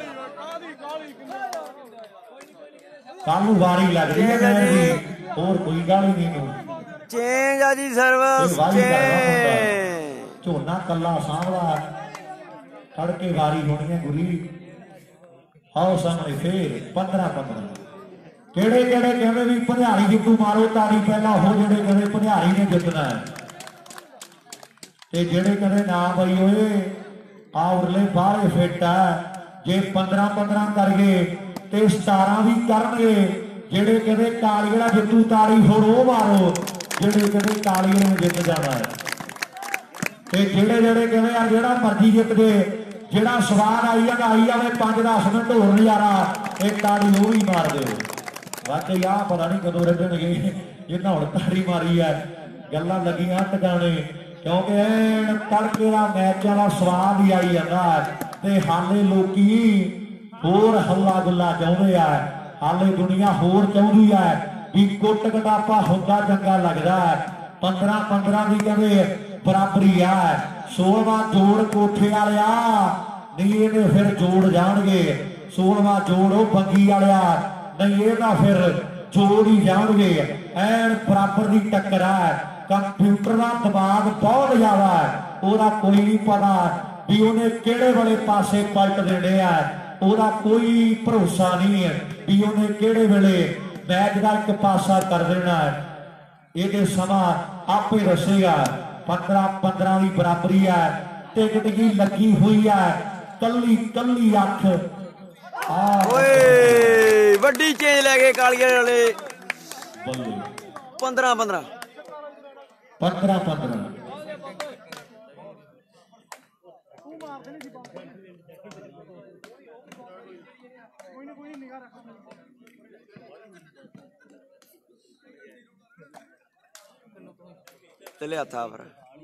ਕੱਲ ਨੂੰ ਵਾਰੀ ਲੱਗ ਰਹੀ ਹੈ ਹੋਰ ਕੋਈ ਗੱਲ ਹੀ ਨਹੀਂ। ਚੇਂਜ ਆ ਜੀ ਸਰਵਿਸ ਝੋਨਾ ਕੱਲਾ ਸਾਂਭਦਾ ਖੜ ਕੇ ਵਾਰੀ ਹੋਣੀ ਹੈ ਗੁਰੀ। ਆਓ ਸਾਹਮਣੇ ਫੇਰ 15-15 ਕਿਹੜੇ ਕਿਹੜੇ ਕਹਿੰਦੇ ਵੀ ਭੰਡਾਰੀ ਜਿੱਤੂ ਮਾਰੋ ਤਾੜੀ ਪਹਿਲਾਂ ਉਹ ਜਿਹੜੇ ਕਹਿੰਦੇ ਭੰਡਾਰੀ ਨੇ ਜਿੱਤਣਾ ਹੈ ਤੇ ਜਿਹੜੇ ਕਹਿੰਦੇ ਨਾ ਬਈ ਓਏ ਆ ਉਰਲੇ ਬਾਹਰੇ ਫਿੱਟ ਆ। ਜੇ 15-15 ਕਰ ਗਏ ਤੇ 17 ਵੀ ਕਰਨਗੇ। ਜਿਹੜੇ ਕਹਿੰਦੇ ਕਾਲੀਆ ਜਿੱਤੂ ਤਾੜੀ ਹੋਰ ਉਹ ਮਾਰੋ ਜਿਹੜੇ ਕਹਿੰਦੇ ਕਾਲੀਏ ਨੂੰ ਜਿੱਤ ਜਾਣਾ ਹੈ ਤੇ ਜਿਹੜੇ ਜਿਹੜੇ ਕਹਿੰਦੇ ਆ ਜਿਹੜਾ ਮਰਜ਼ੀ ਜਿੱਤ ਗਏ ਜਿਹੜਾ ਸਵਾਦ ਆਈ ਜਾਵੇ 5-10 ਮਿੰਟ ਹੋਰ ਨਜ਼ਾਰਾ ਇਹ ਤਾੜੀ ਉਹ ਵੀ ਮਾਰ ਦਿਓ। ਵਾਕਈ ਆ ਪਤਾ ਨਹੀਂ ਕਦੋਂ ਰੱਜਣਗੇ ਇਹਨਾਂ ਹੁਣ ਤਾੜੀ ਮਾਰੀ ਹੈ ਗੱਲਾਂ ਲੱਗੀਆਂ ਟਿਕਾਣੇ ਕਿਉਂਕਿ ਐਨ ਤੜਕੇ ਦਾ ਮੈਚ ਵਾਲਾ ਸਵਾਦ ਹੀ ਆਈ ਜਾਂਦਾ ਤੇ ਹਾਲੇ ਲੋਕੀ ਹੋਰ ਹੱਲਾ ਗੁੱਲਾ ਚਾਹੁੰਦੇ ਆ। ਹਾਲੇ ਦੁਨੀਆ ਹੋਰ ਚਾਹੁੰਦੀ ਹੈ ਵੀ ਕੁੱਟ ਕਟਾਪਾ ਹੁੰਦਾ ਚੰਗਾ ਲੱਗਦਾ ਹੈ। 15-15 ਦੀ ਕਹਿੰਦੇ ਬਰਾਬਰੀ ਆ। 16ਵਾਂ ਜੋੜ ਕੋਠੇ ਵਾਲਿਆ ਨਹੀਂ ਇਹਨੇ ਫਿਰ ਜੋੜ ਜਾਣਗੇ। 16ਵਾਂ ਜੋੜ ਉਹ ਬੱਗੀ ਵਾਲਿਆ ਨਹੀਂ ਇਹਦਾ ਫਿਰ ਜੋੜ ਹੀ ਜਾਣਗੇ। ਐਨ ਬਰਾਬਰ ਦੀ ਟੱਕਰ ਹੈ। ਕੰਪਿਊਟਰ ਦਾ ਦਿਮਾਗ ਬਹੁਤ ਜ਼ਿਆਦਾ ਹੈ ਉਹਦਾ ਕੋਈ ਨਹੀਂ ਪਤਾ ਵੀ ਉਹਨੇ ਕਿਹੜੇ ਵਾਲੇ ਪਾਸੇ ਪਲਟ ਦੇਣੇ ਆ। ਉਹਦਾ ਕੋਈ ਭਰੋਸਾ ਨਹੀਂ ਹੈ ਵੀ ਉਹਨੇ ਕਿਹੜੇ ਵੇਲੇ ਮੈਚ ਦਾ ਇੱਕ ਪਾਸਾ ਕਰ ਦੇਣਾ ਹੈ। ਇਹਦੇ ਸਮਾਂ ਆਪੇ ਦੱਸੇਗਾ। 15-15 ਦੀ ਬਰਾਬਰੀ ਹੈ। ਟਿਕਟ ਜੀ ਲੱਗੀ ਹੋਈ ਹੈ ਕੱਲੀ ਕੱਲੀ ਅੱਖ। ਓਏ ਵੱਡੀ ਚੇਂਜ ਲੈ ਗਏ ਕਾਲੀਆਂ ਵਾਲੇ 15-15 15-15 ਚਲੇ ਹੱਥਾ ਫਿਰ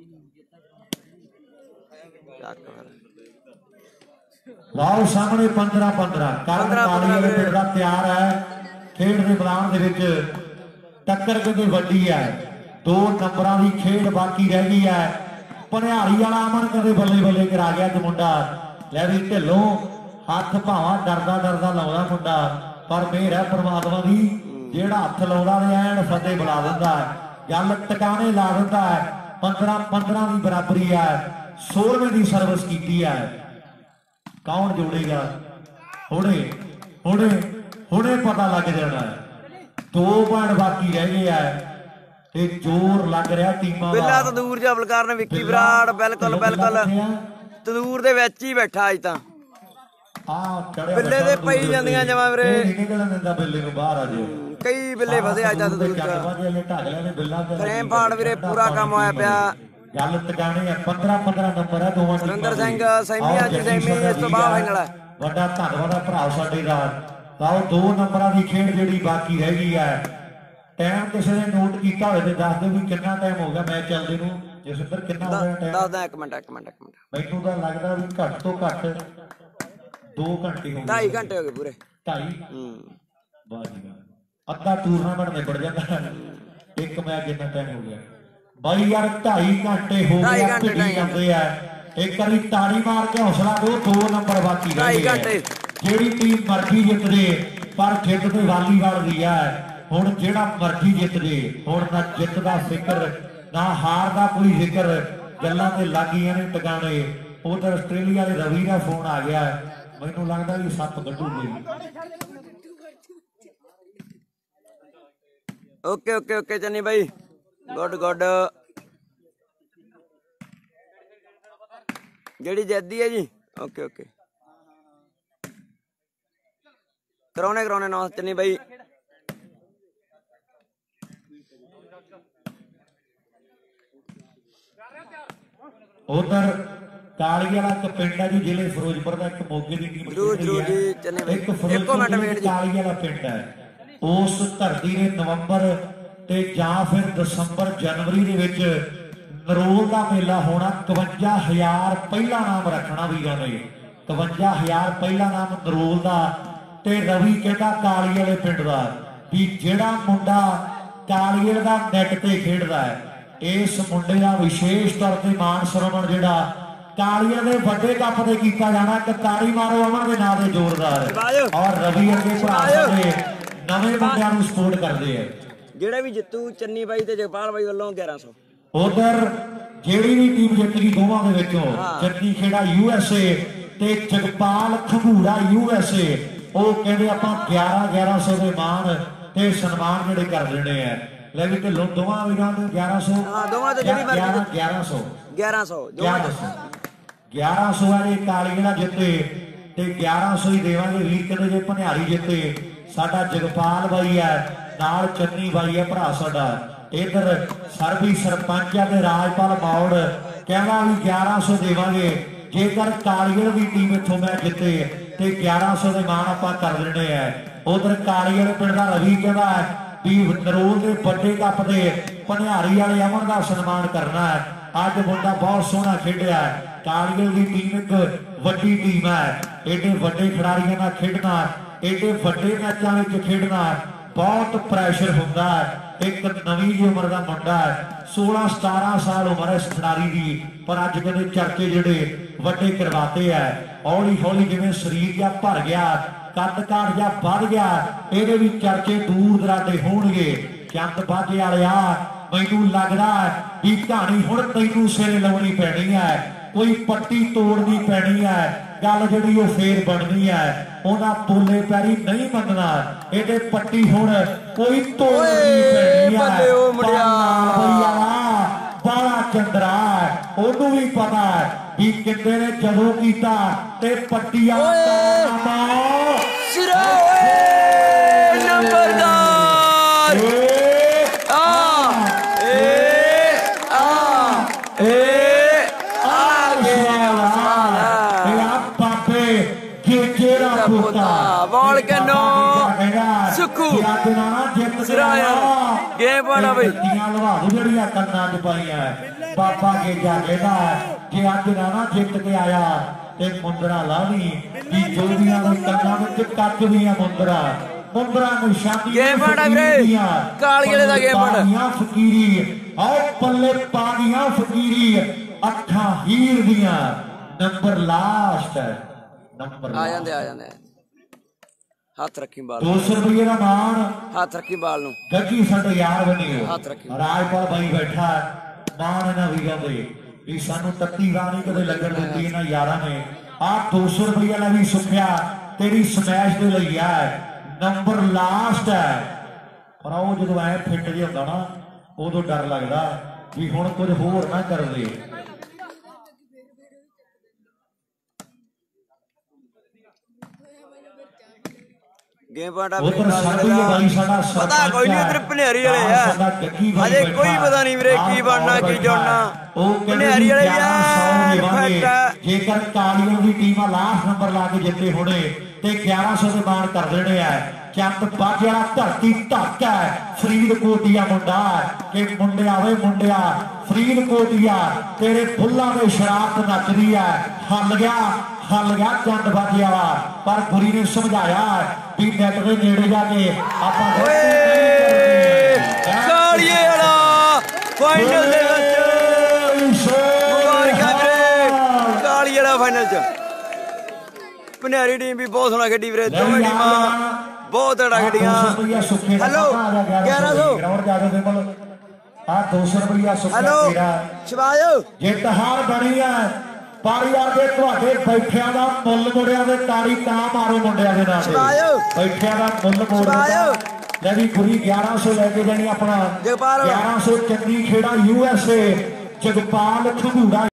ਲਾਓ ਸਾਹਮਣੇ 15-15 ਕਰਨ ਕਾਲੀ ਵਾਲੇ ਪਿੰਡ ਦਾ ਤਿਆਰ ਹੈ। ਖੇਡ ਦੇ ਮੈਦਾਨ ਦੇ ਵਿੱਚ ਟੱਕਰ ਕਿੰਨੀ ਵੱਡੀ ਹੈ। 2 ਨੰਬਰਾਂ ਦੀ ਖੇਡ ਬਾਕੀ ਰਹਿ ਗਈ ਹੈ। ਭਨਿਆਰੀ ਵਾਲਾ ਅਮਨ ਕਦੇ ਬੱਲੇ ਬੱਲੇ ਕਰਾ ਗਿਆ ਅੱਜ ਮੁੰਡਾ। ਲੈ ਵੀ ਢਿੱਲੋਂ ਹੱਥ ਭਾਵਾਂ ਡਰਦਾ ਡਰਦਾ ਲਾਉਂਦਾ ਮੁੰਡਾ ਪਰ ਮਿਹਰ ਹੈ ਪਰਮਾਤਮਾ ਦੀ ਜਿਹੜਾ ਹੱਥ ਲਾਉਂਦਾ ਨੇ ਐਨ ਫਤਿਹ ਬੁਲਾ ਦਿੰਦਾ ਗੱਲ ਟਿਕਾਣੇ ਲਾ ਦਿੰਦਾ ਹੈ। 15-15 ਦੀ ਬਰਾਬਰੀ ਹੈ। 16ਵੇਂ ਦੀ ਸਰਵਿਸ ਕੀਤੀ ਹੈ। ਕੌਣ ਜੋੜੇਗਾ ਹੁਣੇ ਹੁਣੇ ਹੁਣੇ ਪਤਾ ਲੱਗ ਜਾਣਾ ਹੈ। 2 ਪੁਆਇੰਟ ਬਾਕੀ ਰਹਿ ਗਏ ਆ ਤੇ ਜ਼ੋਰ ਲੱਗ ਰਿਹਾ ਟੀਮਾਂ ਦਾ। ਬਿੱਲਾ ਤੰਦੂਰ ਜਾਂ ਬਲਕਾਰ ਨੇ ਵਿੱਕੀ ਬਰਾੜ ਬਿਲਕੁਲ ਬਿਲਕੁਲ ਤੰਦੂਰ ਦੇ ਵਿੱਚ ਹੀ ਬੈਠਾ ਅੱਜ ਤਾਂ ਬਿੱਲੇ ਦੇ ਪਈ ਜਾਂਦੀਆਂ ਜਮਾ ਵੀਰੇ ਨਿਕਲਣ ਦਿੰਦਾ ਬਿੱਲੇ ਨੂੰ ਬਾਹਰ ਆ ਜੇ ਕਈ ਬਿੱਲੇ ਵਧੇ ਅੱਜ ਤਾਂ ਤੰਦੂਰ ਚ ਫਰੇਮ ਫਾੜ ਵੀਰੇ ਪੂਰਾ ਕੰਮ ਹੋਇਆ ਪਿਆ। ਗੱਲ ਟਿਕਾਣੇ ਆ। 15-15 ਨੰਬਰ ਹੈ ਦੋਵਾਂ ਦੀ। ਸੁਰਿੰਦਰ ਸਿੰਘ ਸੈਮੀ ਅੱਜ ਸੈਮੀ ਇਸ ਤੋਂ ਬਾਅਦ ਫਾਈਨਲ ਹੈ। ਵੱਡਾ ਧੰਨਵਾਦ ਆ ਭਰਾ ਸਾਡੇ ਦਾ। ਤਾਂ 2 ਨੰਬਰਾਂ ਦੀ ਖੇਡ ਜਿਹੜੀ ਬਾਕੀ ਰਹਿ ਗਈ ਹੈ। ਟਾਈਮ ਕਿਸੇ ਨੇ ਨੋਟ ਕੀਤਾ ਹੋਵੇ ਤੇ ਦੱਸ ਦਿਓ ਵੀ ਕਿੰਨਾ ਟਾਈਮ ਹੋ ਗਿਆ ਮੈਚ ਚੱਲਦੇ ਨੂੰ। ਜਸਵਿੰਦਰ ਕਿੰਨਾ ਹੋ ਗਿਆ ਟਾਈਮ? ਦੱਸਦਾ ਇੱਕ ਮਿੰਟ ਮੈਨੂੰ ਤਾਂ ਲੱਗਦਾ ਵੀ ਘੱਟ ਤੋਂ ਘੱਟ 2 ਘੰਟੇ ਹੋ ਗਏ। 2.5 ਘੰਟੇ ਹੋ ਗਏ ਪੂਰੇ। 2.5 ਵਾਹ ਜੀ ਵਾਹ। ਅੱਧਾ ਟੂਰਨਾਮੈਂਟ ਨਿਬੜ ਜਾਂਦਾ ਇੱਕ ਮੈਚ ਜਿੰਨਾ ਟਾਈਮ ਹੋ ਗਿਆ ਬਾਈ ਯਾਰ। 2.5 ਘੰਟੇ ਹੋ ਗਏ ਭਿੱਡੀ ਜਾਂਦੇ ਆ। ਇੱਕ ਵਾਰੀ ਤਾੜੀ ਮਾਰ ਕੇ ਹੌਸਲਾ ਦਿਓ। 2 ਨੰਬਰ ਬਾਕੀ ਰਹਿ ਗਏ। ਜਿਹੜੀ ਟੀਮ ਮਰਜ਼ੀ ਜਿੱਤ ਦੇ ਪਰ ਜਿੱਤ ਤੇ ਵਾਲੀਬਾਲ ਦੀ ਹੈ। ਹੁਣ ਜਿਹੜਾ ਮਰਜ਼ੀ ਜਿੱਤ ਜੇ, ਹੁਣ ਨਾ ਜਿੱਤ ਦਾ ਫਿਕਰ ਨਾ ਹਾਰ ਦਾ ਕੋਈ ਜ਼ਿਕਰ, ਗੱਲਾਂ ਤੇ ਲੱਗੀਆਂ ਨੇ ਟਿਕਾਣੇ। ਉਧਰ ਆਸਟ੍ਰੇਲੀਆ ਦੇ ਰਵੀ ਦਾ ਫੋਨ ਆ ਗਿਆ, ਮੈਨੂੰ ਲੱਗਦਾ ਵੀ 7 ਕੱਢੂਗੇ। ओके ओके ओके चन्नी भाई गुड गुड जेड़ी जैदी है जी। ओके ओके कराने कराने ना चन्नी भाई। उधर काली वाला एक पिंड है जी, जिले फिरोजपुर का, एक मोगे की टीम जरूर जरूर जी चन्नी भाई एक फिरोजपुर काली वाला पिंड है। उस धरती ने नवंबर ते जां फिर दसंबर जनवरी दे विच नरोल का मेला होना। 51,000 पहला नाम रखना वीरां ने, 51,000 पहला नाम नरोल का। ते रवि कहता काली वाले पिंड का भी जेड़ा मुंडा काली का नैट ते खेडदा है, इस मुंडे का विशेष तौर पर मान सरवण जिहड़ा कालिया के वड्डे कप ते कीता जाना। एक ताड़ी मारो अमन के नाम से जोरदार। और रवि अगे भरा साडे नवे मुंडियां नूं सपोर्ट करदे है। जेड़ा भी जितू चन्नी भाई ते जगपाल भाई वालों 1100। उधर जेड़ी भी टीम जित गई दोवां दे विचों चन्नी खेड़ा USA ते जगपाल खंगूड़ा USA, वो कहंदे आपां 1100 दे मान ते सन्मान जेड़े कर देने हैं। ले भी ढिल्लों दोवां वीरां नूं 1100 हां दोवां ते जेड़ी मर्जी 1100 1100 वाले काली ना जिते ते 1100 ही देवांगे। वीर कहंदे जे भनियारी जिते साडा जगपाल भाई है, नाल चन्नी भाई है भरा साडा। इधर सरबी सरपंच है राजपाल मौड़ कहना भी 1100 देवांगे जेकर कालीगढ़ की टीम इथों मैं जिते ते 1100 के मान आप कर देने हैं। उधर कालीगढ़ पिंड का रवि कहना है भी नरोल के बड़े कप के भनियारी वाले अमन का सन्मान करना है। अज मुंडा बहुत सोहना खेडिया है। कालीगढ़ की टीम एक वड्डी टीम है, एडे वड्डे खिडारियों का खेडना, एडे वड्डे मैचों में खेडना बहुत प्रैशर होंदा है। एक नवी जी उम्र का मुंडा है, 16-17 साल उम्र है इस खिडारी की, पर अज कहते चर्चे जिहड़े वड्डे करवाते हैं। हौली हौली जिवें शरीर जा भर गया, कद काठ जा वध गया, ये भी चर्चे दूर दराडे होणगे। चंद बाजे वालिया मैनू लगदा भी कहानी हुण तैनू सिरे लाउणी पैनी है, कोई पट्टी तोड़नी पैनी है, गल जिहड़ी वो फेर बननी है। उन्हां पोले पैरी नहीं मनना, ये पट्टी हुण कोई तोड़नी पैनी है। बड़ा चंद्रा ओनू भी पता है भी किंदे ने जदों कीता ते पट्टी बाबा गेजा कहता जे अज ना जित के आया ते मुंदरा लावी की जोड़ियां दे कन्नां विच कच दियां मुंदरा मुंदरा निशानियां कालिये दा गेम बड़ा फकीरी और पल्ले पागियां फकीरी अखा हीर दियां। नंबर लास्ट नंबर आ जांदे हाथ रखी बाल 200 रुपये का मान हाथ रखी बाल नूं गड्डी साडे यार बनी हाथ रखी राजपाल भाई बैठा मान इन्हां वीरां दे भी सानू तत्ती रानी कदे लगन दित्ती इन्हां यारां ने। आ 200 रुपये ला भी सुखिया तेरी स्मैश दे लई है। नंबर लास्ट है पर वो जो ऐ फिट जिहा हुंदा ना उदों डर लगदा भी हुण कुछ होर ना कर दे। गेम पॉइंट पता कोई नहीं इधर भनियारी वाले है अजे कोई पता नहीं वीरे की बनना की जोड़ना भनियारी वाले जेकर कालियों की टीम लास्ट नंबर ला के जिते होने ते 1100 के मान कर देने है। चंद बाजे वाला धरती धक है फरीदकोटिया मुंडा कि मुंडिया वे मुंडिया फरीदकोटिया तेरे फुल्लां दे शराब नचदी है। हल गया चंद बाजे वाला पर गुरी ने समझाया भी नेट के नेड़े जाके आपां कालिये वाला फाइनल दे विच मुबारकां वीरे कालिये वाला फाइनल च भनियारी टीम भी बहुत सोहना खेडी वीरे दोवें टीमां ਬਹੁਤ ਰਗੜੀਆਂ ਹੈਲੋ 1100 ਗਰਾਊਂਡ ਜਾ ਕੇ ਬਿਲਕੁਲ ਆ 200 ਰੁਪਇਆ ਸੁੱਕਾ ਹੈਲੋ ਤੇਰਾ ਸ਼ਿਵਾਜ ਜਿੱਤ ਹਾਰ ਬਣੀ ਆ ਪਰ ਯਾਰ ਦੇ ਤੁਹਾਡੇ ਬੈਠਿਆਂ ਦਾ ਮੁੱਲ ਮੁੰਡਿਆਂ ਦੇ ਤਾੜੀ ਤਾਂ ਮਾਰੋ ਮੁੰਡਿਆਂ ਦੇ ਨਾਲ ਸ਼ਿਵਾਜ ਬੈਠਿਆਂ ਦਾ ਮੁੱਲ ਮੋੜਦਾ ਲੈ ਵੀ ਪੂਰੀ 1100 ਲੈ ਕੇ ਜਾਣੀ ਆਪਣਾ ਜਗਪਾਲ 1100 ਚੰਗੀ ਖੇੜਾ USA ਜਗਪਾਲ ਖੰਗੂੜਾ